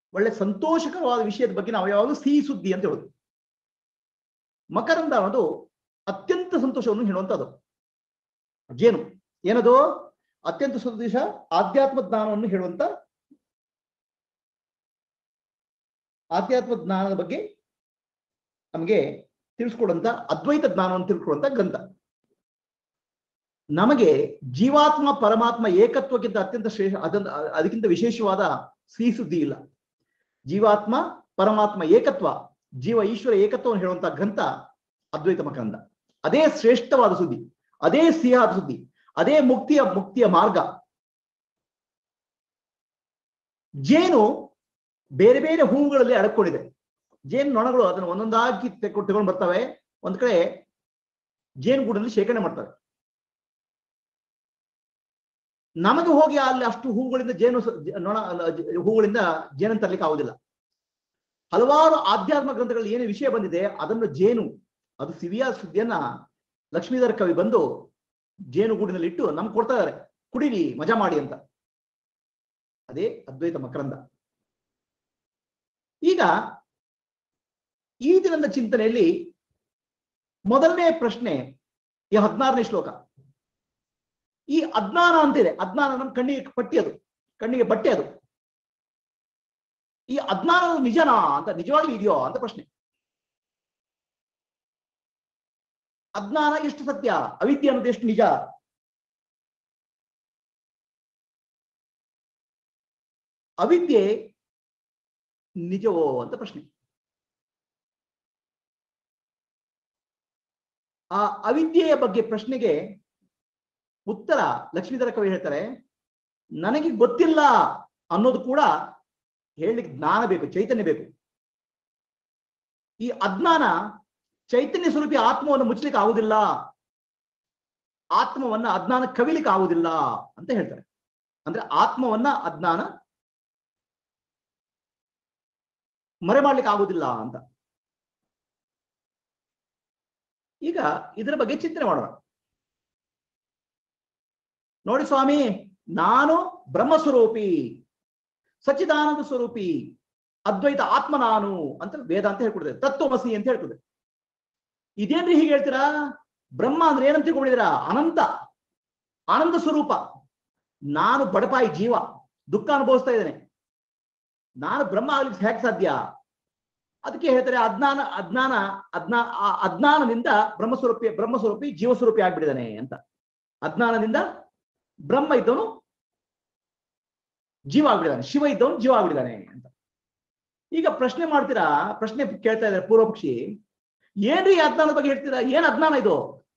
ಒಳ್ಳೆ ಸಂತೋಷಕರವಾದ ವಿಷಯದ ಬಗ್ಗೆ ನಾವು ಯಾವಾಗಲೂ ಸಿಹಿ ಸುದ್ದಿ ಅಂತ ಹೇಳೋದು. ಮಕರಂದ ಅನ್ನೋದು ಅತ್ಯಂತ ಸಂತೋಷವನ್ನು ಹೇಳುವಂಥದ್ದು. ಜೇನು ಏನದು? ಅತ್ಯಂತ ಸಂತೋಷ, ಆಧ್ಯಾತ್ಮ ಜ್ಞಾನವನ್ನು ಹೇಳುವಂತ, ಆಧ್ಯಾತ್ಮ ಜ್ಞಾನದ ಬಗ್ಗೆ ನಮಗೆ ತಿಳಿಸ್ಕೊಡುವಂತ, ಅದ್ವೈತ ಜ್ಞಾನವನ್ನು ತಿಳ್ಕೊಳ್ಳುವಂತ ಗ್ರಂಥ. ನಮಗೆ ಜೀವಾತ್ಮ ಪರಮಾತ್ಮ ಏಕತ್ವಕ್ಕಿಂತ ಅತ್ಯಂತ ಶ್ರೇಷ್ಠ, ಅದಕ್ಕಿಂತ ವಿಶೇಷವಾದ ಸಿಹಿ ಸುದ್ದಿ ಇಲ್ಲ. ಜೀವಾತ್ಮ ಪರಮಾತ್ಮ ಏಕತ್ವ, ಜೀವ ಈಶ್ವರ ಏಕತ್ವವನ್ನು ಹೇಳುವಂತ ಗ್ರಂಥ ಅದ್ವೈತ ಮಕರಂದ. ಅದೇ ಶ್ರೇಷ್ಠವಾದ ಸುದ್ದಿ, ಅದೇ ಸಿಹಿಯಾದ ಸುದ್ದಿ, ಅದೇ ಮುಕ್ತಿಯ ಮಾರ್ಗ. ಜೇನು ಬೇರೆ ಬೇರೆ ಹೂವುಗಳಲ್ಲಿ ಅಡಕೊಂಡಿದೆ. ಜೇನು ನೊಣಗಳು ಅದನ್ನು ಒಂದೊಂದಾಗಿ ತಗೊಂಡು ಬರ್ತವೆ, ಒಂದ್ ಕಡೆ ಜೇನುಗೂಡಲ್ಲಿ ಶೇಖರಣೆ ಮಾಡ್ತವೆ. ನಮಗೆ ಹೋಗಿ ಅಲ್ಲಿ ಅಷ್ಟು ಹೂವುಗಳಿಂದ ಹೂವುಗಳಿಂದ ಜೇನನ್ನು ತರಲಿಕ್ಕೆ ಆಗುದಿಲ್ಲ. ಹಲವಾರು ಆಧ್ಯಾತ್ಮ ಗ್ರಂಥಗಳಲ್ಲಿ ಏನು ವಿಷಯ ಬಂದಿದೆ ಅದನ್ನು ಜೇನು, ಅದು ಸಿಹಿಯಾದ ಸುದ್ದಿಯನ್ನ ಲಕ್ಷ್ಮೀಧರ ಕವಿ ಬಂದು ಜೇನುಗೂಡಿನಲ್ಲಿ ಇಟ್ಟು ನಮ್ಗೆ ಕೊಡ್ತಾ ಇದ್ದಾರೆ, ಕುಡಿರಿ ಮಜಾ ಮಾಡಿ ಅಂತ. ಅದೇ ಅದ್ವೈತ ಮಕರಂದ. ಈಗ ಈ ದಿನದ ಚಿಂತನೆಯಲ್ಲಿ ಮೊದಲನೇ ಪ್ರಶ್ನೆ ಈ 16ನೇ ಶ್ಲೋಕ. ಈ ಅಜ್ಞಾನ ಅಂತಿದೆ, ಅಜ್ಞಾನ ನಮ್ಮ ಕಣ್ಣಿಗೆ ಪಟ್ಟಿ, ಅದು ಕಣ್ಣಿಗೆ ಬಟ್ಟೆ. ಅದು ಈ ಅಜ್ಞಾನ ನಿಜನಾ ಅಂತ, ನಿಜವಾಗ್ಲೂ ಇದೆಯೋ ಅಂತ ಪ್ರಶ್ನೆ. ಅಜ್ಞಾನ ಎಷ್ಟು ಸತ್ಯ, ಅವಿದ್ಯೆ ಅನ್ನೋದು ಎಷ್ಟು ನಿಜ? ಅವಿದ್ಯೆ ನಿಜವೋ ಅಂತ ಪ್ರಶ್ನೆ. ಆ ಅವಿದ್ಯೆಯ ಬಗ್ಗೆ ಪ್ರಶ್ನೆಗೆ ಉತ್ತರ ಲಕ್ಷ್ಮೀಧರ ಕವಿ ಹೇಳ್ತಾರೆ, ನನಗೆ ಗೊತ್ತಿಲ್ಲ ಅನ್ನೋದು ಕೂಡ ಹೇಳಲಿಕ್ಕೆ ಜ್ಞಾನ ಬೇಕು, ಚೈತನ್ಯ ಬೇಕು. ಈ ಅಜ್ಞಾನ ಚೈತನ್ಯ ಸ್ವರೂಪಿ ಆತ್ಮವನ್ನು ಮುಚ್ಚಲಿಕ್ಕೆ ಆಗುದಿಲ್ಲ, ಆತ್ಮವನ್ನ ಅಜ್ಞಾನ ಕವಿಲಿಕ್ಕೆ ಆಗುದಿಲ್ಲ ಅಂತ ಹೇಳ್ತಾರೆ. ಅಂದ್ರೆ ಆತ್ಮವನ್ನ ಅಜ್ಞಾನ ಮರೆ ಮಾಡ್ಲಿಕ್ಕೆ ಆಗುದಿಲ್ಲ ಅಂತ. ಈಗ ಇದರ ಬಗ್ಗೆ ಚಿಂತನೆ ಮಾಡೋಣ. ನೋಡಿ ಸ್ವಾಮಿ, ನಾನು ಬ್ರಹ್ಮಸ್ವರೂಪಿ, ಸಚ್ಚಿದಾನಂದ ಸ್ವರೂಪಿ, ಅದ್ವೈತ ಆತ್ಮ ನಾನು ಅಂತ ವೇದಾಂತ ಹೇಳ್ಕೊಡ್ತದೆ, ತತ್ವಮಸಿ ಅಂತ ಹೇಳ್ತದೆ. ಇದೇನ್ರಿ ಹೀಗೆ ಹೇಳ್ತೀರಾ? ಬ್ರಹ್ಮ ಅಂದ್ರೆ ಏನಂತ ತಿಳ್ಕೊಂಡಿದ್ದೀರಾ? ಅನಂತ, ಆನಂದ ಸ್ವರೂಪ. ನಾನು ಬಡಪಾಯಿ ಜೀವ, ದುಃಖ ಅನುಭವಿಸ್ತಾ ಇದ್ದೇನೆ, ನಾನು ಬ್ರಹ್ಮ ಆಗ್ಲಿಕ್ಕೆ ಹೇಗೆ ಸಾಧ್ಯ? ಅದಕ್ಕೆ ಹೇಳ್ತಾರೆ ಅಜ್ಞಾನದಿಂದ ಬ್ರಹ್ಮಸ್ವರೂಪಿ ಜೀವಸ್ವರೂಪಿ ಆಗ್ಬಿಟ್ಟಿದ್ದಾನೆ ಅಂತ. ಅಜ್ಞಾನದಿಂದ ಬ್ರಹ್ಮ ಇದ್ದವನು ಜೀವ ಆಗ್ಬಿಟ್ಟಿದ್ದಾನೆ, ಶಿವ ಇದ್ದವನು ಜೀವ ಆಗ್ಬಿಟ್ಟಿದ್ದಾನೆ ಅಂತ. ಈಗ ಪ್ರಶ್ನೆ ಮಾಡ್ತೀರಾ, ಪ್ರಶ್ನೆ ಕೇಳ್ತಾ ಇದ್ದಾರೆ ಪೂರ್ವ ಪಕ್ಷಿ, ಏನ್ರಿ ಅಜ್ಞಾನದ ಬಗ್ಗೆ ಹೇಳ್ತೀರಾ? ಏನ್ ಅಜ್ಞಾನ ಇದು?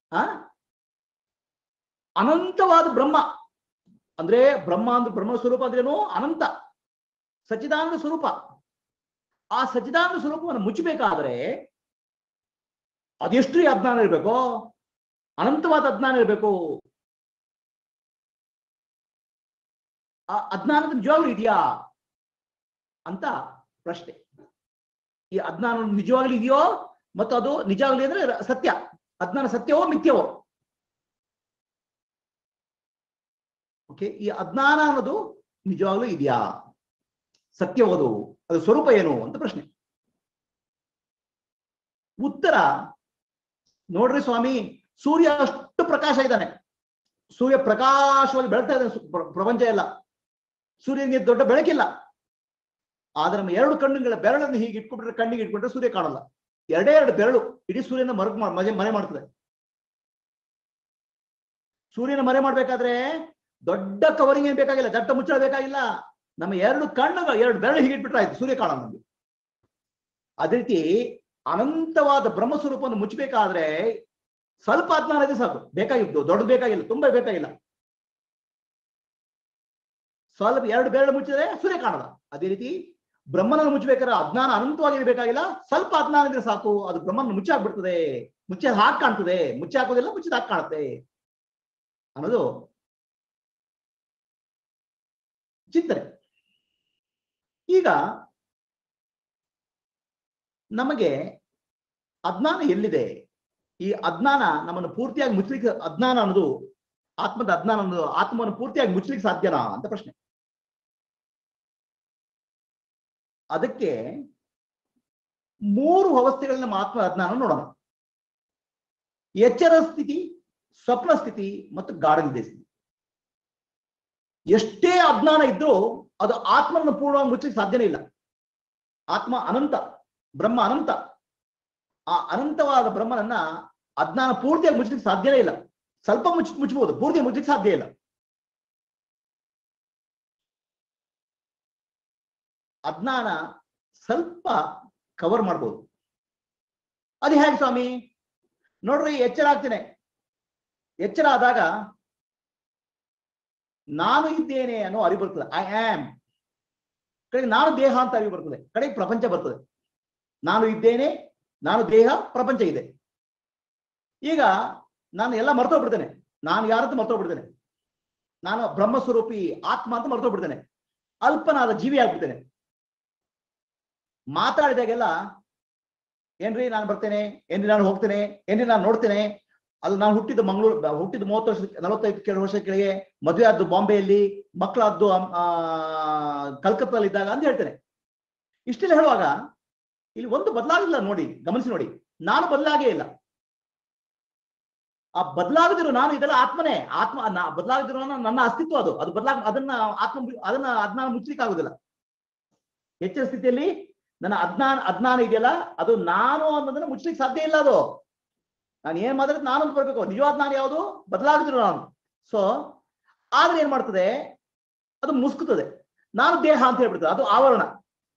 ಅನಂತವಾದ ಬ್ರಹ್ಮ ಅಂದ್ರೆ, ಬ್ರಹ್ಮ ಅಂದ್ರೆ ಬ್ರಹ್ಮ ಸ್ವರೂಪ ಅಂದ್ರೇನು? ಅನಂತ ಸಚ್ಚಿದಾನಂದ ಸ್ವರೂಪ. ಆ ಸಚ್ಚಿದಾನಂದ ಸ್ವರೂಪವನ್ನು ಮುಚ್ಚಬೇಕಾದ್ರೆ ಅದೆಷ್ಟು ಅಜ್ಞಾನ ಇರಬೇಕು? ಅನಂತವಾದ ಅಜ್ಞಾನ ಇರಬೇಕು. ಆ ಅಜ್ಞಾನದ ನಿಜವಾಗ್ಲೂ ಇದೆಯಾ ಅಂತ ಪ್ರಶ್ನೆ. ಈ ಅಜ್ಞಾನ ನಿಜವಾಗ್ಲೂ ಇದೆಯೋ, ಮತ್ತು ಅದು ನಿಜವಾಗ್ಲಿ ಅಂದ್ರೆ ಸತ್ಯ, ಅಜ್ಞಾನ ಸತ್ಯವೋ ಮಿಥ್ಯವೋ? ಓಕೆ, ಈ ಅಜ್ಞಾನ ಅನ್ನೋದು ನಿಜವಾಗ್ಲೂ ಇದೆಯಾ, ಸತ್ಯವದು, ಅದು ಸ್ವರೂಪ ಏನು ಅಂತ ಪ್ರಶ್ನೆ. ಉತ್ತರ ನೋಡ್ರಿ ಸ್ವಾಮಿ, ಸೂರ್ಯ ಅಷ್ಟು ಪ್ರಕಾಶ ಇದ್ದಾನೆ, ಸೂರ್ಯ ಪ್ರಕಾಶವಾಗಿ ಬೆಳಗ್ತಾ ಇದ್ದಾನೆ ಪ್ರಪಂಚ ಎಲ್ಲ. ಸೂರ್ಯನಿಗೆ ದೊಡ್ಡ ಬೆಳಕಿಲ್ಲ, ಆದ್ರೆ ನಮ್ಮ ಎರಡು ಕಣ್ಣುಗಳ ಬೆರಳನ್ನು ಹೀಗೆ ಇಟ್ಕೊಂಡ್ರೆ, ಕಣ್ಣಿಗೆ ಇಟ್ಕೊಂಡ್ರೆ ಸೂರ್ಯ ಕಾಣಲ್ಲ. ಎರಡೇ ಎರಡು ಬೆರಳು ಇಡೀ ಸೂರ್ಯನ ಮರೆ ಮಾಡ್ತದೆ. ಸೂರ್ಯನ ಮರೆ ಮಾಡ್ಬೇಕಾದ್ರೆ ದೊಡ್ಡ ಕವರಿಂಗ್ ಏನ್ ಬೇಕಾಗಿಲ್ಲ, ದಟ್ಟ ಮುಚ್ಚಳ ಬೇಕಾಗಿಲ್ಲ. ನಮ್ಮ ಎರಡು ಕಣ್ಣುಗಳು, ಎರಡು ಬೆರಳು ಹೀಗೆ ಇಟ್ಬಿಟ್ರೆ ಆಯ್ತು, ಸೂರ್ಯ ಕಾಣಲ್ಲ ನಮ್ಗೆ. ಅದೇ ರೀತಿ ಅನಂತವಾದ ಬ್ರಹ್ಮಸ್ವರೂಪವನ್ನು ಮುಚ್ಚಬೇಕಾದ್ರೆ ಸ್ವಲ್ಪ ಅಜ್ಞಾನ ಇದೆ ಸಾಕು, ಬೇಕಾಗಿದ್ದು ದೊಡ್ಡದು ಬೇಕಾಗಿಲ್ಲ, ತುಂಬಾ ಬೇಕಾಗಿಲ್ಲ. ಸ್ವಲ್ಪ ಎರಡು ಬೆರಳು ಮುಚ್ಚಿದ್ರೆ ಸೂರ್ಯ ಕಾಣಲ್ಲ. ಅದೇ ರೀತಿ ಬ್ರಹ್ಮನನ್ನು ಮುಚ್ಚಬೇಕಾದ್ರೆ ಅಜ್ಞಾನ ಅನಂತವಾಗಿ ಬೇಕಾಗಿಲ್ಲ, ಸ್ವಲ್ಪ ಅಜ್ಞಾನ ಇದ್ರೆ ಸಾಕು, ಅದು ಬ್ರಹ್ಮನ ಮುಚ್ಚಾಕ್ಬಿಡ್ತದೆ. ಮುಚ್ಚ ಹಾಕಿ ಕಾಣ್ತದೆ, ಮುಚ್ಚಿ ಹಾಕೋದಿಲ್ಲ, ಮುಚ್ಚಿದ ಹಾಕಿ ಕಾಣುತ್ತೆ ಅನ್ನೋದು ಚಿಂತನೆ. ಈಗ ನಮಗೆ ಅಜ್ಞಾನ ಎಲ್ಲಿದೆ? ಈ ಅಜ್ಞಾನ ನಮ್ಮನ್ನು ಪೂರ್ತಿಯಾಗಿ ಮುಚ್ಚಲಿಕ್ಕೆ, ಅಜ್ಞಾನ ಅನ್ನೋದು ಆತ್ಮದ ಅಜ್ಞಾನ ಅನ್ನೋದು ಆತ್ಮವನ್ನು ಪೂರ್ತಿಯಾಗಿ ಮುಚ್ಚಲಿಕ್ಕೆ ಸಾಧ್ಯನಾ ಅಂತ ಪ್ರಶ್ನೆ. ಅದಕ್ಕೆ 3 ಅವಸ್ಥೆಗಳನ್ನ ಮಾತ್ರ ಅಜ್ಞಾನ ನೋಡೋಣ. ಎಚ್ಚರ ಸ್ಥಿತಿ, ಸ್ವಪ್ನ ಸ್ಥಿತಿ ಮತ್ತು ಗಾಢ ನಿದ್ದೆ ಸ್ಥಿತಿ. ಎಷ್ಟೇ ಅಜ್ಞಾನ ಇದ್ರೂ ಅದು ಆತ್ಮನ ಪೂರ್ಣವಾಗಿ ಮುಚ್ಚಲಿಕ್ಕೆ ಸಾಧ್ಯನೇ ಇಲ್ಲ. ಆತ್ಮ ಅನಂತ, ಬ್ರಹ್ಮ ಅನಂತ. ಆ ಅನಂತವಾದ ಬ್ರಹ್ಮನನ್ನ ಅಜ್ಞಾನ ಪೂರ್ತಿಯಾಗಿ ಮುಚ್ಚಲಿಕ್ಕೆ ಸಾಧ್ಯನೇ ಇಲ್ಲ. ಸ್ವಲ್ಪ ಮುಚ್ಚಬಹುದು, ಪೂರ್ತಿ ಮುಚ್ಚಲಿಕ್ಕೆ ಸಾಧ್ಯ ಇಲ್ಲ. ಅಜ್ಞಾನ ಸ್ವಲ್ಪ ಕವರ್ ಮಾಡ್ಬೋದು. ಅದು ಹೇಗೆ ಸ್ವಾಮಿ? ನೋಡ್ರಿ, ಎಚ್ಚರ ಆಗ್ತೇನೆ. ಎಚ್ಚರ ಆದಾಗ ನಾನು ಇದ್ದೇನೆ ಅನ್ನೋ ಅರಿವು ಬರ್ತದೆ. I am. ಕಡೆಗೆ ನಾನು ದೇಹ ಅಂತ ಅರಿವು ಬರ್ತದೆ. ಕಡೆಗೆ ಪ್ರಪಂಚ ಬರ್ತದೆ. ನಾನು ಇದ್ದೇನೆ, ನಾನು ದೇಹ, ಪ್ರಪಂಚ ಇದೆ. ಈಗ ನಾನು ಎಲ್ಲ ಮರ್ತೋಗ್ಬಿಡ್ತೇನೆ. ನಾನು ಯಾರಂತ ಮರ್ತೋಗ್ಬಿಡ್ತೇನೆ. ನಾನು ಬ್ರಹ್ಮಸ್ವರೂಪಿ ಆತ್ಮ ಅಂತ ಮರ್ತೋಗ್ಬಿಡ್ತೇನೆ. ಅಲ್ಪನಾದ ಜೀವಿ ಆಗ್ಬಿಡ್ತೇನೆ. ಮಾತಾಡಿದಾಗೆಲ್ಲ ಏನ್ರಿ ನಾನು ಬರ್ತೇನೆ, ಏನ್ರಿ ನಾನು ಹೋಗ್ತೇನೆ, ಏನ್ರಿ ನಾನು ನೋಡ್ತೇನೆ, ಅದು ನಾನು ಹುಟ್ಟಿದ್ದು ಹುಟ್ಟಿದ್ದು 30 ವರ್ಷ 45 ವರ್ಷ ಕೆಳಗೆ, ಮದುವೆ ಆದ್ದು ಬಾಂಬೆಯಲ್ಲಿ, ಮಕ್ಕಳಾದ್ದು ಕಲ್ಕತ್ತಲ್ಲಿ ಇದ್ದಾಗ ಅಂತ ಹೇಳ್ತೇನೆ. ಇಷ್ಟೆಲ್ಲ ಹೇಳುವಾಗ ಇಲ್ಲಿ ಒಂದು ಬದಲಾಗಿಲ್ಲ. ನೋಡಿ, ಗಮನಿಸಿ ನೋಡಿ, ನಾನು ಬದಲಾಗೇ ಇಲ್ಲ. ಆ ಬದಲಾಗದಿರೋ ನಾನು ಇದೆಲ್ಲ ಆತ್ಮನೇ. ಆತ್ಮ ಬದಲಾಗದಿರೋ ನನ್ನ ಅಸ್ತಿತ್ವ ಅದು. ಅದನ್ನ ಅಜ್ಞಾನ ಮುಚ್ಚಲಿಕ್ಕೆ ಆಗುದಿಲ್ಲ. ಎಚ್ಚರ ಸ್ಥಿತಿಯಲ್ಲಿ ನನ್ನ ಅಜ್ಞಾನ ಇದೆಯಲ್ಲ, ಅದು ನಾನು ಅನ್ನೋದನ್ನ ಮುಚ್ಚಲಿಕ್ಕೆ ಸಾಧ್ಯ ಇಲ್ಲ. ಅದು ನಾನು ಏನ್ ಮಾತಾಡಿದ್ರೆ ನಾನು ಅಂತ ಬರ್ಬೇಕು. ನಿಜವಾದ ನಾನು ಯಾವುದು? ಬದಲಾಗದಿರೋ ನಾನು. ಸೊ ಆದ್ರೆ ಏನ್ ಮಾಡ್ತದೆ, ಅದು ಮುಸ್ಕುತ್ತದೆ. ನಾನು ದೇಹ ಅಂತ ಹೇಳ್ಬಿಡ್ತದೆ. ಅದು ಆವರಣ.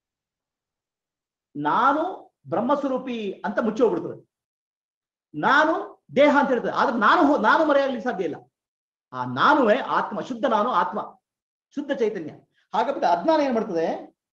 ನಾನು ಬ್ರಹ್ಮಸ್ವರೂಪಿ ಅಂತ ಮುಚ್ಚಿ ಹೋಗ್ಬಿಡ್ತದೆ. ನಾನು ದೇಹ ಅಂತ ಹೇಳ್ತದೆ. ಆದ್ರೆ ನಾನು ಮರೆಯಾಗ್ಲಿಕ್ಕೆ ಸಾಧ್ಯ ಇಲ್ಲ. ಆ ನಾನುವೇ ಆತ್ಮ, ಶುದ್ಧ ನಾನು, ಆತ್ಮ, ಶುದ್ಧ ಚೈತನ್ಯ. ಹಾಗಾದ್ರೆ ಅಜ್ಞಾನ ಏನ್ ಮಾಡ್ತದೆ?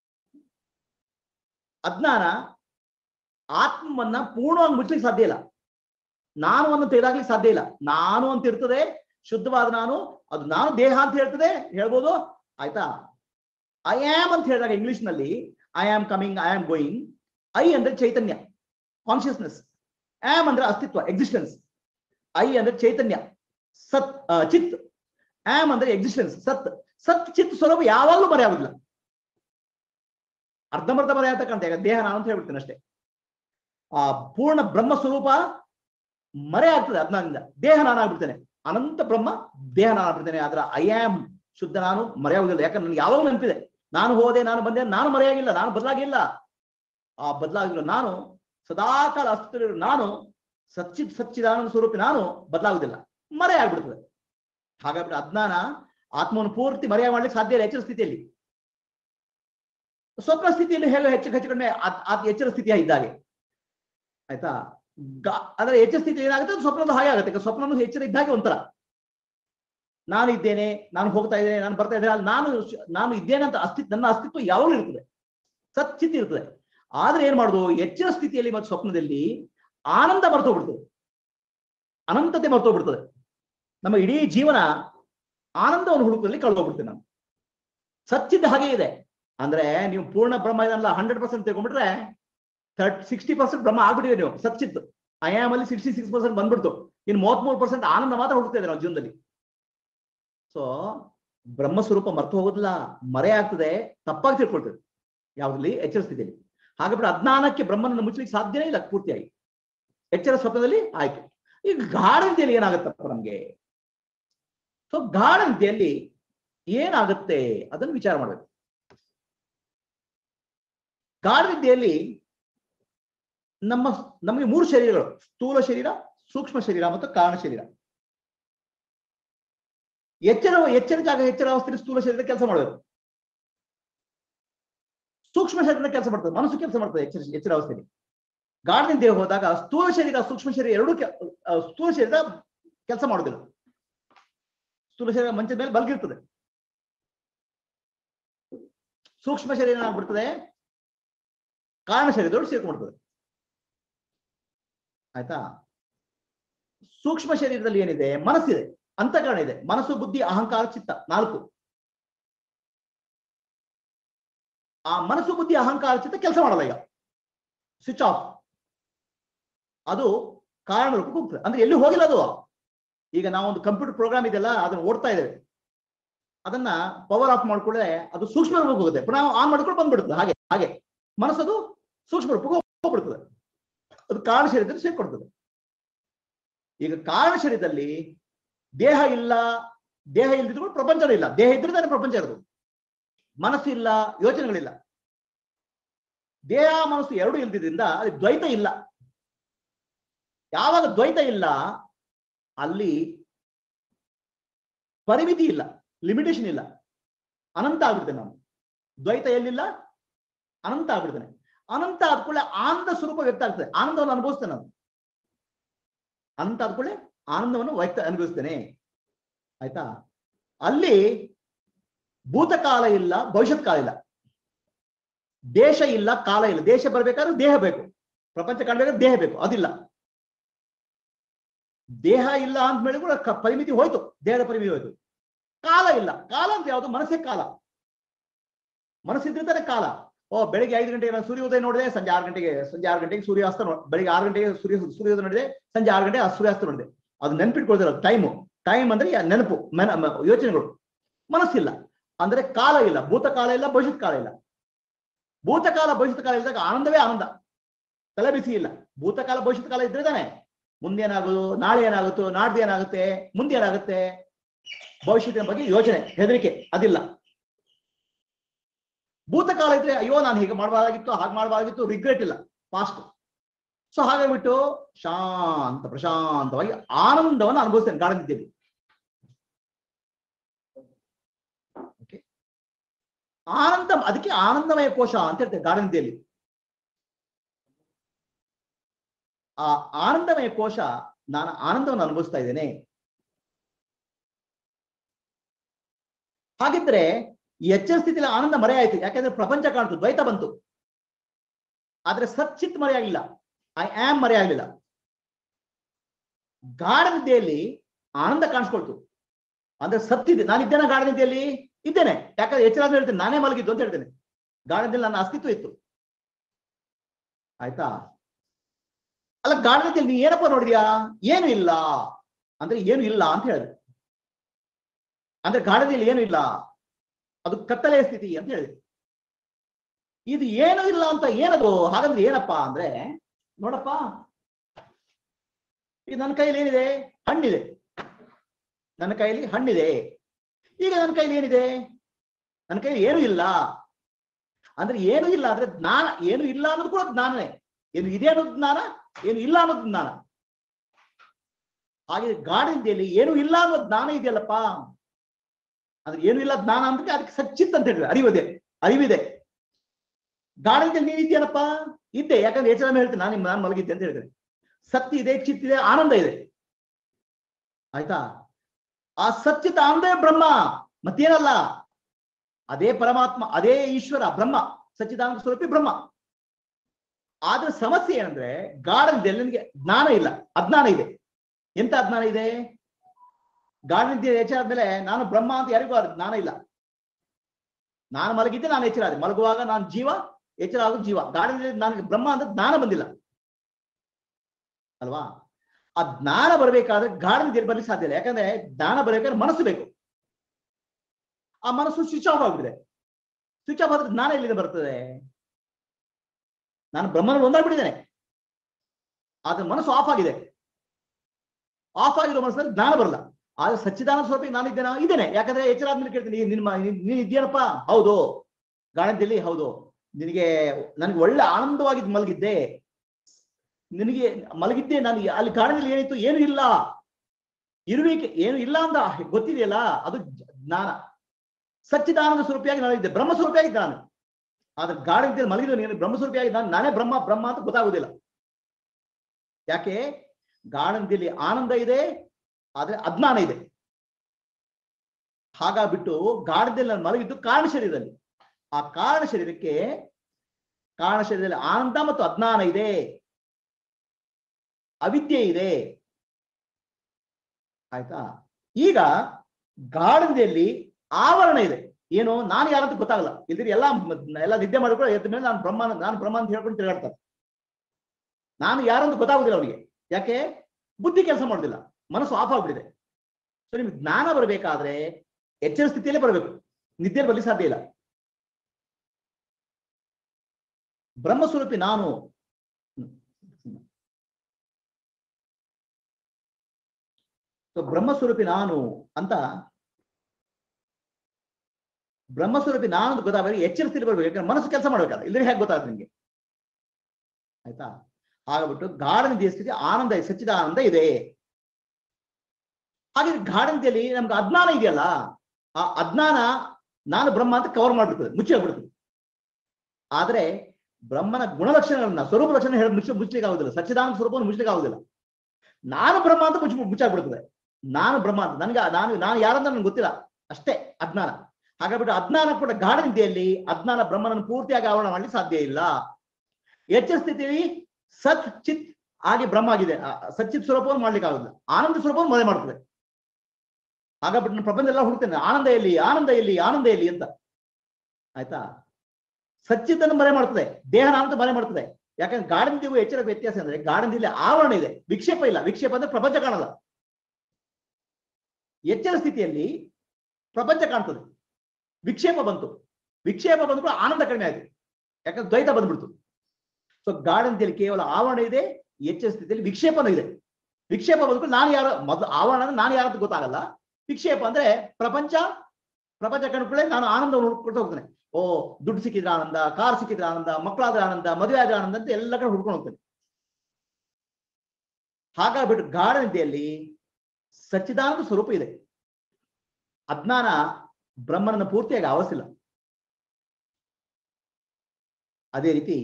ಅಜ್ಞಾನ ಆತ್ಮವನ್ನ ಪೂರ್ಣವಾಗಿ ಮುಚ್ಚಲಿಕ್ಕೆ ಸಾಧ್ಯ ಇಲ್ಲ. ನಾನು ಅನ್ನು ತೆಗೆದಾಗ್ಲಿಕ್ಕೆ ಸಾಧ್ಯ ಇಲ್ಲ. ನಾನು ಅಂತ ಇರ್ತದೆ, ಶುದ್ಧವಾದ ನಾನು. ಅದು ನಾನು ದೇಹ ಅಂತ ಹೇಳ್ತದೆ, ಹೇಳ್ಬೋದು. ಆಯ್ತಾ? ಐ ಆಮ್ ಅಂತ ಹೇಳಿದಾಗ ಇಂಗ್ಲಿಷ್ ನಲ್ಲಿ I am coming, I am going. I ಅಂದ್ರೆ ಚೈತನ್ಯ, ಕಾನ್ಶಿಯಸ್ನೆಸ್. ಆಮ್ ಅಂದ್ರೆ ಅಸ್ತಿತ್ವ, ಎಕ್ಸಿಸ್ಟೆನ್ಸ್. ಐ ಅಂದ್ರೆ ಚೈತನ್ಯ, ಸತ್, ಚಿತ್. ಆಮ್ ಅಂದ್ರೆ ಎಕ್ಸಿಸ್ಟೆನ್ಸ್, ಸತ್. ಸತ್ ಚಿತ್ ಸ್ವರೂಪ ಯಾವಾಗಲೂ ಮರೆ ಆಗುದಿಲ್ಲ. ಅರ್ಧಂಬರ್ಧ ಮರೆ ಅಂತ ಕಾಣ್ತೇವೆ. ದೇಹ ನಾನು ಅಂತ ಹೇಳ್ಬಿಡ್ತೇನೆ ಅಷ್ಟೇ. ಆ ಪೂರ್ಣ ಬ್ರಹ್ಮ ಸ್ವರೂಪ ಮರೆ ಆಗ್ತದೆ ಅಜ್ಞಾನದಿಂದ. ದೇಹ ನಾನಾಗ್ಬಿಡ್ತೇನೆ. ಅನಂತ ಬ್ರಹ್ಮ ದೇಹ ನಾನಾಗ್ಬಿಡ್ತೇನೆ. ಆದ್ರೆ ಐ ಆಮ್ ಶುದ್ಧ ನಾನು ಮರೆಯಾಗುದಿಲ್ಲ. ಯಾಕಂದ್ರೆ ನನಗೆ ಯಾವಾಗಲೂ ನೆನಪಿದೆ, ನಾನು ಹೋದೆ, ನಾನು ಬಂದೆ, ನಾನು ಮರೆಯಾಗಿಲ್ಲ, ನಾನು ಬದಲಾಗಿಲ್ಲ. ಆ ಬದಲಾಗಿರೋ ನಾನು ಸದಾಕಾಲ ಅಸ್ತಿತ್ವ ನಾನು, ಸಚ್ಚಿದಾನಂದ ಸ್ವರೂಪಿ ನಾನು ಬದಲಾಗುದಿಲ್ಲ, ಮರೆ ಆಗ್ಬಿಡ್ತದೆ. ಹಾಗಾಗ್ಬಿಟ್ಟು ಅಜ್ಞಾನ ಆತ್ಮವನ್ನು ಪೂರ್ತಿ ಮರೆಯ ಮಾಡ್ಲಿಕ್ಕೆ ಸಾಧ್ಯ ಇಲ್ಲ ಎಚ್ಚರ ಸ್ಥಿತಿಯಲ್ಲಿ. ಸ್ವಪ್ನ ಸ್ಥಿತಿಯಲ್ಲಿ ಹೇಗೆ ಹೆಚ್ಚು ಕಡಿಮೆ ಎಚ್ಚರ ಸ್ಥಿತಿಯ ಇದ್ದಾಗೆ. ಆಯ್ತಾ? ಅಂದ್ರೆ ಎಚ್ಚರ ಸ್ಥಿತಿ ಏನಾಗುತ್ತೆ, ಸ್ವಪ್ನದ ಹಾಗೆ ಆಗುತ್ತೆ. ಸ್ವಪ್ನ ಎಚ್ಚರ ಇದ್ದಾಗೆ ಒಂಥರ ನಾನು ಇದ್ದೇನೆ, ನಾನು ಹೋಗ್ತಾ ಇದ್ದೇನೆ, ನಾನು ಬರ್ತಾ ಇದ್ದೇನೆ. ಅಲ್ಲಿ ನಾನು ಇದ್ದೇನೆ ಅಂತ ನನ್ನ ಅಸ್ತಿತ್ವ ಯಾವಾಗಲೂ ಇರ್ತದೆ, ಸಚ್ಚಿತ್ ಇರ್ತದೆ. ಆದ್ರೆ ಏನ್ ಮಾಡುದು, ಎಚ್ಚರ ಸ್ಥಿತಿಯಲ್ಲಿ ಮತ್ತು ಸ್ವಪ್ನದಲ್ಲಿ ಆನಂದ ಮರ್ತೋಗ್ಬಿಡ್ತದೆ, ಅನಂತತೆ ಮರ್ತೋಗ್ಬಿಡ್ತದೆ. ನಮ್ಮ ಇಡೀ ಜೀವನ ಆನಂದವನ್ನು ಹುಡುಕಲ್ಲಿ ಕಳೆದೋಗ್ಬಿಡ್ತೇವೆ ನಾವು. ಸಚ್ಚಿದ್ದ ಹಾಗೆ ಇದೆ. ಅಂದ್ರೆ ನೀವು ಪೂರ್ಣ ಬ್ರಹ್ಮ ಇದಲ್ಲ 100% ತಗೊಂಡ್ಬಿಟ್ರೆ 60% ಬ್ರಹ್ಮ ಆಗ್ಬಿಟ್ಟಿದೆ ನೀವು. ಸಚ್ಚಿತ್ತು ಐ ಆಮ್ ಅಲ್ಲಿ 66% ಬಂದ್ಬಿಡ್ತು. ಇನ್ನು 33% ಆನಂದ ಮಾತ್ರ ಹುಡುಕ್ತಾ ಇದೆ ನಾವು ಜೀವನದಲ್ಲಿ. ಸೊ ಬ್ರಹ್ಮಸ್ವರೂಪ ಮರ್ತು ಹೋಗೋದಿಲ್ಲ, ಮರೆ ಆಗ್ತದೆ, ತಪ್ಪಾಗಿ ತಿಳ್ಕೊಳ್ತೇವೆ ಯಾವ್ದ್ರಲ್ಲಿ, ಎಚ್ಚರ ಸ್ಥಿತಿಯಲ್ಲಿ. ಹಾಗಾದ್ರೆ ಅಜ್ಞಾನಕ್ಕೆ ಬ್ರಹ್ಮನನ್ನು ಮುಚ್ಚಲಿಕ್ಕೆ ಸಾಧ್ಯನೇ ಇಲ್ಲ ಪೂರ್ತಿಯಾಗಿ. ಎಚ್ಚರ ಸ್ವಪ್ನದಲ್ಲಿ ಆಯ್ತು. ಈಗ ಗಾಢ ನಿದ್ದೆಯಲ್ಲಿ ಏನಾಗುತ್ತಪ್ಪ ನಮ್ಗೆ? ಸೊ ಗಾಢ ನಿದ್ದೆಯಲ್ಲಿ ಏನಾಗುತ್ತೆ ಅದನ್ನು ವಿಚಾರ ಮಾಡಬೇಕು. ಗಾಢ ನಿದ್ದೆಯಲ್ಲಿ ನಮಗೆ 3 ಶರೀರಗಳು: ಸ್ಥೂಲ ಶರೀರ, ಸೂಕ್ಷ್ಮ ಶರೀರ ಮತ್ತು ಕಾರಣ ಶರೀರ. ಎಚ್ಚರಾವಸ್ಥೆಯಲ್ಲಿ ಸ್ಥೂಲ ಶರೀರ ಕೆಲಸ ಮಾಡಬೇಕು, ಸೂಕ್ಷ್ಮ ಶರೀರ ಕೆಲಸ ಮಾಡ್ತದೆ, ಮನಸ್ಸು ಕೆಲಸ ಮಾಡ್ತದೆ ಎಚ್ಚರಾವಸ್ಥೆಯಲ್ಲಿ. ಗಾಢ ನಿದ್ದೆ ಹೋದಾಗ ಸ್ಥೂಲ ಶರೀರ ಸೂಕ್ಷ್ಮ ಶರೀರ ಎರಡೂ ಸ್ಥೂಲ ಶರೀರ ಕೆಲಸ ಮಾಡೋದಿಲ್ಲ. ಸ್ಥೂಲ ಶರೀರ ಮಂಚದ ಮೇಲೆ ಬಲ್ಗಿರ್ತದೆ, ಸೂಕ್ಷ್ಮ ಶರೀರ ಏನಾಗ್ಬಿಡ್ತದೆ, ಕಾರಣ ಶರೀರದೊಳಗೆ ಸೇರ್ಕೊಂಡ್ಬಿಡ್ತದೆ. ಆಯ್ತಾ? ಸೂಕ್ಷ್ಮ ಶರೀರದಲ್ಲಿ ಏನಿದೆ, ಮನಸ್ಸಿದೆ, ಅಂತಃಕರಣ ಇದೆ. ಮನಸ್ಸು, ಬುದ್ಧಿ, ಅಹಂಕಾರ, ಚಿತ್ತ 4. ಆ ಮನಸ್ಸು, ಬುದ್ಧಿ, ಅಹಂಕಾರ, ಚಿತ್ತ ಕೆಲಸ ಮಾಡಲ್ಲ. ಈಗ ಸ್ವಿಚ್ ಆಫ್. ಅದು ಕಾರಣ ರೂಪಕ್ಕೆ ಹೋಗ್ತದೆ. ಅಂದ್ರೆ ಎಲ್ಲಿ ಹೋಗಿಲ್ಲ ಅದು. ಈಗ ನಾವೊಂದು ಕಂಪ್ಯೂಟರ್ ಪ್ರೋಗ್ರಾಮ್ ಇದೆಯಲ್ಲ, ಅದನ್ನ ಓಡ್ತಾ ಇದ್ದೇವೆ, ಅದನ್ನ ಪವರ್ ಆಫ್ ಮಾಡ್ಕೊಂಡ್ರೆ ಅದು ಸೂಕ್ಷ್ಮ ರೂಪಕ್ಕೆ ಹೋಗುತ್ತೆ, ಪುನಃ ಆನ್ ಮಾಡ್ಕೊಂಡು ಬಂದ್ಬಿಡುತ್ತೆ. ಹಾಗೆ ಮನಸ್ಸದು ಸೂಕ್ಷ್ಮ ರೂಪಕ್ಕೆ ಹೋಗ್ಬಿಡ್ತದೆ, ಅದು ಕಾರಣ ಶರೀರದಲ್ಲಿ ಸೇರ್ಕೊಡ್ತದೆ. ಈಗ ಕಾರಣ ಶರೀರದಲ್ಲಿ ದೇಹ ಇಲ್ಲ, ದೇಹ ಇಲ್ದಿದ್ರು ಪ್ರಪಂಚನೂ ಇಲ್ಲ. ದೇಹ ಇದ್ರೆ ತಾನೇ ಪ್ರಪಂಚ ಇರೋದು. ಮನಸ್ಸು ಇಲ್ಲ, ಯೋಚನೆಗಳಿಲ್ಲ. ದೇಹ ಮನಸ್ಸು ಎರಡು ಇಲ್ದಿದ್ರಿಂದ ಅಲ್ಲಿ ದ್ವೈತ ಇಲ್ಲ. ಯಾವಾಗ ದ್ವೈತ ಇಲ್ಲ ಅಲ್ಲಿ ಪರಿಮಿತಿ ಇಲ್ಲ, ಲಿಮಿಟೇಷನ್ ಇಲ್ಲ, ಅನಂತ ಆಗ್ಬಿಡ್ತೇನೆ ನಾನು. ದ್ವೈತ ಎಲ್ಲಿಲ್ಲ, ಅನಂತ ಆಗ್ಬಿಡ್ತೇನೆ. ಅನಂತ ಆದ್ಕೊಳ್ಳೆ ಆನಂದ ಸ್ವರೂಪ ವ್ಯಕ್ತ ಆಗ್ತದೆ, ಆನಂದವನ್ನು ಅನುಭವಿಸ್ತೇನೆ ನಾನು. ಅನಂತ ಆದ್ಕೊಳ್ಳೆ ಆನಂದವನ್ನು ಅನುಭವಿಸ್ತೇನೆ. ಆಯ್ತಾ? ಅಲ್ಲಿ ಭೂತಕಾಲ ಇಲ್ಲ, ಭವಿಷ್ಯತ್ ಕಾಲ ಇಲ್ಲ, ದೇಶ ಇಲ್ಲ, ಕಾಲ ಇಲ್ಲ. ದೇಶ ಬರ್ಬೇಕಾದ್ರೆ ದೇಹ ಬೇಕು, ಪ್ರಪಂಚ ಕಾಣಬೇಕಾದ್ರೆ ದೇಹ ಬೇಕು, ಅದಿಲ್ಲ. ದೇಹ ಇಲ್ಲ ಅಂತ ಹೇಳಿ ಕೂಡ ಪರಿಮಿತಿ ಹೋಯ್ತು, ದೇಹದ ಪರಿಮಿತಿ ಹೋಯ್ತು. ಕಾಲ ಇಲ್ಲ. ಕಾಲ ಅಂತ ಯಾವುದು? ಮನಸ್ಸೇ ಕಾಲ. ಮನಸ್ಸಿದ್ರೆ ಕಾಲ. ಬೆಳಿಗ್ಗೆ 5 ಗಂಟೆಗೆ ನಾನು ಸೂರ್ಯೋದಯ ನೋಡಿದೆ, ಸಂಜೆ 6 ಗಂಟೆಗೆ ಸೂರ್ಯಾಸ್ತ ಬೆಳಿಗ್ಗೆ 6 ಗಂಟೆಗೆ ಸೂರ್ಯೋದಯ ನೋಡಿದೆ, ಸಂಜೆ 6 ಗಂಟೆಗೆ ಸೂರ್ಯಾಸ್ತ ನೋಡಿದೆ. ಅದು ನೆನಪಿಟ್ಕೊಳ್ತಿರೋದು ಟೈಮ್ ಅಂದ್ರೆ ನೆನಪು, ಯೋಚನೆಗಳು. ಮನಸ್ಸಿಲ್ಲ ಅಂದ್ರೆ ಕಾಲ ಇಲ್ಲ, ಭೂತಕಾಲ ಇಲ್ಲ, ಭವಿಷ್ಯತ್ ಕಾಲ ಇಲ್ಲ. ಭೂತಕಾಲ ಭವಿಷ್ಯತ್ ಕಾಲ ಇದ್ದಾಗ ಆನಂದವೇ ಆನಂದ, ತಲೆ ಬಿಸಿ ಇಲ್ಲ. ಭೂತಕಾಲ ಭವಿಷ್ಯತ್ ಕಾಲ ಇದ್ರೆ ತಾನೆ ಮುಂದೇನಾಗೋದು, ನಾಳೆ ಏನಾಗುತ್ತೋ, ನಾಡ್ದು ಏನಾಗುತ್ತೆ, ಮುಂದೆ ಏನಾಗುತ್ತೆ, ಭವಿಷ್ಯತ್ತಿನ ಬಗ್ಗೆ ಯೋಚನೆ, ಹೆದರಿಕೆ, ಅದಿಲ್ಲ. ಭೂತಕಾಲ ಇದ್ರೆ ಅಯ್ಯೋ ನಾನು ಹೀಗೆ ಮಾಡಬಾರ್ದಾಗಿತ್ತು, ಹಾಗೆ ಮಾಡಬಾರ್ದಾಗಿತ್ತು, ರಿಗ್ರೆಟ್ ಇಲ್ಲ, ಪಾಸ್ಟ್. ಸೊ ಹಾಗಾಗ್ಬಿಟ್ಟು ಪ್ರಶಾಂತವಾಗಿ ಆನಂದವನ್ನು ಅನುಭವಿಸ್ತೇನೆ ಗಾಢನಿದ್ದೆಯಲ್ಲಿ. ಆನಂದ, ಅದಕ್ಕೆ ಆನಂದಮಯ ಕೋಶ ಅಂತ ಹೇಳ್ತೇವೆ ಗಾಢನಿದ್ದೆಯಲ್ಲಿ. ಆ ಆನಂದಮಯ ಕೋಶ, ನಾನು ಆನಂದವನ್ನು ಅನುಭವಿಸ್ತಾ ಇದ್ದೇನೆ. ಹಾಗಿದ್ರೆ ಈ ಎಚ್ಚರ ಸ್ಥಿತಿಯಲ್ಲಿ ಆನಂದ ಮರೆಯಾಯಿತು. ಯಾಕೆಂದ್ರೆ ಪ್ರಪಂಚ ಕಾಣ್ತು, ದ್ವೈತ ಬಂತು. ಆದ್ರೆ ಸಚ್ಚಿತ್ ಮರೆಯಾಗಿಲ್ಲ, ಐ ಆಮ್ ಮರೆಯಾಗಲಿಲ್ಲ. ಗಾಢನಿದ್ದೆಯಲ್ಲಿ ಆನಂದ ಕಾಣಿಸ್ಕೊಳ್ತು, ಅಂದ್ರೆ ಸತ್ತಿದೆ. ನಾನಿದ್ದೇನೆ ಗಾಢನಿದ್ದೆಯಲ್ಲಿ ಇದ್ದೇನೆ. ಯಾಕಂದ್ರೆ ಎಚ್ಚರ ಹೇಳ್ತೇನೆ, ನಾನೇ ಮಲಗಿದ್ದು ಅಂತ ಹೇಳ್ತೇನೆ. ಗಾಢನಿದ್ದೆಯಲ್ಲಿ ನನ್ನ ಅಸ್ತಿತ್ವ ಇತ್ತು. ಆಯ್ತಾ? ಅಲ್ಲ, ಗಾಢನಿದ್ದೆಯಲ್ಲಿ ನೀ ಏನಪ್ಪ ನೋಡಿದ್ಯಾ? ಏನು ಇಲ್ಲ ಅಂದ್ರೆ ಏನು ಇಲ್ಲ ಅಂತ ಹೇಳಿದೆ. ಅಂದ್ರೆ ಗಾಢನಿದ್ದೆಯಲ್ಲಿ ಏನು ಇಲ್ಲ, ಅದು ಕತ್ತಲೆಯ ಸ್ಥಿತಿ ಅಂತ ಹೇಳಿದೆ. ಇದು ಏನು ಇಲ್ಲ ಅಂತ ಏನದು? ಹಾಗಂದ್ರೆ ಏನಪ್ಪಾ ಅಂದ್ರೆ, ನೋಡಪ್ಪ, ಈಗ ನನ್ನ ಕೈಯಲ್ಲಿ ಏನಿದೆ? ಹಣ್ಣಿದೆ. ನನ್ನ ಕೈಯಲ್ಲಿ ಹಣ್ಣಿದೆ. ಈಗ ನನ್ನ ಕೈಲಿ ಏನಿದೆ? ನನ್ನ ಕೈಲಿ ಏನು ಇಲ್ಲ. ಅಂದ್ರೆ ಏನು ಇಲ್ಲ ಅಂದ್ರೆ ಜ್ಞಾನ. ಏನು ಇಲ್ಲ ಅನ್ನೋದು ಕೂಡ ಜ್ಞಾನನೇ. ಏನು ಇದೆ ಅನ್ನೋದು ಜ್ಞಾನ, ಏನು ಇಲ್ಲ ಅನ್ನೋದು ಜ್ಞಾನ. ಹಾಗೆ ಗಾಢನಿದ್ದೆಯಲ್ಲಿ ಏನು ಇಲ್ಲ ಅನ್ನೋದು ಜ್ಞಾನ ಇದೆಯಲ್ಲಪ್ಪ, ಅಂದ್ರೆ ಏನು ಇಲ್ಲ ಜ್ಞಾನ ಅಂದ್ರೆ ಅದಕ್ಕೆ ಸಚ್ಚಿತ್ ಅಂತ ಹೇಳಿದ್ರೆ ಅರಿವಿದೆ. ಗಾಢನಿದ್ದೆಯಲ್ಲಿ ನೀನ್ ಇದೆಯಲ್ಲಪ್ಪ, ಇದ್ದೆ. ಯಾಕಂದ್ರೆ ಎಚ್ಚರ ಹೇಳ್ತೇನೆ, ನಾನು ಮಲಗಿದ್ದೆ ಅಂತ ಹೇಳಿದ್ರೆ. ಸತ್ಯ ಇದೆ, ಚಿತ್ತಿದೆ, ಆನಂದ ಇದೆ. ಆಯ್ತಾ? ಆ ಸಚ್ಚಿತ್ ಆನಂದೇ ಬ್ರಹ್ಮ, ಮತ್ತೇನಲ್ಲ. ಅದೇ ಪರಮಾತ್ಮ, ಅದೇ ಈಶ್ವರ ಬ್ರಹ್ಮ, ಸಚ್ಚಿದಾನಂದ ಸ್ವರೂಪಿ ಬ್ರಹ್ಮ. ಆದ್ರೆ ಸಮಸ್ಯೆ ಏನಂದ್ರೆ ಗಾಢನಿದ್ದೆಯಲ್ಲಿ ನನಗೆ ಜ್ಞಾನ ಇಲ್ಲ, ಅಜ್ಞಾನ ಇದೆ. ಎಂತ ಅಜ್ಞಾನ ಇದೆ? ಗಾಢನಿದ್ದೆ ಎಚ್ಚರ ಆದ್ಮೇಲೆ ನಾನು ಬ್ರಹ್ಮ ಅಂತ ಯಾರಿಗೂ ಜ್ಞಾನ ಇಲ್ಲ. ನಾನು ಮಲಗಿದ್ದೆ, ನಾನು ಎಚ್ಚರ ಆದೆ. ಮಲಗುವಾಗ ನಾನು ಜೀವ, ಎಚ್ಚರ ಆಗೋದು ಜೀವ. ಗಾಢನಿದ್ದೆ ನನಗೆ ಬ್ರಹ್ಮ ಅಂತ ಜ್ಞಾನ ಬಂದಿಲ್ಲ ಅಲ್ವಾ? ಆ ಜ್ಞಾನ ಬರಬೇಕಾದ್ರೆ ಗಾಢನಿದ್ದೆಯಲ್ಲಿ ಬರ್ಲಿಕ್ಕೆ ಸಾಧ್ಯ ಇಲ್ಲ. ಯಾಕಂದ್ರೆ ಜ್ಞಾನ ಬರಬೇಕಾದ್ರೆ ಮನಸ್ಸು ಬೇಕು. ಆ ಮನಸ್ಸು ಸ್ವಿಚ್ ಆಫ್ ಆಗಿದೆ. ಸ್ವಿಚ್ ಆಫ್ ಆದ್ರೆ ಜ್ಞಾನ ಎಲ್ಲಿಂದ ಬರ್ತದೆ? ನಾನು ಬ್ರಹ್ಮನಲ್ಲಿ ಒಂದಾಗ್ಬಿಟ್ಟಿದ್ದೇನೆ, ಆದ್ರೆ ಮನಸ್ಸು ಆಫ್ ಆಗಿದೆ. ಆಫ್ ಆಗಿರೋ ಮನಸ್ಸಲ್ಲಿ ಜ್ಞಾನ ಬರಲ್ಲ. ಆದ್ರೆ ಸಚ್ಚಿದಾನಂದ ಸ್ವರೂಪಿ ನಾನು ಇದ್ದೇನೆ. ಯಾಕಂದ್ರೆ ಎಚ್ಚರ ಆದ್ಮೇಲೆ ಕೇಳ್ತೀನಿ, ನೀನ್ ಇದೆಯೇನಪ್ಪ? ಹೌದು. ಗಾಢನಿದ್ದೆಯಲ್ಲಿ ಹೌದು. ನನಗೆ ಒಳ್ಳೆ ಆನಂದವಾಗಿ ಮಲಗಿದ್ದೆ. ನಿನಗೆ ಮಲಗಿದ್ದೆ ನಾನು. ಅಲ್ಲಿ ಗಾಢನಿದ್ದೆಯಲ್ಲಿ ಏನಿತ್ತು? ಏನು ಇಲ್ಲ. ಇರುವಿಕೆ ಏನು ಇಲ್ಲ ಅಂತ ಗೊತ್ತಿದೆಯಲ್ಲ, ಅದು ಜ್ಞಾನ. ಸಚ್ಚಿದಾನಂದ ಸ್ವರೂಪಿಯಾಗಿ ನಾನು ಇದ್ದೆ, ಬ್ರಹ್ಮ ಸ್ವರೂಪಿಯಾಗಿದ್ದೆ ನಾನು. ಆದ್ರೆ ಗಾಢನಿದ್ದೆಯಲ್ಲಿ ಮಲಗಿದ ನೀನು ಬ್ರಹ್ಮಸ್ವರೂಪಿಯಾಗಿ ನಾನೇ ಬ್ರಹ್ಮ ಅಂತ ಗೊತ್ತಾಗುವುದಿಲ್ಲ. ಯಾಕೆ? ಗಾಢನಿದ್ದೆಯಲ್ಲಿ ಆನಂದ ಇದೆ, ಆದ್ರೆ ಅಜ್ಞಾನ ಇದೆ. ಹಾಗಾಗ್ಬಿಟ್ಟು ಗಾಢನಿದ್ದೆಯಲ್ಲಿ ನಾನು ಮಲಗಿದ್ದು ಕಾರಣ ಶರೀರದಲ್ಲಿ. ಆ ಕಾರಣ ಶರೀರದಲ್ಲಿ ಆನಂದ ಮತ್ತು ಅಜ್ಞಾನ ಇದೆ, ಅವಿದ್ಯೆ ಇದೆ. ಆಯ್ತಾ? ಈಗ ಗಾಢನಿದ್ದೆಯಲ್ಲಿ ಆವರಣ ಇದೆ. ಏನು? ನಾನು ಯಾರಂತ ಗೊತ್ತಾಗಲ್ಲ. ಇಲ್ದಿರಿ ಎಲ್ಲ ನಿದ್ದೆ ಮಾಡಿಕೊಂಡು ಎದ್ದ ಮೇಲೆ ನಾನು ಬ್ರಹ್ಮ ಅಂತ ಹೇಳ್ಕೊಂಡು ತಿರುಗಾಡ್ತಾರೆ. ನಾನು ಯಾರಂತ ಗೊತ್ತಾಗುದಿಲ್ಲ ಅವರಿಗೆ. ಯಾಕೆ? ಬುದ್ಧಿ ಕೆಲಸ ಮಾಡೋದಿಲ್ಲ, ಮನಸ್ಸು ಆಫ್ ಆಗ್ಬಿಟ್ಟಿದೆ. ಸೊ ನಿಮ್ಗೆ ಜ್ಞಾನ ಬರಬೇಕಾದ್ರೆ ಎಚ್ಚರ ಸ್ಥಿತಿಯಲ್ಲೇ ಬರಬೇಕು, ನಿದ್ದೆಯಲ್ಲಿ ಬರ್ಲಿಕ್ಕೆ ಸಾಧ್ಯ ಇಲ್ಲ. ಬ್ರಹ್ಮಸ್ವರೂಪಿ ನಾನು ಬ್ರಹ್ಮಸ್ವರೂಪಿ ನಾನು ಅಂತ ಬ್ರಹ್ಮಸ್ವರೂಪಿ ನಾನು ಅಂತ ಗೊತ್ತಾಗಬೇಕು, ಎಚ್ಚರ ಸ್ಥಿತಿ ಬರ್ಬೇಕು. ಯಾಕಂದ್ರೆ ಮನಸ್ಸು ಕೆಲಸ ಮಾಡ್ಬೇಕಲ್ಲ, ಇಲ್ಲದ್ರೆ ಹೇಗೆ ಗೊತ್ತಾಗುತ್ತೆ ನಿಮ್ಗೆ? ಆಯ್ತಾ? ಹಾಗಾಗ್ಬಿಟ್ಟು ಗಾಢ ನಿದ್ದೆಯ ಸ್ಥಿತಿ ಆನಂದ, ಸಚ್ಚಿದಾನಂದ ಇದೆ. ಹಾಗೆ ಗಾಢ ನಿದ್ದೆಯಲ್ಲಿ ನಮ್ಗೆ ಅಜ್ಞಾನ ಇದೆಯಲ್ಲ, ಆ ಅಜ್ಞಾನ ನಾನು ಬ್ರಹ್ಮ ಅಂತ ಕವರ್ ಮಾಡ್ಬಿಡ್ತದೆ, ಮುಚ್ಚಾಗ್ಬಿಡ್ತದೆ. ಆದ್ರೆ ಬ್ರಹ್ಮನ ಗುಣಲಕ್ಷಣಗಳನ್ನ, ಸ್ವರೂಪ ಲಕ್ಷಣ ಹೇಳಿ ಮುಚ್ಚಲಿಕ್ಕೆ ಆಗುದಿಲ್ಲ. ಸಚ್ಚಿದಾನಂದ ಸ್ವರೂಪವನ್ನು ಮುಚ್ಚಲಿಕ್ಕೆ ಆಗುದಿಲ್ಲ. ನಾನು ಬ್ರಹ್ಮ ಅಂತ ಮುಚ್ಚಾಗ್ಬಿಡ್ತದೆ. ನಾನು ಬ್ರಹ್ಮ ಅಂತ ನಾನು ಯಾರಂತ ನನ್ಗೆ ಗೊತ್ತಿಲ್ಲ, ಅಷ್ಟೇ ಅಜ್ಞಾನ. ಹಾಗಾಗ್ಬಿಟ್ಟು ಅಜ್ಞಾನ ಕೂಡ ಗಾಢ ನಿದ್ದೆಯಲ್ಲಿ ಅಜ್ಞಾನ ಬ್ರಹ್ಮನನ್ನು ಪೂರ್ತಿಯಾಗಿ ಆವರಣ ಮಾಡ್ಲಿಕ್ಕೆ ಸಾಧ್ಯ ಇಲ್ಲ. ಎಚ್ಚರ ಸ್ಥಿತಿಯಲ್ಲಿ ಸತ್ ಚಿತ್ ಆಗಿ ಬ್ರಹ್ಮ ಆಗಿದೆ, ಸಚ್ಚಿತ್ ಸ್ವರೂಪವನ್ನು ಮಾಡ್ಲಿಕ್ಕೆ ಆಗುದಿಲ್ಲ. ಆನಂದ ಸ್ವರೂಪವನ್ನು ಮರೆ ಮಾಡ್ತದೆ. ಹಾಗಾಗ್ಬಿಟ್ಟು ನಾನು ಪ್ರಪಂಚ ಎಲ್ಲ ಹುಡುಕ್ತೇನೆ, ಆನಂದ ಎಲ್ಲಿ ಆನಂದ ಎಲ್ಲಿ ಆನಂದ ಎಲ್ಲಿ ಅಂತ. ಆಯ್ತಾ? ಸಚ್ಚಿತ್ತನ್ನು ಮರೆ ಮಾಡ್ತದೆ, ದೇಹನ ಅಂತ ಮರೆ ಮಾಡ್ತದೆ. ಯಾಕಂದ್ರೆ ಗಾಢ ನಿದ್ದೆಗೂ ಎಚ್ಚರ ವ್ಯತ್ಯಾಸ ಅಂದ್ರೆ ಗಾಢ ನಿದ್ದೆಯಲ್ಲಿ ಆವರಣ ಇದೆ, ವಿಕ್ಷೇಪ ಇಲ್ಲ. ವಿಕ್ಷೇಪ ಅಂದ್ರೆ ಪ್ರಪಂಚ ಕಾಣಲ್ಲ. ಎಚ್ಚರ ಸ್ಥಿತಿಯಲ್ಲಿ ಪ್ರಪಂಚ ಕಾಣ್ತದೆ, ವಿಕ್ಷೇಪ ಬಂತು. ವಿಕ್ಷೇಪ ಬಂದ್ಬಿಟ್ಟು ಆನಂದ ಕಡಿಮೆ ಆಯ್ತು, ಯಾಕಂದ್ರೆ ದ್ವೈತ ಬಂದ್ಬಿಡ್ತು. ಸೊ ಗಾಢ ನಿದ್ದೆಯಲ್ಲಿ ಕೇವಲ ಆವರಣ ಇದೆ, ಎಚ್ಚರ ಸ್ಥಿತಿಯಲ್ಲಿ ವಿಕ್ಷೇಪನೂ ಇದೆ. ವಿಕ್ಷೇಪ ಬಂದ್ಬಿಟ್ಟು ನಾನು ಯಾರು, ಮೊದಲು ಆವರಣ ಅಂದ್ರೆ ನಾನು ಯಾರಂತ ಗೊತ್ತಾಗಲ್ಲ. ವಿಕ್ಷೇಪ ಅಂದ್ರೆ ಪ್ರಪಂಚ ಕಂಡುಕೊಳ್ಳೆ ನಾನು ಆನಂದವನ್ನು ಹುಡ್ಕೊಳ್ತಾ ಹೋಗ್ತೇನೆ. ಓ, ದುಡ್ಡು ಸಿಕ್ಕಿದ್ರೆ ಆನಂದ, ಕಾರ್ ಸಿಕ್ಕಿದ್ರೆ ಆನಂದ, ಮಕ್ಕಳಾದ್ರೆ ಆನಂದ, ಮದುವೆ ಆದ್ರೆ ಆನಂದ ಅಂತ ಎಲ್ಲ ಕಡೆ ಹುಡ್ಕೊಂಡು ಹೋಗ್ತೇನೆ. ಹಾಗಾಗ್ಬಿಟ್ಟು ಗಾಢ ನಿದ್ದೆಯಲ್ಲಿ ಸಚ್ಚಿದಾನಂದ ಸ್ವರೂಪ ಇದೆ. ಅಜ್ಞಾನ ಬ್ರಹ್ಮನನ್ನು ಪೂರ್ತಿಯಾಗಿ ಆವರಿಸಿಲ್ಲ. ಅದೇ ರೀತಿ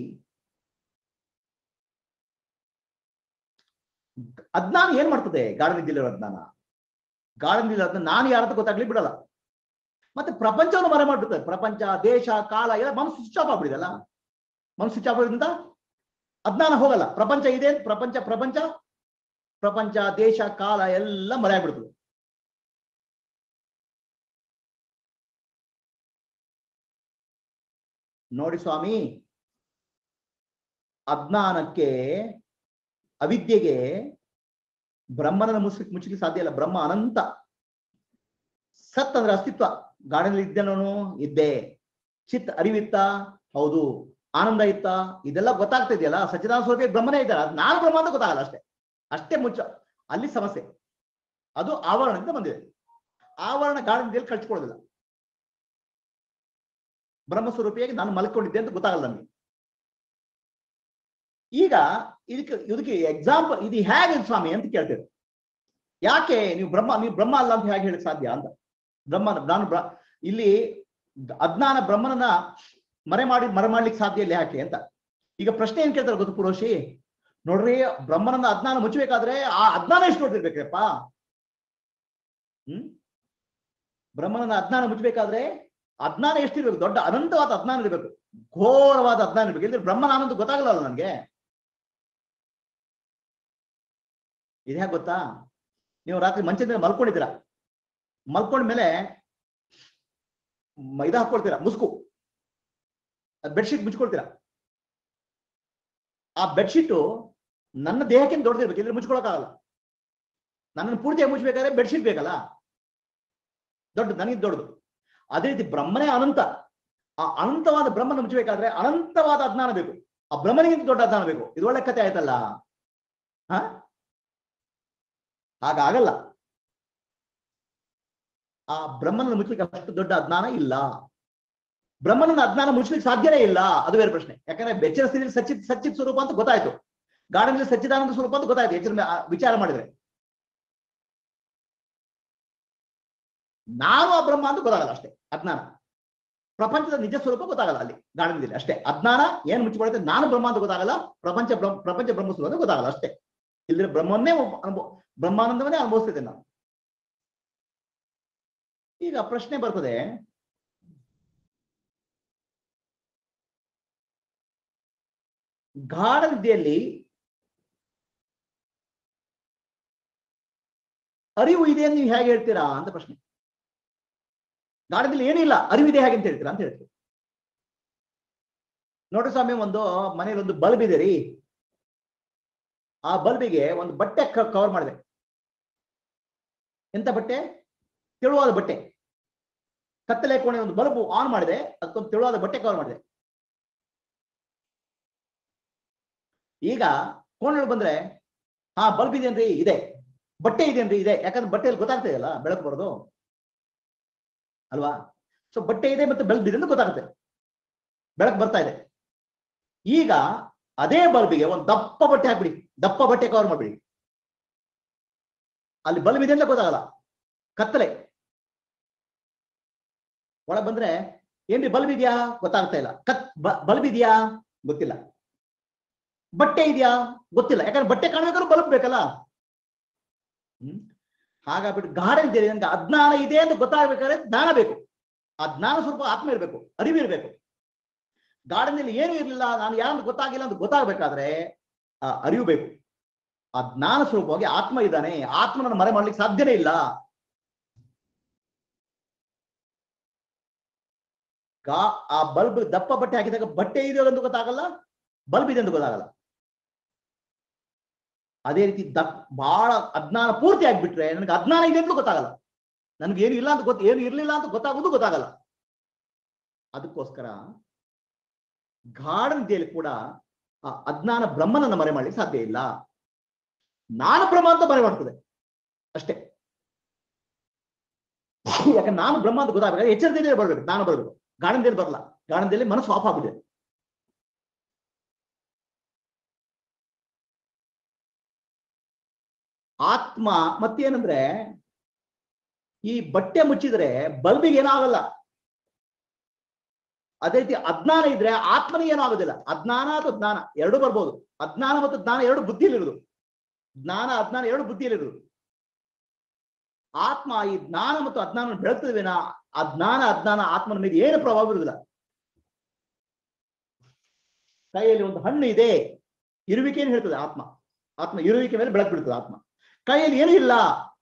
ಅಜ್ಞಾನ ಏನ್ ಮಾಡ್ತದೆ? ಗಾಢ ನಿದ್ದೆಯಲ್ಲಿರೋ ಅಜ್ಞಾನ, ಗಾಢ ನಿದ್ದೆಯಲ್ಲಿ ನಾನು ಯಾರಂತ ಗೊತ್ತಾಗ್ಲಿ ಬಿಡಲ್ಲ. ಮತ್ತೆ ಪ್ರಪಂಚವನ್ನು ಮರೆ ಮಾಡ್ಬಿಡ್ತದೆ. ಪ್ರಪಂಚ, ದೇಶ, ಕಾಲ ಎಲ್ಲ ಮನಸ್ಸು ಸ್ವಿಚ್ ಆಫ್ ಆಗ್ಬಿಡಿದಲ್ಲ. ಮನಸ್ಸು ಸ್ವಿಚ್ ಆಫ್ ಆಗೋದ್ರಿಂದ ಅಜ್ಞಾನ ಹೋಗಲ್ಲ. ಪ್ರಪಂಚ ಇದೆ, ಪ್ರಪಂಚ ದೇಶ ಕಾಲ ಎಲ್ಲ ಮರೆ ಆಗ್ಬಿಡ್ತದೆ. ನೋಡಿ ಸ್ವಾಮಿ, ಅಜ್ಞಾನಕ್ಕೆ, ಅವಿದ್ಯೆಗೆ ಬ್ರಹ್ಮನನ್ನು ಮುಚ್ಚಲಿಕ್ಕೆ ಸಾಧ್ಯ ಇಲ್ಲ. ಬ್ರಹ್ಮ ಅನಂತ. ಸತ್ ಅಂದ್ರೆ ಅಸ್ತಿತ್ವ. ಗಾಢದಲ್ಲಿ ಇದ್ದೇನೋನು ಇದ್ದೆ. ಚಿತ್ ಅರಿವಿತ್ತ, ಹೌದು. ಆನಂದ ಇತ್ತ, ಇದೆಲ್ಲ ಗೊತ್ತಾಗ್ತಾ ಇದೆಯಲ್ಲ. ಸಚ್ಚಿದಾನಂದ ಸ್ವರೂಪ ಬ್ರಹ್ಮನೇ ಇದ್ದಾರೆ, ಅದು ನಾನು ಬ್ರಹ್ಮ ಅಂತ ಗೊತ್ತಾಗಲ್ಲ. ಅಷ್ಟೇ ಮುಚ್ಚ. ಅಲ್ಲಿ ಸಮಸ್ಯೆ. ಅದು ಆವರಣದಿಂದ ಬಂದಿದೆ. ಆವರಣ ಗಾಢ ನಿದ್ದೆಯಲ್ಲಿ ಕಳ್ಸಿಕೊಳ್ಳೋದಿಲ್ಲ. ಬ್ರಹ್ಮಸ್ವರೂಪಿಯಾಗಿ ನಾನು ಮಲ್ಕೊಂಡಿದ್ದೆ ಅಂತ ಗೊತ್ತಾಗಲ್ಲ ನಮಗೆ. ಈಗ ಇದಕ್ಕೆ ಎಕ್ಸಾಂಪಲ್, ಇದು ಹೇಗೆ ಸ್ವಾಮಿ ಅಂತ ಕೇಳ್ತೇವೆ. ಯಾಕೆ ನೀವು ಬ್ರಹ್ಮ ಅಲ್ಲ ಅಂತ ಹೇಗೆ ಹೇಳಕ್ ಸಾಧ್ಯ ಅಂತ. ಇಲ್ಲಿ ಅಜ್ಞಾನ ಬ್ರಹ್ಮನನ್ನ ಮರೆ ಮಾಡ್ಲಿಕ್ಕೆ ಸಾಧ್ಯ ಇಲ್ಲ ಯಾಕೆ ಅಂತ. ಈಗ ಪ್ರಶ್ನೆ ಏನ್ ಕೇಳ್ತಾರೆ ಗೊತ್ತು ಪುರೋಷಿ? ನೋಡ್ರಿ, ಬ್ರಹ್ಮನನ್ನ ಅಜ್ಞಾನ ಮುಚ್ಚಬೇಕಾದ್ರೆ ಆ ಅಜ್ಞಾನ ಎಷ್ಟು ನೋಡ್ತಿರ್ಬೇಕ್ರಪ್ಪ. ಬ್ರಹ್ಮನನ್ನ ಅಜ್ಞಾನ ಮುಚ್ಚಬೇಕಾದ್ರೆ ಅಜ್ಞಾನ ಎಷ್ಟಿರ್ಬೇಕು? ದೊಡ್ಡ ಅನಂತವಾದ ಅಜ್ಞಾನ ಇರಬೇಕು, ಘೋರವಾದ ಅಜ್ಞಾನ ಇರ್ಬೇಕು. ಇದ್ರೆ ಬ್ರಹ್ಮನ ಆನಂದ ಗೊತ್ತಾಗಲ್ಲ ನನ್ಗೆ. ಇದು ಹೇಗೆ ಗೊತ್ತಾ? ನೀವು ರಾತ್ರಿ ಮಂಚದ ಮೇಲೆ ಮಲ್ಕೊಂಡಿದ್ದೀರಾ, ಮಲ್ಕೊಂಡ್ಮೇಲೆ ಇದು ಹಾಕೊಳ್ತೀರಾ, ಮುಸ್ಕು, ಬೆಡ್ಶೀಟ್ ಮುಚ್ಕೊಳ್ತೀರಾ. ಆ ಬೆಡ್ಶೀಟು ನನ್ನ ದೇಹಕ್ಕಿಂತ ದೊಡ್ಡದಿರ್ಬೇಕು, ಇದ್ರೆ ಮುಚ್ಕೊಳಕ್ಕಾಗಲ್ಲ. ನನ್ನನ್ನು ಪೂರ್ತಿಯಾಗಿ ಮುಚ್ಚಬೇಕಾದ್ರೆ ಬೆಡ್ಶೀಟ್ ಬೇಕಲ್ಲ, ನನಗೆ ದೊಡ್ಡದು. ಅದೇ ರೀತಿ ಬ್ರಹ್ಮನೇ ಅನಂತ. ಆ ಅನಂತವಾದ ಬ್ರಹ್ಮನ ಮುಚ್ಚಬೇಕಾದ್ರೆ ಅನಂತವಾದ ಅಜ್ಞಾನ ಬೇಕು. ಆ ಬ್ರಹ್ಮನಿಗಿಂತ ದೊಡ್ಡ ಅಜ್ಞಾನ ಬೇಕು. ಇದು ಒಳ್ಳೆ ಕಥೆ ಆಯ್ತಲ್ಲ. ಹಾಗಾಗಲ್ಲ. ಆ ಬ್ರಹ್ಮನ ಮುಚ್ಚಲಿಕ್ಕೆ ಅಷ್ಟು ದೊಡ್ಡ ಅಜ್ಞಾನ ಇಲ್ಲ. ಬ್ರಹ್ಮನ ಅಜ್ಞಾನ ಮುಚ್ಚಲಿಕ್ಕೆ ಸಾಧ್ಯನೇ ಇಲ್ಲ. ಅದು ಬೇರೆ ಪ್ರಶ್ನೆ. ಯಾಕಂದ್ರೆ ಎಚ್ಚರ ಸ್ಥಿತಿಯಲ್ಲಿ ಸಚ್ಚಿತ್ ಸ್ವರೂಪ ಅಂತ ಗೊತ್ತಾಯ್ತು, ಗಾಢದಲ್ಲಿ ಸಚ್ಚಿದಾನಂದ ಸ್ವರೂಪ ಅಂತ ಗೊತ್ತಾಯ್ತು. ಎಚ್ಚರ ವಿಚಾರ ಮಾಡಿದ್ರೆ ನಾನು ಆ ಬ್ರಹ್ಮ ಅಂತ ಗೊತ್ತಾಗಲ್ಲ, ಅಷ್ಟೇ ಅಜ್ಞಾನ. ಪ್ರಪಂಚದ ನಿಜ ಸ್ವರೂಪ ಗೊತ್ತಾಗಲ್ಲ ಅಲ್ಲಿ ಗಾಢದಲ್ಲಿ, ಅಷ್ಟೇ ಅಜ್ಞಾನ. ಏನ್ ಮುಚ್ಚಿಕೊಳ್ಳುತ್ತೆ? ನಾನು ಬ್ರಹ್ಮ ಅಂತ ಗೊತ್ತಾಗಲ್ಲ, ಪ್ರಪಂಚ ಬ್ರಹ್ಮ ಸ್ವರೂಪ ಅಂತ ಗೊತ್ತಾಗಲ್ಲ, ಅಷ್ಟೇ. ಇಲ್ಲದ್ರೆ ಬ್ರಹ್ಮಾನಂದವನ್ನೇ ಅನುಭವಿಸ್ತಿದ್ದೆ ನಾನು. ಈಗ ಪ್ರಶ್ನೆ ಬರ್ತದೆ, ಗಾಢ ನಿದ್ದೆಯಲ್ಲಿ ಅರಿವು ಇದೆ ಅಂತ ನೀವು ಹೇಗೆ ಹೇಳ್ತೀರಾ ಅಂತ ಪ್ರಶ್ನೆ. ಗಾಢದಲ್ಲಿ ಏನಿಲ್ಲ, ಅರಿವಿದೆ ಹೇಗೆ ಅಂತ ಹೇಳ್ತೀರಾ ಅಂತ ಹೇಳ್ತೀವಿ. ನೋಡ್ರಿ ಸ್ವಾಮಿ, ಒಂದು ಮನೇಲಿ ಒಂದು ಬಲ್ಬ್ ಇದೆ ರೀ. ಆ ಬಲ್ಬಿಗೆ ಒಂದು ಬಟ್ಟೆ ಕವರ್ ಮಾಡಿದೆ. ಎಂತ ಬಟ್ಟೆ? ತೆಳುವಾದ ಬಟ್ಟೆ. ಕತ್ತಲೆ ಕೋಣೆ ಒಂದು ಬಲ್ಬ್ ಆನ್ ಮಾಡಿದೆ, ಅದಕ್ಕೊಂದು ತೆಳುವಾದ ಬಟ್ಟೆ ಕವರ್ ಮಾಡಿದೆ. ಈಗ ಕೋಣೆಯೊಳಗೆ ಬಂದ್ರೆ ಹಾ ಬಲ್ಬ್ ಇದೆಯೇನ್ರಿ, ಇದೆ. ಬಟ್ಟೆ ಇದೆಯೇನ್ರಿ, ಇದೆ. ಯಾಕಂದ್ರೆ ಬಟ್ಟೆಯಲ್ಲಿ ಗೊತ್ತಾಗ್ತಾ ಇದೆಯಲ್ಲ ಬೆಳಕು ಬರೋದು ಅಲ್ವಾ. ಸೊ ಬಟ್ಟೆ ಇದೆ ಮತ್ತೆ ಬಲ್ಬ್ ಇದೆ ಅಂತ ಗೊತ್ತಾಗುತ್ತೆ, ಬೆಳಕು ಬರ್ತಾ ಇದೆ. ಈಗ ಅದೇ ಬಲ್ಬಿಗೆ ಒಂದು ದಪ್ಪ ಬಟ್ಟೆ ಹಾಕ್ಬಿಡಿ, ದಪ್ಪ ಬಟ್ಟೆ ಕವರ್ ಮಾಡ್ಬಿಡಿ, ಅಲ್ಲಿ ಬಲ್ಬ್ ಇದೆ ಅಂತ ಗೊತ್ತಾಗಲ್ಲ, ಕತ್ತಲೆ. ಒಳಗೆ ಬಂದ್ರೆ ಏನ್ರಿ ಬಲ್ಬ್ ಇದೆಯಾ, ಗೊತ್ತಾಗ್ತಾ ಇಲ್ಲ. ಬಲ್ಬ್ ಇದೆಯಾ, ಗೊತ್ತಿಲ್ಲ. ಬಟ್ಟೆ ಇದೆಯಾ, ಗೊತ್ತಿಲ್ಲ. ಯಾಕಂದ್ರೆ ಬಟ್ಟೆ ಕಾಣ್ಬೇಕಾದ್ರೂ ಬಲ್ಬ್ ಬೇಕಲ್ಲ. ಹಾಗಾಗ್ಬಿಟ್ಟು ಗಾಢ ನಿದ್ದೆ ನನ್ಗೆ ಅಜ್ಞಾನ ಇದೆ ಅಂತ ಗೊತ್ತಾಗ್ಬೇಕಾದ್ರೆ ಜ್ಞಾನ ಬೇಕು. ಆ ಜ್ಞಾನ ಸ್ವಲ್ಪ ಆತ್ಮ ಇರಬೇಕು, ಅರಿವು ಇರಬೇಕು. ಗಾಢನಲ್ಲಿ ಏನೂ ಇರಲಿಲ್ಲ, ನಾನು ಯಾರು ಗೊತ್ತಾಗಿಲ್ಲ ಅಂತ ಗೊತ್ತಾಗ್ಬೇಕಾದ್ರೆ ಆ ಅರಿವು ಬೇಕು. ಆ ಜ್ಞಾನ ಸ್ವರೂಪವಾಗಿ ಆತ್ಮ ಇದ್ದಾನೆ, ಆತ್ಮನನ್ನು ಮರೆ ಮಾಡ್ಲಿಕ್ಕೆ ಸಾಧ್ಯನೇ ಇಲ್ಲ. ಆ ಬಲ್ಬ್ ದಪ್ಪ ಬಟ್ಟೆ ಹಾಕಿದಾಗ ಬಟ್ಟೆ ಇದೆ ಅಂತ ಗೊತ್ತಾಗಲ್ಲ, ಬಲ್ಬ್ ಇದೆ ಅಂತ ಗೊತ್ತಾಗಲ್ಲ. ಅದೇ ರೀತಿ ಬಹಳ ಅಜ್ಞಾನ ಪೂರ್ತಿ ಆಗ್ಬಿಟ್ರೆ ನನಗೆ ಅಜ್ಞಾನ ಇದೆ ಅಂತ ಗೊತ್ತಾಗಲ್ಲ, ನನ್ಗೆ ಏನು ಇಲ್ಲ ಅಂತ ಏನು ಇರ್ಲಿಲ್ಲ ಅಂತ ಗೊತ್ತಾಗೋದು ಗೊತ್ತಾಗಲ್ಲ. ಅದಕ್ಕೋಸ್ಕರ ಗಾಢ ನಿದ್ದೆಯಲ್ಲಿ ಕೂಡ ಆ ಅಜ್ಞಾನ ಬ್ರಹ್ಮನನ್ನು ಮರೆ ಮಾಡ್ಲಿಕ್ಕೆ ಸಾಧ್ಯ ಇಲ್ಲ. ನಾನು ಬ್ರಹ್ಮ ಅಂತ ಮರೆ ಮಾಡ್ತದೆ ಅಷ್ಟೇ. ಯಾಕಂದ್ರೆ ನಾನು ಬ್ರಹ್ಮ ಅಂತ ಗೊತ್ತಾಗಬೇಕಾದ್ರೆ ಎಚ್ಚರದಲ್ಲಿ ಬರ್ಬೇಕು, ನಾನು ಬರ್ಬೇಕು. ಗಾಢದಲ್ಲಿ ಬರಲ್ಲ, ಗಾಢದಲ್ಲಿ ಮನಸ್ಸು ಆಫ್ ಆಗಿದೆ. ಆತ್ಮ ಮತ್ತೇನಂದ್ರೆ ಈ ಬಟ್ಟೆ ಮುಚ್ಚಿದ್ರೆ ಬಲ್ಬಿಗೆ ಏನಾಗಲ್ಲ. ಅದೇ ರೀತಿ ಅಜ್ಞಾನ ಇದ್ರೆ ಆತ್ಮನಿಗೆ ಏನೂ ಆಗೋದಿಲ್ಲ. ಅಜ್ಞಾನ ಅಥವಾ ಜ್ಞಾನ ಎರಡು ಬರ್ಬೋದು. ಅಜ್ಞಾನ ಮತ್ತು ಜ್ಞಾನ ಎರಡು ಬುದ್ಧಿಯಲ್ಲಿರುವುದು, ಜ್ಞಾನ ಅಜ್ಞಾನ ಎರಡು ಬುದ್ಧಿಯಲ್ಲಿರುವುದು. ಆತ್ಮ ಈ ಜ್ಞಾನ ಮತ್ತು ಅಜ್ಞಾನ ಬೆಳಗ್ತದೇನಾ, ಆ ಜ್ಞಾನ ಅಜ್ಞಾನ ಆತ್ಮನ ಮೇಲೆ ಏನು ಪ್ರಭಾವ ಇರುವುದಿಲ್ಲ. ಕೈಯಲ್ಲಿ ಒಂದು ಹಣ್ಣು ಇದೆ, ಇರುವಿಕೆಯನ್ನು ಹೇಳ್ತದೆ ಆತ್ಮ. ಆತ್ಮ ಇರುವಿಕೆ ಮೇಲೆ ಬೆಳಕು ಬಿಡ್ತದೆ. ಆತ್ಮ ಕೈಯಲ್ಲಿ ಏನೂ ಇಲ್ಲ,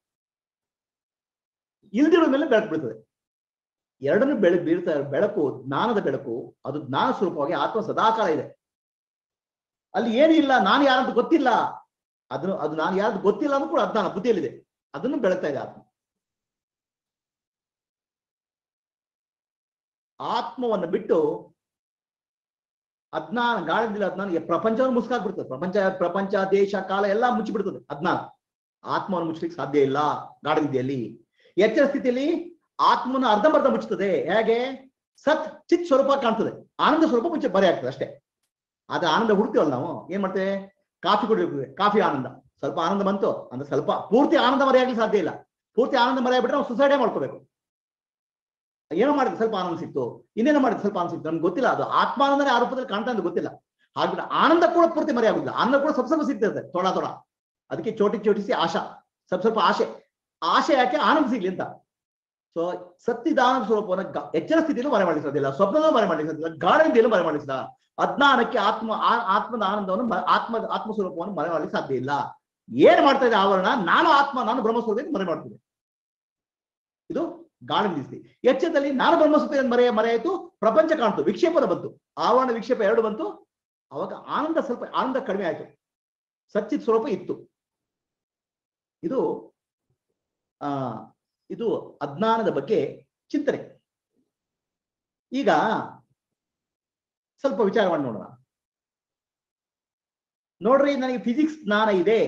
ಇಲ್ದಿರೋ ಮೇಲೆ ಬೆಳಕು ಬಿಡ್ತದೆ. ಎರಡನ್ನೂ ಬೀಳ್ತಾ ಬೆಳಕು, ಜ್ಞಾನದ ಬೆಳಕು, ಅದು ಜ್ಞಾನ ಸ್ವರೂಪವಾಗಿ ಆತ್ಮ ಸದಾಕಾಲ ಇದೆ. ಅಲ್ಲಿ ಏನೂ ಇಲ್ಲ, ನಾನು ಯಾರಂತ ಗೊತ್ತಿಲ್ಲ, ಅದು ನಾನು ಯಾರು ಗೊತ್ತಿಲ್ಲ ಅನ್ನೂ ಕೂಡ ಅಜ್ಞಾನ ಬುದ್ಧಿಯಲ್ಲಿದೆ, ಅದನ್ನು ಬೆಳಗ್ತಾ ಇದೆ ಆತ್ಮ. ಆತ್ಮವನ್ನು ಬಿಟ್ಟು ಅಜ್ಞಾನ ಗಾಢದಿಂದ ಅಜ್ಞಾನ ಪ್ರಪಂಚವನ್ನು ಮುಸ್ಕಾಕ್ಬಿಡ್ತದೆ. ಪ್ರಪಂಚ ದೇಶ ಕಾಲ ಎಲ್ಲ ಮುಚ್ಚಿಬಿಡ್ತದೆ ಅಜ್ಞಾನ. ಆತ್ಮವನ್ನು ಮುಚ್ಚಲಿಕ್ಕೆ ಸಾಧ್ಯ ಇಲ್ಲ ಗಾಢನಿದ್ದೆಯಲ್ಲಿ. ಎಚ್ಚರ ಸ್ಥಿತಿಯಲ್ಲಿ ಆತ್ಮನ ಅರ್ಧಂಬರ್ಧ ಮುಚ್ಚುತ್ತದೆ. ಹೇಗೆ? ಸತ್ ಚಿತ್ ಸ್ವರೂಪ ಕಾಣ್ತದೆ, ಆನಂದ ಸ್ವರೂಪ ಮುಚ್ಚ ಬರೆ ಆಗ್ತದೆ ಅಷ್ಟೇ. ಆದ್ರೆ ಆನಂದ ಹುಡ್ತೀವಲ್ಲ ನಾವು, ಏನ್ ಮಾಡ್ತೇವೆ? ಕಾಫಿ ಕುಡಿರ್ತದೆ, ಕಾಫಿ ಆನಂದ, ಸ್ವಲ್ಪ ಆನಂದ ಬಂತು ಅಂದ್ರೆ ಸ್ವಲ್ಪ, ಪೂರ್ತಿ ಆನಂದ ಮರೆಯಾಗ್ಲಿಕ್ಕೆ ಸಾಧ್ಯ ಇಲ್ಲ. ಪೂರ್ತಿ ಆನಂದ ಮರೆಯಾಗ್ಬಿಟ್ರೆ ನಾವು ಸುಸೈಡೇ ಮಾಡ್ಕೋಬೇಕು. ಏನೋ ಮಾಡಿದ್ರೆ ಸ್ವಲ್ಪ ಆನಂದ ಸಿಕ್ತು, ಇನ್ನೇನೋ ಮಾಡಿದ್ರೆ ಸ್ವಲ್ಪ ಆನಂದ ಸಿಕ್ತು, ನಮ್ಗೆ ಗೊತ್ತಿಲ್ಲ. ಅದು ಆತ್ಮಾನಂದನೇ ಆ ರೂಪದಲ್ಲಿ ಕಾಣ್ತಾ ಅಂತ ಗೊತ್ತಿಲ್ಲ. ಹಾಗೆ ಆನಂದ ಕೂಡ ಪೂರ್ತಿ ಮರೆಯಾಗುದಿಲ್ಲ. ಆನಂದ ಕೂಡ ಸ್ವಲ್ಪ ಸ್ವಲ್ಪ ಸಿಗ್ತಿರ್ತದೆ, ತೊಡ. ಅದಕ್ಕೆ ಚೋಟಿಸಿ ಆಶಾ, ಸ್ವಲ್ಪ ಆಶೆ ಯಾಕೆ? ಆನಂದ ಸಿಗ್ಲಿ ಅಂತ. ಸೊ ಸತ್ತಿದಾನಂದ ಸ್ವರೂಪವನ್ನು ಎಚ್ಚರ ಸ್ಥಿತಿಯಲ್ಲೂ ಮರೆ ಮಾಡಲಿಕ್ಕೆ ಸಾಧ್ಯ ಇಲ್ಲ, ಸ್ವಪ್ನದಲ್ಲೂ ಮರೆ ಮಾಡಲಿಕ್ಕೆ ಸಾಧ್ಯ ಇಲ್ಲ, ಗಾಢನಿದ್ದೆಯಲ್ಲೂ ಮರೆ ಮಾಡಲಿಕ್ಕೆ ಸಾಧ್ಯ. ಅಜ್ಞಾನಕ್ಕೆ ಆತ್ಮದ ಆನಂದವನ್ನು ಆತ್ಮ ಸ್ವರೂಪವನ್ನು ಮರೆ ಮಾಡಲಿಕ್ಕೆ ಸಾಧ್ಯ ಇಲ್ಲ. ಏನ್ ಮಾಡ್ತಾ ಇದೆ ಆವರಣ? ನಾನು ಆತ್ಮ, ನಾನು ಬ್ರಹ್ಮಸ್ವರೂಪ ಮರೆ ಮಾಡ್ತೀನಿ. ಇದು ಗಾಢನಿದ್ದೆ. ಎಚ್ಚರದಲ್ಲಿ ನಾನು ಬ್ರಹ್ಮಸ್ವರೂಪ ಮರೆಯಾಯಿತು, ಪ್ರಪಂಚ ಕಾಣ್ತು, ವಿಕ್ಷೇಪದ ಬಂತು, ಆವರಣ ವಿಕ್ಷೇಪ ಎರಡು ಬಂತು. ಅವಾಗ ಸ್ವಲ್ಪ ಆನಂದ ಕಡಿಮೆ ಆಯ್ತು, ಸಚ್ಚಿತ್ ಸ್ವರೂಪ ಇತ್ತು. ಇದು ಅಜ್ಞಾನದ ಬಗ್ಗೆ ಚಿಂತನೆ. ಈಗ ಸ್ವಲ್ಪ ವಿಚಾರ ಮಾಡಿ ನೋಡೋಣ. ನೋಡ್ರಿ, ನನಗೆ ಫಿಸಿಕ್ಸ್ ಜ್ಞಾನ ಇದೆ,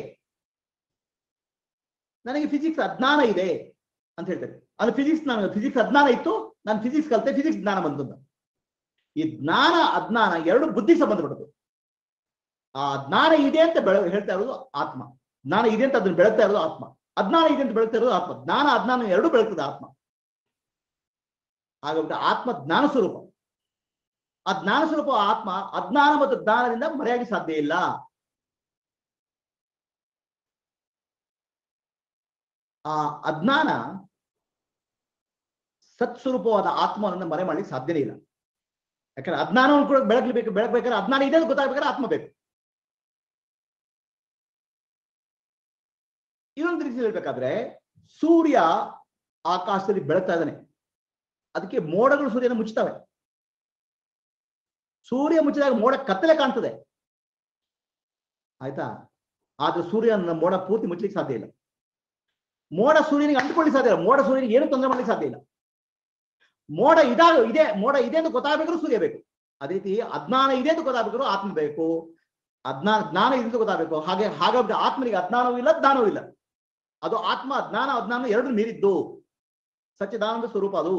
ನನಗೆ ಫಿಸಿಕ್ಸ್ ಅಜ್ಞಾನ ಇದೆ ಅಂತ ಹೇಳ್ತಾರೆ. ಅದು ಫಿಸಿಕ್ಸ್ ಅಜ್ಞಾನ ಇತ್ತು, ನಾನು ಫಿಸಿಕ್ಸ್ ಕಲಿತೆ, ಫಿಸಿಕ್ಸ್ ಜ್ಞಾನ ಬಂತು ಅಂತ. ಈ ಜ್ಞಾನ ಅಜ್ಞಾನ ಎರಡು ಬುದ್ಧಿ ಸಂಬಂಧಪಟ್ಟದ್ದು. ಆ ಜ್ಞಾನ ಇದೆ ಅಂತ ಹೇಳ್ತಾ ಇರೋದು ಆತ್ಮ, ಜ್ಞಾನ ಇದೆ ಅಂತ ಅದನ್ನು ಬೆಳಗ್ತಾ ಇರೋದು ಆತ್ಮ, ಅಜ್ಞಾನ ಇದೆ ಅಂತ ಬೆಳಗ್ತಾ ಇರೋದು ಆತ್ಮ. ಜ್ಞಾನ ಅಜ್ಞಾನ ಎರಡು ಬೆಳಗ್ತದೆ ಆತ್ಮ. ಹಾಗಾಗಿ ಆತ್ಮ ಜ್ಞಾನ ಸ್ವರೂಪ. ಆ ಜ್ಞಾನ ಸ್ವರೂಪ ಆತ್ಮ ಅಜ್ಞಾನ ಮತ್ತು ಜ್ಞಾನದಿಂದ ಮರೆಯಾಗಿ ಸಾಧ್ಯ ಇಲ್ಲ. ಆ ಅಜ್ಞಾನ ಸತ್ಸ್ವರೂಪವಾದ ಆತ್ಮವನ್ನು ಮರೆ ಮಾಡ್ಲಿಕ್ಕೆ ಸಾಧ್ಯನೇ ಇಲ್ಲ. ಯಾಕಂದ್ರೆ ಅಜ್ಞಾನವನ್ನು ಕೂಡ ಬೆಳಗ್ಬೇಕಾದ್ರೆ ಅಜ್ಞಾನ ಇದೆ ಅಂತ ಗೊತ್ತಾಗ್ಬೇಕಾದ್ರೆ ಆತ್ಮ ಬೇಕು. ಇನ್ನೊಂದು ರೀತಿ ಹೇಳ್ಬೇಕಾದ್ರೆ, ಸೂರ್ಯ ಆಕಾಶದಲ್ಲಿ ಬೆಳಗ್ತಾ ಇದ್ದಾನೆ, ಅದಕ್ಕೆ ಮೋಡಗಳು ಸೂರ್ಯನ ಮುಚ್ಚುತ್ತವೆ. ಸೂರ್ಯ ಮುಚ್ಚಿದಾಗ ಮೋಡ ಕತ್ತಲೆ ಕಾಣ್ತದೆ, ಆಯ್ತಾ? ಆದ್ರೆ ಸೂರ್ಯನ ಮೋಡ ಪೂರ್ತಿ ಮುಚ್ಚಲಿಕ್ಕೆ ಸಾಧ್ಯ ಇಲ್ಲ. ಮೋಡ ಸೂರ್ಯನಿಗೆ ಅಂಟಿಕೊಳ್ಳಿಕ್ಕೆ ಸಾಧ್ಯ ಇಲ್ಲ, ಮೋಡ ಸೂರ್ಯನಿಗೆ ಏನು ತೊಂದರೆ ಮಾಡ್ಲಿಕ್ಕೆ ಸಾಧ್ಯ ಇಲ್ಲ. ಮೋಡ ಮೋಡ ಇದೆ ಅಂತ ಗೊತ್ತಾಗಬೇಕಾದ್ರೂ ಸೂರ್ಯ ಬೇಕು. ಅದೇ ರೀತಿ ಅಜ್ಞಾನ ಇದೆ ಅಂತ ಗೊತ್ತಾಗಬೇಕಾದ್ರೂ ಆತ್ಮ ಬೇಕು. ಜ್ಞಾನ ಇದರಿಂದ ಗೊತ್ತಾಗಬೇಕು. ಹಾಗಾಗಿ ಆತ್ಮನಿಗೆ ಅಜ್ಞಾನವೂ ಇಲ್ಲ, ಜ್ಞಾನವೂ ಇಲ್ಲ. ಅದು ಆತ್ಮ ಅಜ್ಞಾನ ಎರಡು ಮೀರಿದ್ದು ಸಚ್ಚಿದಾನಂದ ಸ್ವರೂಪ. ಅದು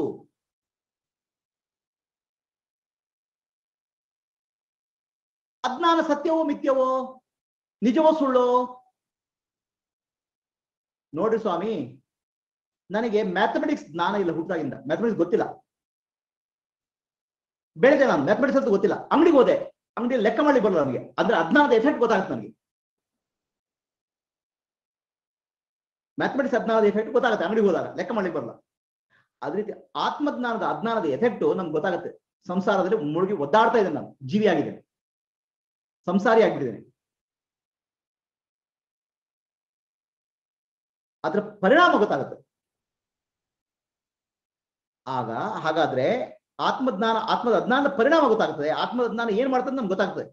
ಅಜ್ಞಾನ ಸತ್ಯವೋ ಮಿಥ್ಯವೋ, ನಿಜವೋ ಸುಳ್ಳೋ? ನೋಡ್ರಿ ಸ್ವಾಮಿ, ನನಗೆ ಮ್ಯಾಥಮೆಟಿಕ್ಸ್ ಜ್ಞಾನ ಇಲ್ಲ, ಹುಟ್ಟಾಗಿಂದ ಮ್ಯಾಥಮೆಟಿಕ್ಸ್ ಗೊತ್ತಿಲ್ಲ. ಬೆಳೆದೆ ನಾನು ಮ್ಯಾಥಮೆಟಿಕ್ಸ್ ಅಂತ ಗೊತ್ತಿಲ್ಲ. ಅಂಗಡಿಗೆ ಹೋದೆ, ಅಂಗಡಿಯಲ್ಲಿ ಲೆಕ್ಕ ಮಾಡ್ಲಿಕ್ಕೆ ಬರಲ್ಲ ನನಗೆ. ಅಂದ್ರೆ ಅಜ್ಞಾನದ ಎಫೆಕ್ಟ್ ಗೊತ್ತಾಗುತ್ತೆ ನನಗೆ. ಮ್ಯಾಥಮೆಟಿಕ್ಸ್ ಅಜ್ಞಾನದ ಎಫೆಕ್ಟ್ ಗೊತ್ತಾಗುತ್ತೆ ಅಂಗಡಿಗೆ ಹೋದಾಗ, ಲೆಕ್ಕ ಮಾಡ್ಲಿಕ್ಕೆ ಬರಲ್ಲ. ಅದೇ ರೀತಿ ಆತ್ಮಜ್ಞಾನದ ಅಜ್ಞಾನದ ಎಫೆಕ್ಟ್ ನಮ್ಗೆ ಗೊತ್ತಾಗುತ್ತೆ. ಸಂಸಾರದಲ್ಲಿ ಮುಳುಗಿ ಒದ್ದಾಡ್ತಾ ಇದ್ದೇನೆ, ನಾನು ಜೀವಿ ಆಗಿದ್ದೇನೆ, ಸಂಸಾರಿ ಆಗಿದ್ದೇನೆ. ಅದರ ಪರಿಣಾಮ ಗೊತ್ತಾಗುತ್ತೆ ಆಗ. ಹಾಗಾದ್ರೆ ಆತ್ಮದ ಅಜ್ಞಾನದ ಪರಿಣಾಮ ಗೊತ್ತಾಗ್ತದೆ. ಆತ್ಮದ ಅಜ್ಞಾನ ಏನ್ ಮಾಡ್ತದೆ ನಮ್ಗೆ ಗೊತ್ತಾಗ್ತದೆ.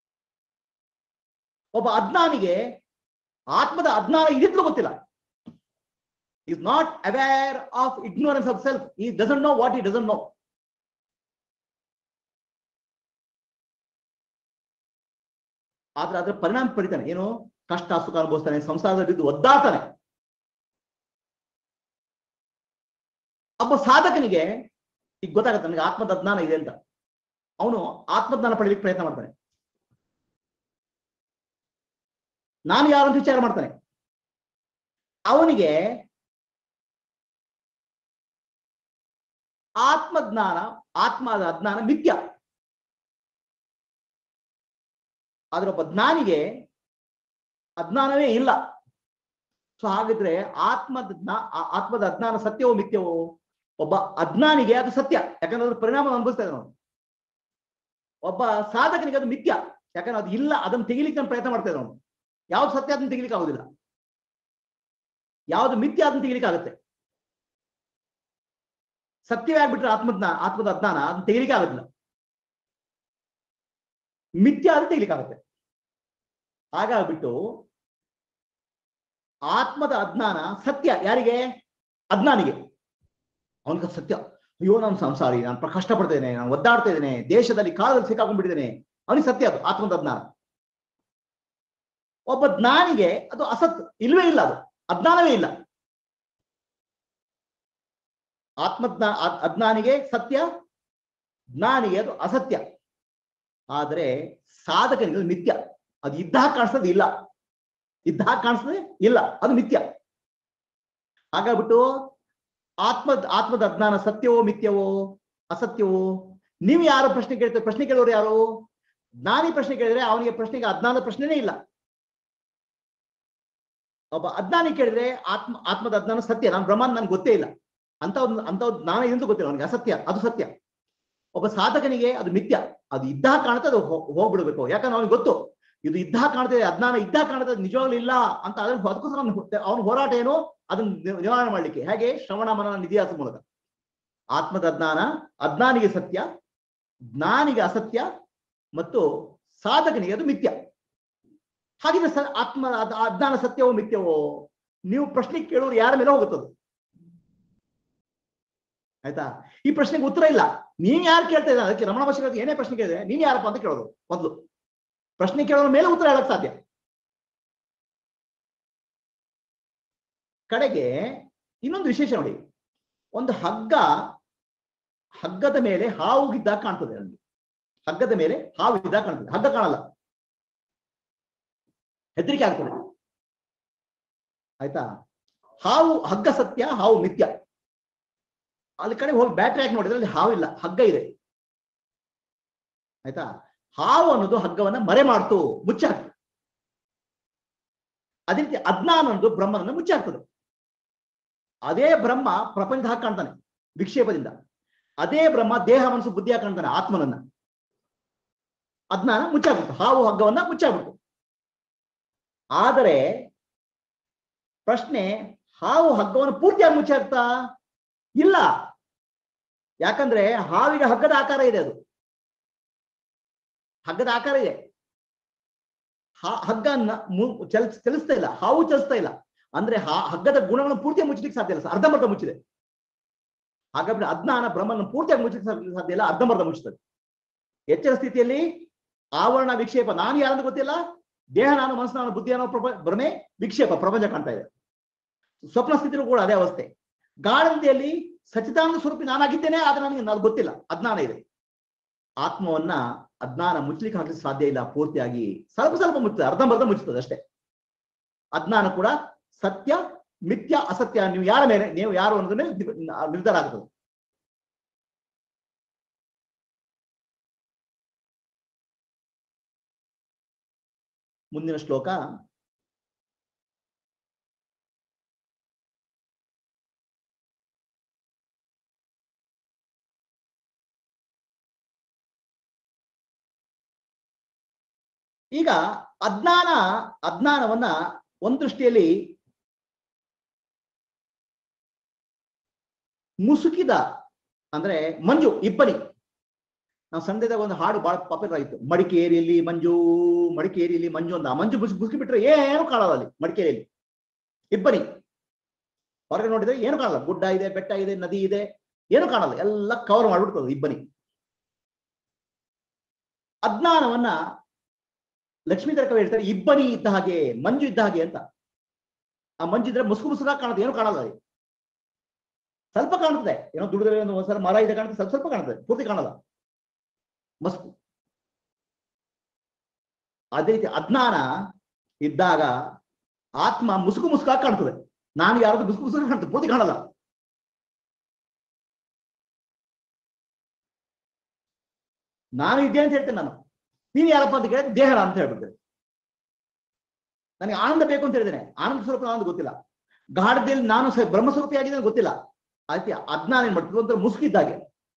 ಒಬ್ಬ ಅಜ್ಞಾನಿಗೆ ಆತ್ಮದ ಅಜ್ಞಾನ ಇದಿದ್ರೂ ಗೊತ್ತಿಲ್ಲ. Is not aware of ignorance of self. He doesn't know what he doesn't know. ಆದ್ರೆ ಅದರ ಪರಿಣಾಮ ಪಡಿತಾನೆ. ಏನು? ಕಷ್ಟ ಸುಖ ಅನುಭವಿಸ್ತಾನೆ, ಸಂಸಾರದಲ್ಲಿ ಬಿದ್ದು ಒದ್ದಾಡ್ತಾನೆ. ಒಬ್ಬ ಸಾಧಕನಿಗೆ ಈಗ ಗೊತ್ತಾಗುತ್ತೆ ನನಗೆ ಆತ್ಮದ ಅಜ್ಞಾನ ಇದೆ ಅಂತ. ಅವನು ಆತ್ಮಜ್ಞಾನ ಪಡೆಯಲಿಕ್ಕೆ ಪ್ರಯತ್ನ ಮಾಡ್ತಾನೆ. ನಾನು ಯಾರಂತ ವಿಚಾರ ಮಾಡ್ತಾನೆ. ಅವನಿಗೆ ಆತ್ಮದ ಅಜ್ಞಾನ ಮಿಥ್ಯ. ಆದ್ರೆ ಒಬ್ಬ ಜ್ಞಾನಿಗೆ ಅಜ್ಞಾನವೇ ಇಲ್ಲ. ಸೊ ಹಾಗಿದ್ರೆ ಆತ್ಮದ ಅಜ್ಞಾನ ಸತ್ಯವೋ ಮಿಥ್ಯವೋ? ಒಬ್ಬ ಅಜ್ಞಾನಿಗೆ ಅದು ಸತ್ಯ, ಯಾಕಂದ್ರೆ ಅದ್ರ ಪರಿಣಾಮ ಅನುಭವಿಸ್ತಾ ಇದ್ದಾನೆ. ಒಬ್ಬ ಸಾಧಕನಿಗೆ ಅದು ಮಿಥ್ಯ, ಯಾಕಂದ್ರೆ ಅದು ಇಲ್ಲ, ಅದನ್ನು ತೆಗಿಲಿಕ್ಕೆ ಪ್ರಯತ್ನ ಮಾಡ್ತಾ ಇದ್ದಾನೆ. ಯಾವ್ದು ಸತ್ಯ ಅದನ್ನು ತೆಗಿಲಿಕ್ಕೆ ಆಗುದಿಲ್ಲ, ಯಾವ್ದು ಮಿಥ್ಯ ಅದನ್ನು ತೆಗಿಲಿಕ್ಕೆ ಆಗುತ್ತೆ. ಸತ್ಯವೇ ಆಗ್ಬಿಟ್ರೆ ಆತ್ಮದ ಅಜ್ಞಾನ ಅದನ್ನು ತೆಗಿಲಿಕ್ಕೆ ಆಗುದಿಲ್ಲ, ಮಿಥ್ಯ ಅದು ತೆಗಿಲಿಕ್ಕೆ ಆಗುತ್ತೆ. ಹಾಗಾಗ್ಬಿಟ್ಟು ಆತ್ಮದ ಅಜ್ಞಾನ ಸತ್ಯ. ಯಾರಿಗೆ? ಅಜ್ಞಾನಿಗೆ. ಅವನಿಗೆ ಸತ್ಯ. ಅಯ್ಯೋ ನಾನು ಸಂಸಾರಿ, ನಾನು ಕಷ್ಟಪಡ್ತಾ ಇದ್ದೇನೆ, ನಾನು ಒದ್ದಾಡ್ತಾ ಇದ್ದೇನೆ, ದೇಶದಲ್ಲಿ ಕಾಲದಲ್ಲಿ ಸಿಕ್ಕಾಕೊಂಡ್ಬಿಟ್ಟಿದ್ದೇನೆ. ಅವನಿಗೆ ಸತ್ಯ ಅದು ಆತ್ಮದ ಅಜ್ಞಾನ. ಒಬ್ಬ ಜ್ಞಾನಿಗೆ ಅದು ಅಸತ್, ಇಲ್ವೇ ಇಲ್ಲ, ಅದು ಅಜ್ಞಾನವೇ ಇಲ್ಲ. ಅಜ್ಞಾನಿಗೆ ಸತ್ಯ, ಜ್ಞಾನಿಗೆ ಅದು ಅಸತ್ಯ. ಆದರೆ ಸಾಧಕನಿಗೆ ಮಿಥ್ಯ. ಅದು ಇದ್ದಾಗ ಕಾಣಿಸ್ತದೆ ಇಲ್ಲ, ಇದ್ದಾಗ ಕಾಣಿಸ್ತದೆ ಇಲ್ಲ, ಅದು ಮಿಥ್ಯ. ಹಾಗಾಗ್ಬಿಟ್ಟು ಆತ್ಮದ ಅಜ್ಞಾನ ಸತ್ಯವೋ ಮಿಥ್ಯವೋ ಅಸತ್ಯವೋ? ನೀವು ಯಾರು ಪ್ರಶ್ನೆ ಕೇಳ್ತೀರಿ? ಪ್ರಶ್ನೆ ಕೇಳೋರು ಯಾರು? ಜ್ಞಾನಿ ಪ್ರಶ್ನೆ ಕೇಳಿದ್ರೆ ಅವನಿಗೆ ಪ್ರಶ್ನೆಗೆ ಅಜ್ಞಾನದ ಪ್ರಶ್ನೆನೇ ಇಲ್ಲ. ಒಬ್ಬ ಅಜ್ಞಾನಿ ಕೇಳಿದ್ರೆ ಆತ್ಮದ ಅಜ್ಞಾನ ಸತ್ಯ, ನಾನು ಬ್ರಹ್ಮಾಂಡ ನನ್ಗೆ ಗೊತ್ತೇ ಇಲ್ಲ ಅಂತ ಜ್ಞಾನ ಎಂದು ಗೊತ್ತಿಲ್ಲ ಅವನಿಗೆ, ಅಸತ್ಯ, ಅದು ಸತ್ಯ. ಒಬ್ಬ ಸಾಧಕನಿಗೆ ಅದು ಮಿಥ್ಯ, ಅದು ಇದ್ದಾಗ ಕಾಣುತ್ತೆ, ಅದು ಹೋಗ್ಬಿಡ್ಬೇಕು. ಯಾಕಂದ್ರೆ ಅವನಿಗೆ ಗೊತ್ತು ಇದು ಇದ್ದಾಗ ಕಾಣ್ತದೆ, ಅಜ್ಞಾನ ಇದ್ದಾಗ ಕಾಣುತ್ತೆ, ನಿಜವಾಗ್ಲೂ ಇಲ್ಲ ಅಂತ. ಅದಕ್ಕೋಸ್ಕರ ಅವನ ಹೋರಾಟ ಏನು? ಅದನ್ನು ನಿವಾರಣೆ ಮಾಡ್ಲಿಕ್ಕೆ. ಹೇಗೆ? ಶ್ರವಣ ಮನನ ನಿಧಿಯಾಸ ಮೂಲಕ. ಆತ್ಮದ ಅಜ್ಞಾನಿಗೆ ಸತ್ಯ, ಜ್ಞಾನಿಗೆ ಅಸತ್ಯ, ಮತ್ತು ಸಾಧಕನಿಗೆ ಅದು ಮಿಥ್ಯ. ಹಾಗಿದ್ರೆ ಅಜ್ಞಾನ ಸತ್ಯವೋ ಮಿಥ್ಯವೋ? ನೀವು ಪ್ರಶ್ನೆ ಕೇಳೋರು ಯಾರ ಮೇಲೆ ಹೋಗುತ್ತದು? ಆಯ್ತಾ? ಈ ಪ್ರಶ್ನೆಗೆ ಉತ್ತರ ಇಲ್ಲ. ನೀನ್ ಯಾರು ಕೇಳ್ತಾ ಇದ್ದ? ಅದಕ್ಕೆ ರಮಣ ಮಹರ್ಷಿ ಏನೇ ಪ್ರಶ್ನೆ ಕೇಳಿದ್ರೆ ನೀನ್ ಯಾರಪ್ಪ ಅಂತ ಕೇಳೋದು ಮೊದಲು. ಪ್ರಶ್ನೆ ಕೇಳೋರ ಮೇಲೆ ಉತ್ತರ ಹೇಳಕ್ ಸಾಧ್ಯ. ಕಡೆಗೆ ಇನ್ನೊಂದು ವಿಶೇಷ ನೋಡಿ. ಒಂದು ಹಗ್ಗದ ಮೇಲೆ ಹಾವು ಇದ್ದಾಗ ಕಾಣ್ತದೆ ನನಗೆ. ಹಗ್ಗದ ಮೇಲೆ ಹಾವು ಇದ್ದಾಗ ಕಾಣ್ತದೆ, ಹಗ್ಗ ಕಾಣಲ್ಲ, ಹೆದರಿಕೆ ಆಗ್ತದೆ. ಆಯ್ತಾ? ಹಗ್ಗ ಸತ್ಯ, ಹಾವು ಮಿಥ್ಯ. ಅಲ್ಲಿ ಕಡೆ ಹೋಗಿ ಬ್ಯಾಟ್ರಿ ಹಾಕಿ ನೋಡಿದ್ರೆ ಅಲ್ಲಿ ಹಾವು ಇಲ್ಲ, ಹಗ್ಗ ಇದೆ. ಆಯ್ತಾ? ಹಾವು ಅನ್ನೋದು ಹಗ್ಗವನ್ನ ಮರೆ ಮಾಡ್ತು, ಮುಚ್ಚಾಕ್ತು. ಅದೇ ರೀತಿ ಅಜ್ಞಾನ ಅನ್ನೋದು ಬ್ರಹ್ಮನನ್ನ ಮುಚ್ಚಾಕ್ತದೆ. ಅದೇ ಬ್ರಹ್ಮ ಪ್ರಪಂಚದ ಹಾಗೆ ಕಾಣ್ತಾನೆ ವಿಕ್ಷೇಪದಿಂದ. ಅದೇ ಬ್ರಹ್ಮ ದೇಹ ಮನಸ್ಸು ಬುದ್ಧಿಯ ಕಾಣ್ತಾನೆ ಆತ್ಮನನ್ನ. ಅಜ್ಞಾನ ಮುಚ್ಚಾಗ್ಬಿಟ್ಟು, ಹಾವು ಹಗ್ಗವನ್ನ ಮುಚ್ಚಾಗ್ಬಿಟ್ಟು. ಆದರೆ ಪ್ರಶ್ನೆ, ಹಾವು ಹಗ್ಗವನ್ನು ಪೂರ್ತಿಯಾಗಿ ಮುಚ್ಚಾಗ್ತಾ? ಇಲ್ಲ. ಯಾಕಂದ್ರೆ ಹಾವಿಗೆ ಹಗ್ಗದ ಆಕಾರ ಇದೆ, ಅದು ಹಗ್ಗದ ಆಕಾರ ಇದೆ. ಹಗ್ಗನ್ನ ಚಲಿಸ್ತಾ ಇಲ್ಲ, ಹಾವು ಚಲಿಸ್ತಾ ಇಲ್ಲ. ಅಂದ್ರೆ ಹಗ್ಗದ ಗುಣಗಳನ್ನು ಪೂರ್ತಿಯಾಗಿ ಮುಚ್ಚಲಿಕ್ಕೆ ಸಾಧ್ಯ ಇಲ್ಲ, ಅರ್ಧಂಬರ್ಧ ಮುಚ್ಚಿದೆ. ಹಾಗಾದ್ರೆ ಅಜ್ಞಾನ ಬ್ರಹ್ಮನ ಪೂರ್ತಿಯಾಗಿ ಮುಚ್ಚಲಿಕ್ಕೆ ಸಾಧ್ಯ ಇಲ್ಲ, ಅರ್ಧಂಬರ್ಧ ಮುಚ್ಚುತ್ತದೆ. ಎಚ್ಚರ ಸ್ಥಿತಿಯಲ್ಲಿ ಆವರಣ ವಿಕ್ಷೇಪ, ನಾನು ಯಾರಂತ ಗೊತ್ತಿಲ್ಲ, ದೇಹ ನಾನು, ಮನಸ್ಸು ನಾನು, ಬುದ್ಧಿ ಅನ್ನೋ ಭ್ರಮೆ ವಿಕ್ಷೇಪ, ಪ್ರಪಂಚ ಕಾಣ್ತಾ ಇದೆ. ಸ್ವಪ್ನ ಸ್ಥಿತಿಯೂ ಕೂಡ ಅದೇ ಅವಸ್ಥೆ. ಗಾಢನಿದ್ದೆಯಲ್ಲಿ ಸಚ್ಚಿದಾನಂದ ಸ್ವರೂಪಿ ನಾನಾಗಿದ್ದೇನೆ, ಆದ್ರೆ ನನಗೆ ಅದು ಗೊತ್ತಿಲ್ಲ, ಅಜ್ಞಾನ ಇದೆ. ಆತ್ಮವನ್ನ ಅಜ್ಞಾನ ಮುಚ್ಚಲಿಕ್ಕೆ ಹಾಕ್ಲಿಕ್ಕೆ ಸಾಧ್ಯ ಇಲ್ಲ. ಪೂರ್ತಿಯಾಗಿ ಸ್ವಲ್ಪ ಸ್ವಲ್ಪ ಮುಚ್ಚುತ್ತದೆ, ಅರ್ಧಂಬರ್ಧ ಮುಚ್ಚುತ್ತದೆ ಅಷ್ಟೇ. ಅಜ್ಞಾನ ಕೂಡ ಸತ್ಯ ಮಿಥ್ಯ ಅಸತ್ಯ ನೀವು ಯಾರ ಮೇಲೆ, ನೀವು ಯಾರು ಅನ್ನೋದ್ರ ಮೇಲೆ ನಿರ್ಧಾರ ಆಗ್ತದೆ. ಮುಂದಿನ ಶ್ಲೋಕ. ಈಗ ಅಜ್ಞಾನವನ್ನ ಒಂದು ದೃಷ್ಟಿಯಲ್ಲಿ ಮುಸುಕಿದ ಅಂದ್ರೆ ಮಂಜು, ಇಬ್ಬನಿ. ನಾವು ಸಂದೇಹದಾಗ ಒಂದು ಹಾಡು ಬಹಳ ಪಾಪ್ಯುಲರ್ ಆಗಿತ್ತು, ಮಡಿಕೇರಿಯಲ್ಲಿ ಮಂಜು, ಮಡಿಕೇರಿಯಲ್ಲಿ ಮಂಜು ಅಂತ. ಮಂಜು ಮುಸುಕಿ ಬಿಟ್ರೆ ಏನು ಕಾಣಲ್ಲ ಅಲ್ಲಿ ಮಡಿಕೇರಿಯಲ್ಲಿ. ಇಬ್ಬನಿ ಹೊರಗೆ ನೋಡಿದ್ರೆ ಏನು ಕಾಣಲ್ಲ, ಗುಡ್ಡ ಇದೆ, ಬೆಟ್ಟ ಇದೆ, ನದಿ ಇದೆ, ಏನು ಕಾಣಲ್ಲ, ಎಲ್ಲ ಕವರ್ ಮಾಡ್ಬಿಡ್ತದೆ ಇಬ್ಬನಿ. ಅಜ್ಞಾನವನ್ನ ಲಕ್ಷ್ಮೀಧರ ಕವಿ ಹೇಳ್ತಾರೆ, ಇಬ್ಬನಿ ಇದ್ದ ಹಾಗೆ, ಮಂಜು ಇದ್ದ ಹಾಗೆ ಅಂತ. ಆ ಮಂಜು ಇದ್ರೆ ಮುಸುಕು ಮುಸುಕಾಗಿ ಕಾಣುತ್ತೆ, ಏನು ಕಾಣಲ್ಲ ಅಲ್ಲಿ. ಸ್ವಲ್ಪ ಕಾಣುತ್ತದೆ, ಏನೋ ದುಡಿದ್ರೆ ಒಂದು ಒಂದ್ಸಲ ಮರ ಇದೆ ಕಾಣುತ್ತೆ, ಸ್ವಲ್ಪ ಸ್ವಲ್ಪ ಕಾಣುತ್ತದೆ, ಪೂರ್ತಿ ಕಾಣಲ್ಲ, ಮಸ್ಕು. ಅದೇ ರೀತಿ ಅಜ್ಞಾನ ಇದ್ದಾಗ ಆತ್ಮ ಮುಸುಕು ಮುಸುಕಾಗಿ ಕಾಣ್ತದೆ. ನಾನು ಯಾರಾದ್ರೂ ಮುಸುಕು ಮುಸುಕು ಕಾಣ್ತದೆ, ಪೂರ್ತಿ ಕಾಣಲ್ಲ. ನಾನು ಇದ್ದೆ ಅಂತ ಹೇಳ್ತೇನೆ ನಾನು. ನೀನು ಯಾರಪ್ಪ ಅಂತ ಕೇಳಿದ್ರೆ ದೇಹ ಅಂತ ಹೇಳ್ಬಿಡ್ತೇನೆ. ನನಗೆ ಆನಂದ ಬೇಕು ಅಂತ ಹೇಳಿದ್ದೇನೆ, ಆನಂದ ಸ್ವರೂಪ ಆನಂದ ಗೊತ್ತಿಲ್ಲ. ಗಾಢದಲ್ಲಿ ನಾನು ಬ್ರಹ್ಮಸ್ವರೂಪಿ ಆಗಿದ್ದೇನೆ ಗೊತ್ತಿಲ್ಲ. ಆಯ್ತು, ಅಜ್ಞಾನ ಏನ್ ಮಾಡ್ತದೆ ಅಂತ ಮುಸುಕಿದ್ದಾಗೆ.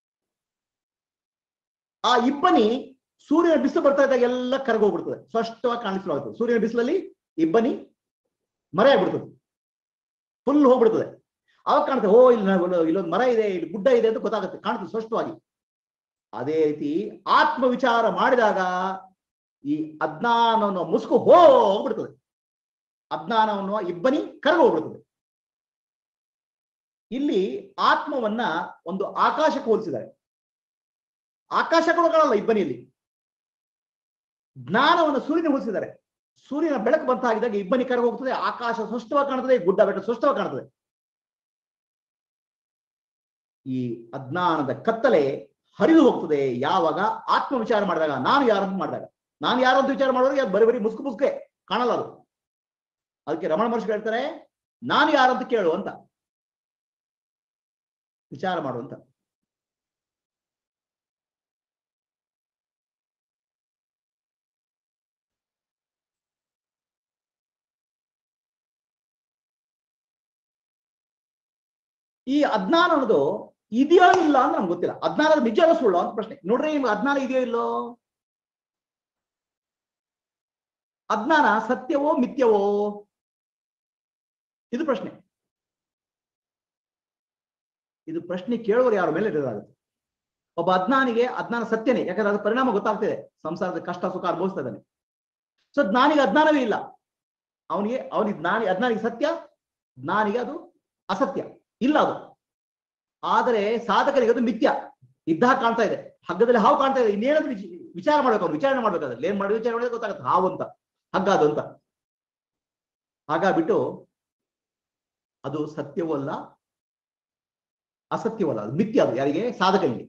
ಆ ಇಬ್ಬನಿ ಸೂರ್ಯನ ಬಿಸಿಲು ಬರ್ತಾ ಇದ್ದಾಗ ಎಲ್ಲ ಕರಗೋಗ್ಬಿಡ್ತದೆ, ಸ್ಪಷ್ಟವಾಗಿ ಕಾಣಿಸ್ಲಾಗ್ತದೆ. ಸೂರ್ಯನ ಬಿಸಿಲಲ್ಲಿ ಇಬ್ಬನಿ ಮರ ಆಗ್ಬಿಡ್ತದೆ, ಫುಲ್ ಹೋಗ್ಬಿಡ್ತದೆ. ಅವಾಗ ಕಾಣುತ್ತೆ, ಓ ಇಲ್ಲಿ ಇಲ್ಲೊಂದು ಮರ ಇದೆ, ಇಲ್ಲಿ ಗುಡ್ಡ ಇದೆ ಅಂತ ಗೊತ್ತಾಗುತ್ತೆ, ಕಾಣುತ್ತೆ ಸ್ಪಷ್ಟವಾಗಿ. ಅದೇ ರೀತಿ ಆತ್ಮ ವಿಚಾರ ಮಾಡಿದಾಗ ಈ ಅಜ್ಞಾನವನ್ನು ಮುಸುಕು ಹೋಗ್ಬಿಡ್ತದೆ, ಅಜ್ಞಾನವನ್ನು ಇಬ್ಬನಿ ಕರಗೋಗ್ಬಿಡ್ತದೆ. ಇಲ್ಲಿ ಆತ್ಮವನ್ನ ಒಂದು ಆಕಾಶಕ್ಕೆ ಹೋಲಿಸಿದ್ದಾರೆ. ಆಕಾಶ ಕೂಡ ಕಾಣಲ್ಲ ಇಬ್ಬನಿಯಲ್ಲಿ. ಜ್ಞಾನವನ್ನು ಸೂರ್ಯನ ಹೋಲಿಸಿದ್ದಾರೆ. ಸೂರ್ಯನ ಬೆಳಕು ಬಂತಾಗಿದ್ದಾಗ ಇಬ್ಬನಿ ಕರಗ ಹೋಗ್ತದೆ, ಆಕಾಶ ಸ್ಪಷ್ಟವಾಗಿ ಕಾಣ್ತದೆ, ಗುಡ್ಡ ಬೆಟ್ಟ ಸ್ಪಷ್ಟವಾಗಿ ಕಾಣ್ತದೆ. ಈ ಅಜ್ಞಾನದ ಕತ್ತಲೆ ಹರಿದು ಹೋಗ್ತದೆ ಯಾವಾಗ ಆತ್ಮ ವಿಚಾರ ಮಾಡಿದಾಗ, ನಾನು ಯಾರಂತ ಮಾಡಿದಾಗ. ನಾನು ಯಾರಂತ ವಿಚಾರ ಮಾಡಿದಾಗ ಬರೀ ಬರೀ ಮುಸುಕು ಮುಸುಕೆ ಕಾಣಲ್ಲ ಅದು. ಅದಕ್ಕೆ ರಮಣ ಮಹರ್ಷಿ ಹೇಳ್ತಾರೆ, ನಾನು ಯಾರಂತ ಕೇಳು ಅಂತ, ವಿಚಾರ ಮಾಡುವಂತ. ಈ ಅಜ್ಞಾನ ಅನ್ನೋದು ಇದೆಯೋ ಇಲ್ಲ ಅಂತ ನಮ್ಗೆ ಗೊತ್ತಿಲ್ಲ. ಅಜ್ಞಾನದ ನಿಜ ಸುಳ್ಳು ಅಂತ ಪ್ರಶ್ನೆ. ನೋಡ್ರಿ, ನಿಮ್ಗೆ ಅಜ್ಞಾನ ಇದೆಯೋ ಇಲ್ಲೋ? ಅಜ್ಞಾನ ಸತ್ಯವೋ ಮಿಥ್ಯವೋ? ಇದು ಪ್ರಶ್ನೆ. ಇದು ಪ್ರಶ್ನೆ ಕೇಳುವವರು ಯಾರ ಮೇಲೆ ಇರೋದಾಗುತ್ತೆ. ಒಬ್ಬ ಅಜ್ಞಾನಿಗೆ ಅಜ್ಞಾನ ಸತ್ಯನೇ, ಯಾಕಂದ್ರೆ ಅದ್ರ ಪರಿಣಾಮ ಗೊತ್ತಾಗ್ತಿದೆ, ಸಂಸಾರದ ಕಷ್ಟ ಸುಖ ಅನುಭವಿಸ್ತಾ ಇದ್ದಾನೆ. ಸೊ ಜ್ಞಾನಿಗೆ ಅಜ್ಞಾನವೇ ಇಲ್ಲ. ಅವನಿಗೆ ಅಜ್ಞಾನಿಗೆ ಸತ್ಯ, ಜ್ಞಾನಿಗೆ ಅದು ಅಸತ್ಯ ಇಲ್ಲ ಅದು. ಆದರೆ ಸಾಧಕನಿಗೆ ಅದು ಮಿಥ್ಯ ಇದ್ದಾಗ ಕಾಣ್ತಾ ಇದೆ. ಹಗ್ಗದಲ್ಲಿ ಹಾವು ಕಾಣ್ತಾ ಇದೆ, ಇನ್ನೇನಾದ್ರೂ ವಿಚಾರ ಮಾಡ್ಬೇಕು, ಅವ್ನು ವಿಚಾರಣೆ ಮಾಡ್ಬೇಕಾದ್ರೆ ಏನ್ ಮಾಡಿ ವಿಚಾರ ಮಾಡಿದ್ರೆ ಗೊತ್ತಾಗುತ್ತೆ ಹಾವು ಅಂತ, ಹಗ್ಗ ಅದು ಅಂತ. ಹಾಗಾಗ್ಬಿಟ್ಟು ಅದು ಸತ್ಯವೂ ಅಲ್ಲ ಅಸತ್ಯವೂ ಅಲ್ಲ, ಅದು ಮಿಥ್ಯ. ಅದು ಯಾರಿಗೆ? ಸಾಧಕನಿಗೆ.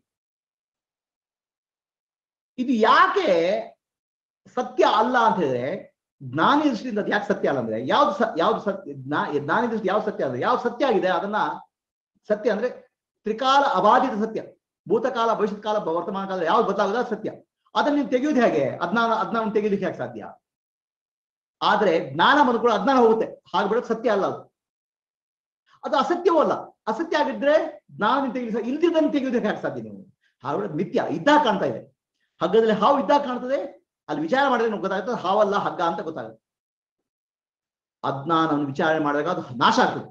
ಇದು ಯಾಕೆ ಸತ್ಯ ಅಲ್ಲ ಅಂತ ಹೇಳಿದ್ರೆ, ಜ್ಞಾನಿ ದೃಷ್ಟಿಯಿಂದ ಅದು ಯಾಕೆ ಸತ್ಯ ಅಲ್ಲ ಅಂದ್ರೆ, ಯಾವ್ದು ಸತ್ಯ, ಜ್ಞಾನಿ ದೃಷ್ಟಿ ಯಾವ್ದು ಸತ್ಯ ಅಂದ್ರೆ, ಯಾವ್ದು ಸತ್ಯ ಆಗಿದೆ ಅದನ್ನ ಸತ್ಯ ಅಂದ್ರೆ ತ್ರಿಕಾಲ ಅಬಾಧಿತ ಸತ್ಯ, ಭೂತಕಾಲ ಭವಿಷ್ಯತ್ ಕಾಲ ವರ್ತಮಾನ ಕಾಲ ಯಾವ್ದು ಬದಲಾಗದ ಸತ್ಯ. ಅದನ್ನ ನೀವು ತೆಗೆಯುವುದು ಹೇಗೆ? ಅಜ್ಞಾನ ತೆಗೆಯೋದಕ್ಕೆ ಯಾಕೆ ಸಾಧ್ಯ? ಆದ್ರೆ ಜ್ಞಾನ ಬಂದು ಕೂಡ ಅಜ್ಞಾನ ಹೋಗುತ್ತೆ, ಹಾಗೆ ಬಿಡೋದು ಸತ್ಯ ಅಲ್ಲ ಅದು. ಅದು ಅಸತ್ಯವೂ ಅಲ್ಲ. ಅಸತ್ಯ ಆಗಿದ್ರೆ ಜ್ಞಾನ ಇಲ್ದಿದ್ದನ್ನು ತೆಗೆಯೋದಕ್ಕೆ ಯಾಕೆ ಸಾಧ್ಯ ನೀವು? ಹಾಗೆ ಮಿಥ್ಯ ಇದ್ದಾಗ ಕಾಣ್ತಾ ಇದೆ. ಹಗ್ಗದಲ್ಲಿ ಹಾವು ಇದ್ದಾಗ ಕಾಣ್ತದೆ, ಅಲ್ಲಿ ವಿಚಾರ ಮಾಡಿದ್ರೆ ನಮ್ಗೆ ಗೊತ್ತಾಗುತ್ತೆ ಹಾವಲ್ಲ ಹಗ್ಗ ಅಂತ ಗೊತ್ತಾಗುತ್ತೆ. ಅಜ್ಞಾನವನ್ನು ವಿಚಾರಣೆ ಮಾಡಿದಾಗ ಅದು ನಾಶ ಆಗ್ತದೆ.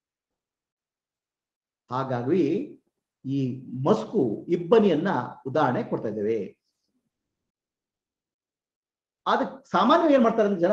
ಹಾಗಾಗಿ ಈ ಮಸ್ಕು ಇಬ್ಬನಿಯನ್ನ ಉದಾಹರಣೆ ಕೊಡ್ತಾ ಇದ್ದೇವೆ. ಅದಕ್ಕೆ ಸಾಮಾನ್ಯ ಏನ್ ಮಾಡ್ತಾರೆ ಅಂದ್ರೆ ಜನ,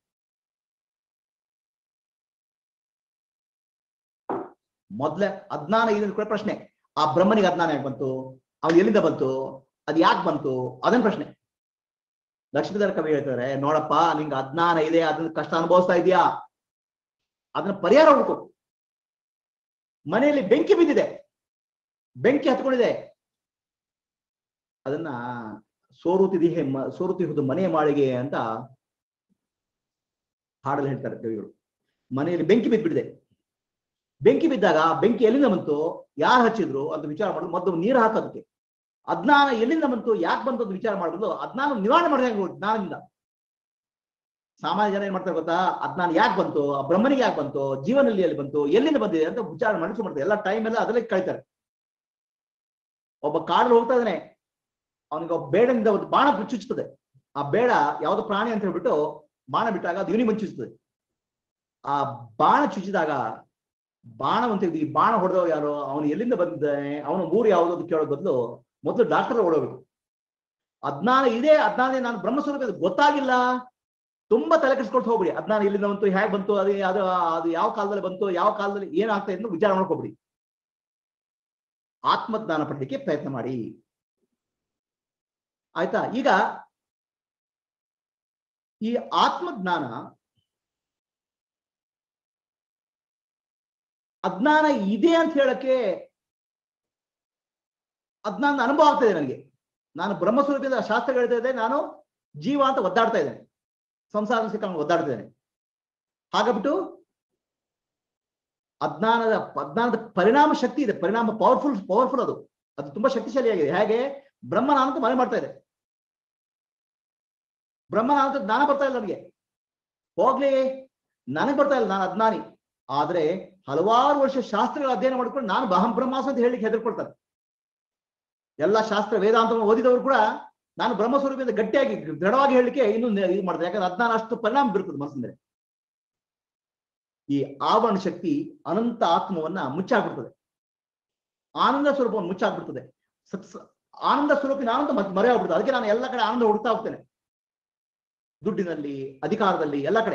ಮೊದ್ಲೇ ಅಜ್ಞಾನ ಇದೆ ಕೂಡ ಪ್ರಶ್ನೆ, ಆ ಬ್ರಹ್ಮನಿಗೆ ಅಜ್ಞಾನ ಯಾಕೆ ಬಂತು, ಅವ್ನು ಎಲ್ಲಿಂದ ಬಂತು, ಅದು ಯಾಕೆ ಬಂತು, ಅದನ್ನ ಪ್ರಶ್ನೆ. ಲಕ್ಷ್ಮೀಧರ ಕವಿ ಹೇಳ್ತಾರೆ, ನೋಡಪ್ಪ ನಿಂಗೆ ಅಜ್ಞಾನ ಇದೆ, ಅದನ್ನ ಕಷ್ಟ ಅನುಭವಿಸ್ತಾ ಇದೆಯಾ, ಅದನ್ನ ಪರಿಹಾರ ಹುಡುಕು. ಮನೆಯಲ್ಲಿ ಬೆಂಕಿ ಬಿದ್ದಿದೆ, ಬೆಂಕಿ ಹತ್ಕೊಂಡಿದೆ, ಅದನ್ನ ಸೋರುತ್ತಿಹುದು ಮನೆ ಮಾಳಿಗೆ ಅಂತ ಹಾಡಲ್ಲಿ ಹೇಳ್ತಾರೆ ಕವಿಗಳು. ಮನೆಯಲ್ಲಿ ಬೆಂಕಿ ಬಿದ್ದುಬಿಟ್ಟಿದೆ. ಬೆಂಕಿ ಬಿದ್ದಾಗ ಬೆಂಕಿ ಎಲ್ಲಿಂದ ಬಂತು, ಯಾರು ಹಚ್ಚಿದ್ರು ಅಂತ ವಿಚಾರ ಮಾಡೋದು, ಮೊದಲು ನೀರು ಹಾಕೋದಕ್ಕೆ. ಅಜ್ಞಾನ ಎಲ್ಲಿಂದ ಬಂತು, ಯಾಕೆ ಬಂತು ಅಂತ ವಿಚಾರ ಮಾಡೋದು, ಅಜ್ಞಾನ ನಿವಾರಣೆ ಮಾಡಿದಂಗೆ ಜ್ಞಾನದಿಂದ. ಸಾಮಾನ್ಯ ಜನ ಏನ್ ಮಾಡ್ತಾರೆ ಗೊತ್ತಾ, ಅಜ್ಞಾನ ಯಾಕೆ ಬಂತು, ಆ ಬ್ರಹ್ಮನಿಗೆ ಯಾಕೆ ಬಂತು, ಜೀವನಲ್ಲಿ ಎಲ್ಲಿ ಬಂತು, ಎಲ್ಲಿಂದ ಬಂದಿದೆ ಅಂತ ವಿಚಾರ ಮಾಡಿ ಮಾಡ್ತಾರೆ. ಎಲ್ಲ ಟೈಮ್ ಎಲ್ಲ ಅದರಲ್ಲಿ ಕಳೀತಾರೆ. ಒಬ್ಬ ಕಾಡಲ್ಲಿ ಹೋಗ್ತಾ ಇದ್ದಾನೆ, ಅವನಿಗೆ ಒಬ್ಬ ಬೇಡದಿಂದ ಒಂದು ಬಾಣ ಚುಚ್ಚುತ್ತದೆ. ಆ ಬೇಡ ಯಾವ್ದೋ ಪ್ರಾಣಿ ಅಂತ ಹೇಳ್ಬಿಟ್ಟು ಬಾಣ ಬಿಟ್ಟಾಗ ಅದು ಇವನಿಗೆ ಮುಂಚುತ್ತದೆ. ಆ ಬಾಣ ಚುಚ್ಚಿದಾಗ ಬಾಣವನ್ನು ತೆಗೆದು ಈ ಬಾಣ ಹೊಡೆದವ ಯಾರು, ಅವನು ಎಲ್ಲಿಂದ ಬಂದಿದ್ದಾನೆ, ಅವನ ಊರು ಯಾವುದು ಅಂತ ಕೇಳೋ ಬದಲು ಮೊದಲು ಡಾಕ್ಟರ್ ಓಡೋಗ್ಬೇಕು. ಅಜ್ಞಾನ ಇದೆ, ಅಜ್ಞಾನ ನಾನು ಬ್ರಹ್ಮಸ್ವರೂಪ ಗೊತ್ತಾಗಿಲ್ಲ, ತುಂಬಾ ತಲೆ ಕೆಡಿಸ್ಕೊಳ್ತಾ ಹೋಗ್ಬಿಡಿ. ಅಜ್ಞಾನ ಎಲ್ಲಿಂದ ಬಂತು, ಹೇಗೆ ಬಂತು, ಅದು ಯಾವ ಕಾಲದಲ್ಲಿ ಬಂತು, ಯಾವ ಕಾಲದಲ್ಲಿ ಏನಾಗ್ತಾ ಇದೆ ಅಂತ ವಿಚಾರ ಮಾಡ್ಕೊಬಿಡಿ. ಆತ್ಮಜ್ಞಾನ ಪಡಲಿಕ್ಕೆ ಪ್ರಯತ್ನ ಮಾಡಿ. ಆಯ್ತಾ? ಈಗ ಈ ಆತ್ಮಜ್ಞಾನ, ಅಜ್ಞಾನ ಇದೆ ಅಂತ ಹೇಳಕ್ಕೆ ಅಜ್ಞಾನ ಅನುಭವ ಆಗ್ತಾ ಇದೆ ನನಗೆ. ನಾನು ಬ್ರಹ್ಮಸ್ವರೂಪದಿಂದ ಶಾಸ್ತ್ರ ಹೇಳ್ತಾ ಇದ್ದೆ, ನಾನು ಜೀವ ಅಂತ ಒದ್ದಾಡ್ತಾ ಇದ್ದೇನೆ, ಸಂಸಾರ ಸಿಕ್ಕ ಒದ್ದಾಡ್ತಾ ಇದ್ದೇನೆ. ಹಾಗಾಗ್ಬಿಟ್ಟು ಅಜ್ಞಾನದ ಪರಿಣಾಮ ಶಕ್ತಿ ಇದೆ, ಪರಿಣಾಮ ಪವರ್ಫುಲ್ ಅದು ತುಂಬಾ ಶಕ್ತಿಶಾಲಿಯಾಗಿದೆ. ಹೇಗೆ ಬ್ರಹ್ಮನ ಅಂತ ಮನೆ ಮಾಡ್ತಾ ಇದೆ. ಬ್ರಹ್ಮನ ಅಂತ ಜ್ಞಾನ ಬರ್ತಾ ಇಲ್ಲ ನನಗೆ, ಹೋಗ್ಲಿ ನನಗೆ ಬರ್ತಾ ಇಲ್ಲ, ನಾನು ಅಜ್ಞಾನಿ. ಆದ್ರೆ ಹಲವಾರು ವರ್ಷ ಶಾಸ್ತ್ರಗಳ ಅಧ್ಯಯನ ಮಾಡ್ಕೊಂಡು ನಾನು ಅಹಂ ಬ್ರಹ್ಮಾಸ್ಮಿ ಅಂತ ಹೇಳಿಕ್ಕೆ ಹೆದರ್ಕೊಳ್ತಾರೆ. ಎಲ್ಲ ಶಾಸ್ತ್ರ ವೇದಾಂತವನ್ನು ಓದಿದವರು ಕೂಡ ನಾನು ಬ್ರಹ್ಮಸ್ವರೂಪದಿಂದ ಗಟ್ಟಿಯಾಗಿ ದೃಢವಾಗಿ ಹೇಳಲಿಕ್ಕೆ ಇನ್ನೂ ಇದು ಮಾಡ್ತಾರೆ. ಯಾಕಂದ್ರೆ ಅಜ್ಞಾನ ಅಷ್ಟು ಪರಿಣಾಮ ಬೀರ್ತದೆ ಮನಸ್ಸಿನ ಮೇಲೆ. ಈ ಆವರಣ ಶಕ್ತಿ ಅನಂತ ಆತ್ಮವನ್ನ ಮುಚ್ಚಾಕ್ಬಿಡ್ತದೆ, ಆನಂದ ಸ್ವರೂಪವನ್ನು ಮುಚ್ಚಾಕ್ಬಿಡ್ತದೆ. ಆನಂದ ಸ್ವರೂಪಿನ ಆನಂದ ಮರೆಯಾಗ್ಬಿಡ್ತದೆ. ಅದಕ್ಕೆ ನಾನು ಎಲ್ಲ ಕಡೆ ಆನಂದ ಹುಡುಕ್ತಾ ಹೋಗ್ತೇನೆ, ದುಡ್ಡಿನಲ್ಲಿ, ಅಧಿಕಾರದಲ್ಲಿ, ಎಲ್ಲ ಕಡೆ,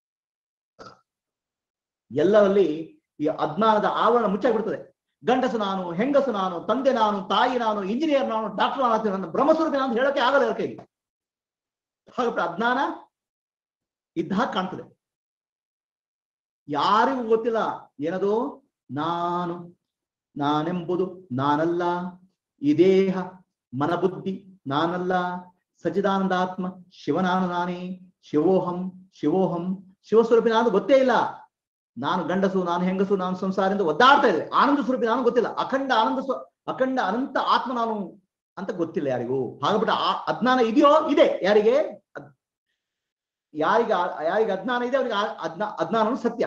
ಎಲ್ಲರಲ್ಲಿ ಈ ಅಜ್ಞಾನದ ಆವರಣ ಮುಚ್ಚಾಗ್ಬಿಡ್ತದೆ. ಗಂಡಸು ನಾನು, ಹೆಂಗಸು ನಾನು, ತಂದೆ ನಾನು, ತಾಯಿ ನಾನು, ಇಂಜಿನಿಯರ್ ನಾನು, ಡಾಕ್ಟರ್ ನಾನು, ನನ್ನ ಬ್ರಹ್ಮಸ್ವರೂಪ ನಾನು ಹೇಳಕ್ಕೆ ಆಗಲ್ಲ ಯಾರ ಕೈಗೆ. ಹಾಗಾದ್ರೆ ಅಜ್ಞಾನ ಇದ್ದ ಹಾಗೆ ಕಾಣ್ತದೆ, ಯಾರಿಗೂ ಗೊತ್ತಿಲ್ಲ ಏನದು ನಾನೆಂಬುದು ನಾನಲ್ಲ, ಈ ದೇಹ ಮನ ಬುದ್ಧಿ ನಾನಲ್ಲ, ಸಚ್ಚಿದಾನಂದಾತ್ಮ ಶಿವನಾನು ನಾನೇ, ಶಿವೋಹಂ ಶಿವಸ್ವರೂಪಿ ನಾನು ಗೊತ್ತೇ ಇಲ್ಲ. ನಾನು ಗಂಡಸು, ನಾನು ಹೆಂಗಸು, ನಾನು ಸಂಸಾರದಿಂದ ಒದ್ದಾಡ್ತಾ ಇದ್ದೆ. ಆನಂದ ಸ್ವರೂಪಿ ನಾನು ಗೊತ್ತಿಲ್ಲ, ಅಖಂಡ ಅನಂತ ಆತ್ಮ ನಾನು ಅಂತ ಗೊತ್ತಿಲ್ಲ ಯಾರಿಗೂ. ಹಾಗಾಗ್ಬಿಟ್ಟು ಅಜ್ಞಾನ ಇದೆಯೋ? ಇದೆ. ಯಾರಿಗೆ ಅಜ್ಞಾನ ಇದೆ ಅವರಿಗೆ ಅಜ್ಞಾನ ಸತ್ಯ.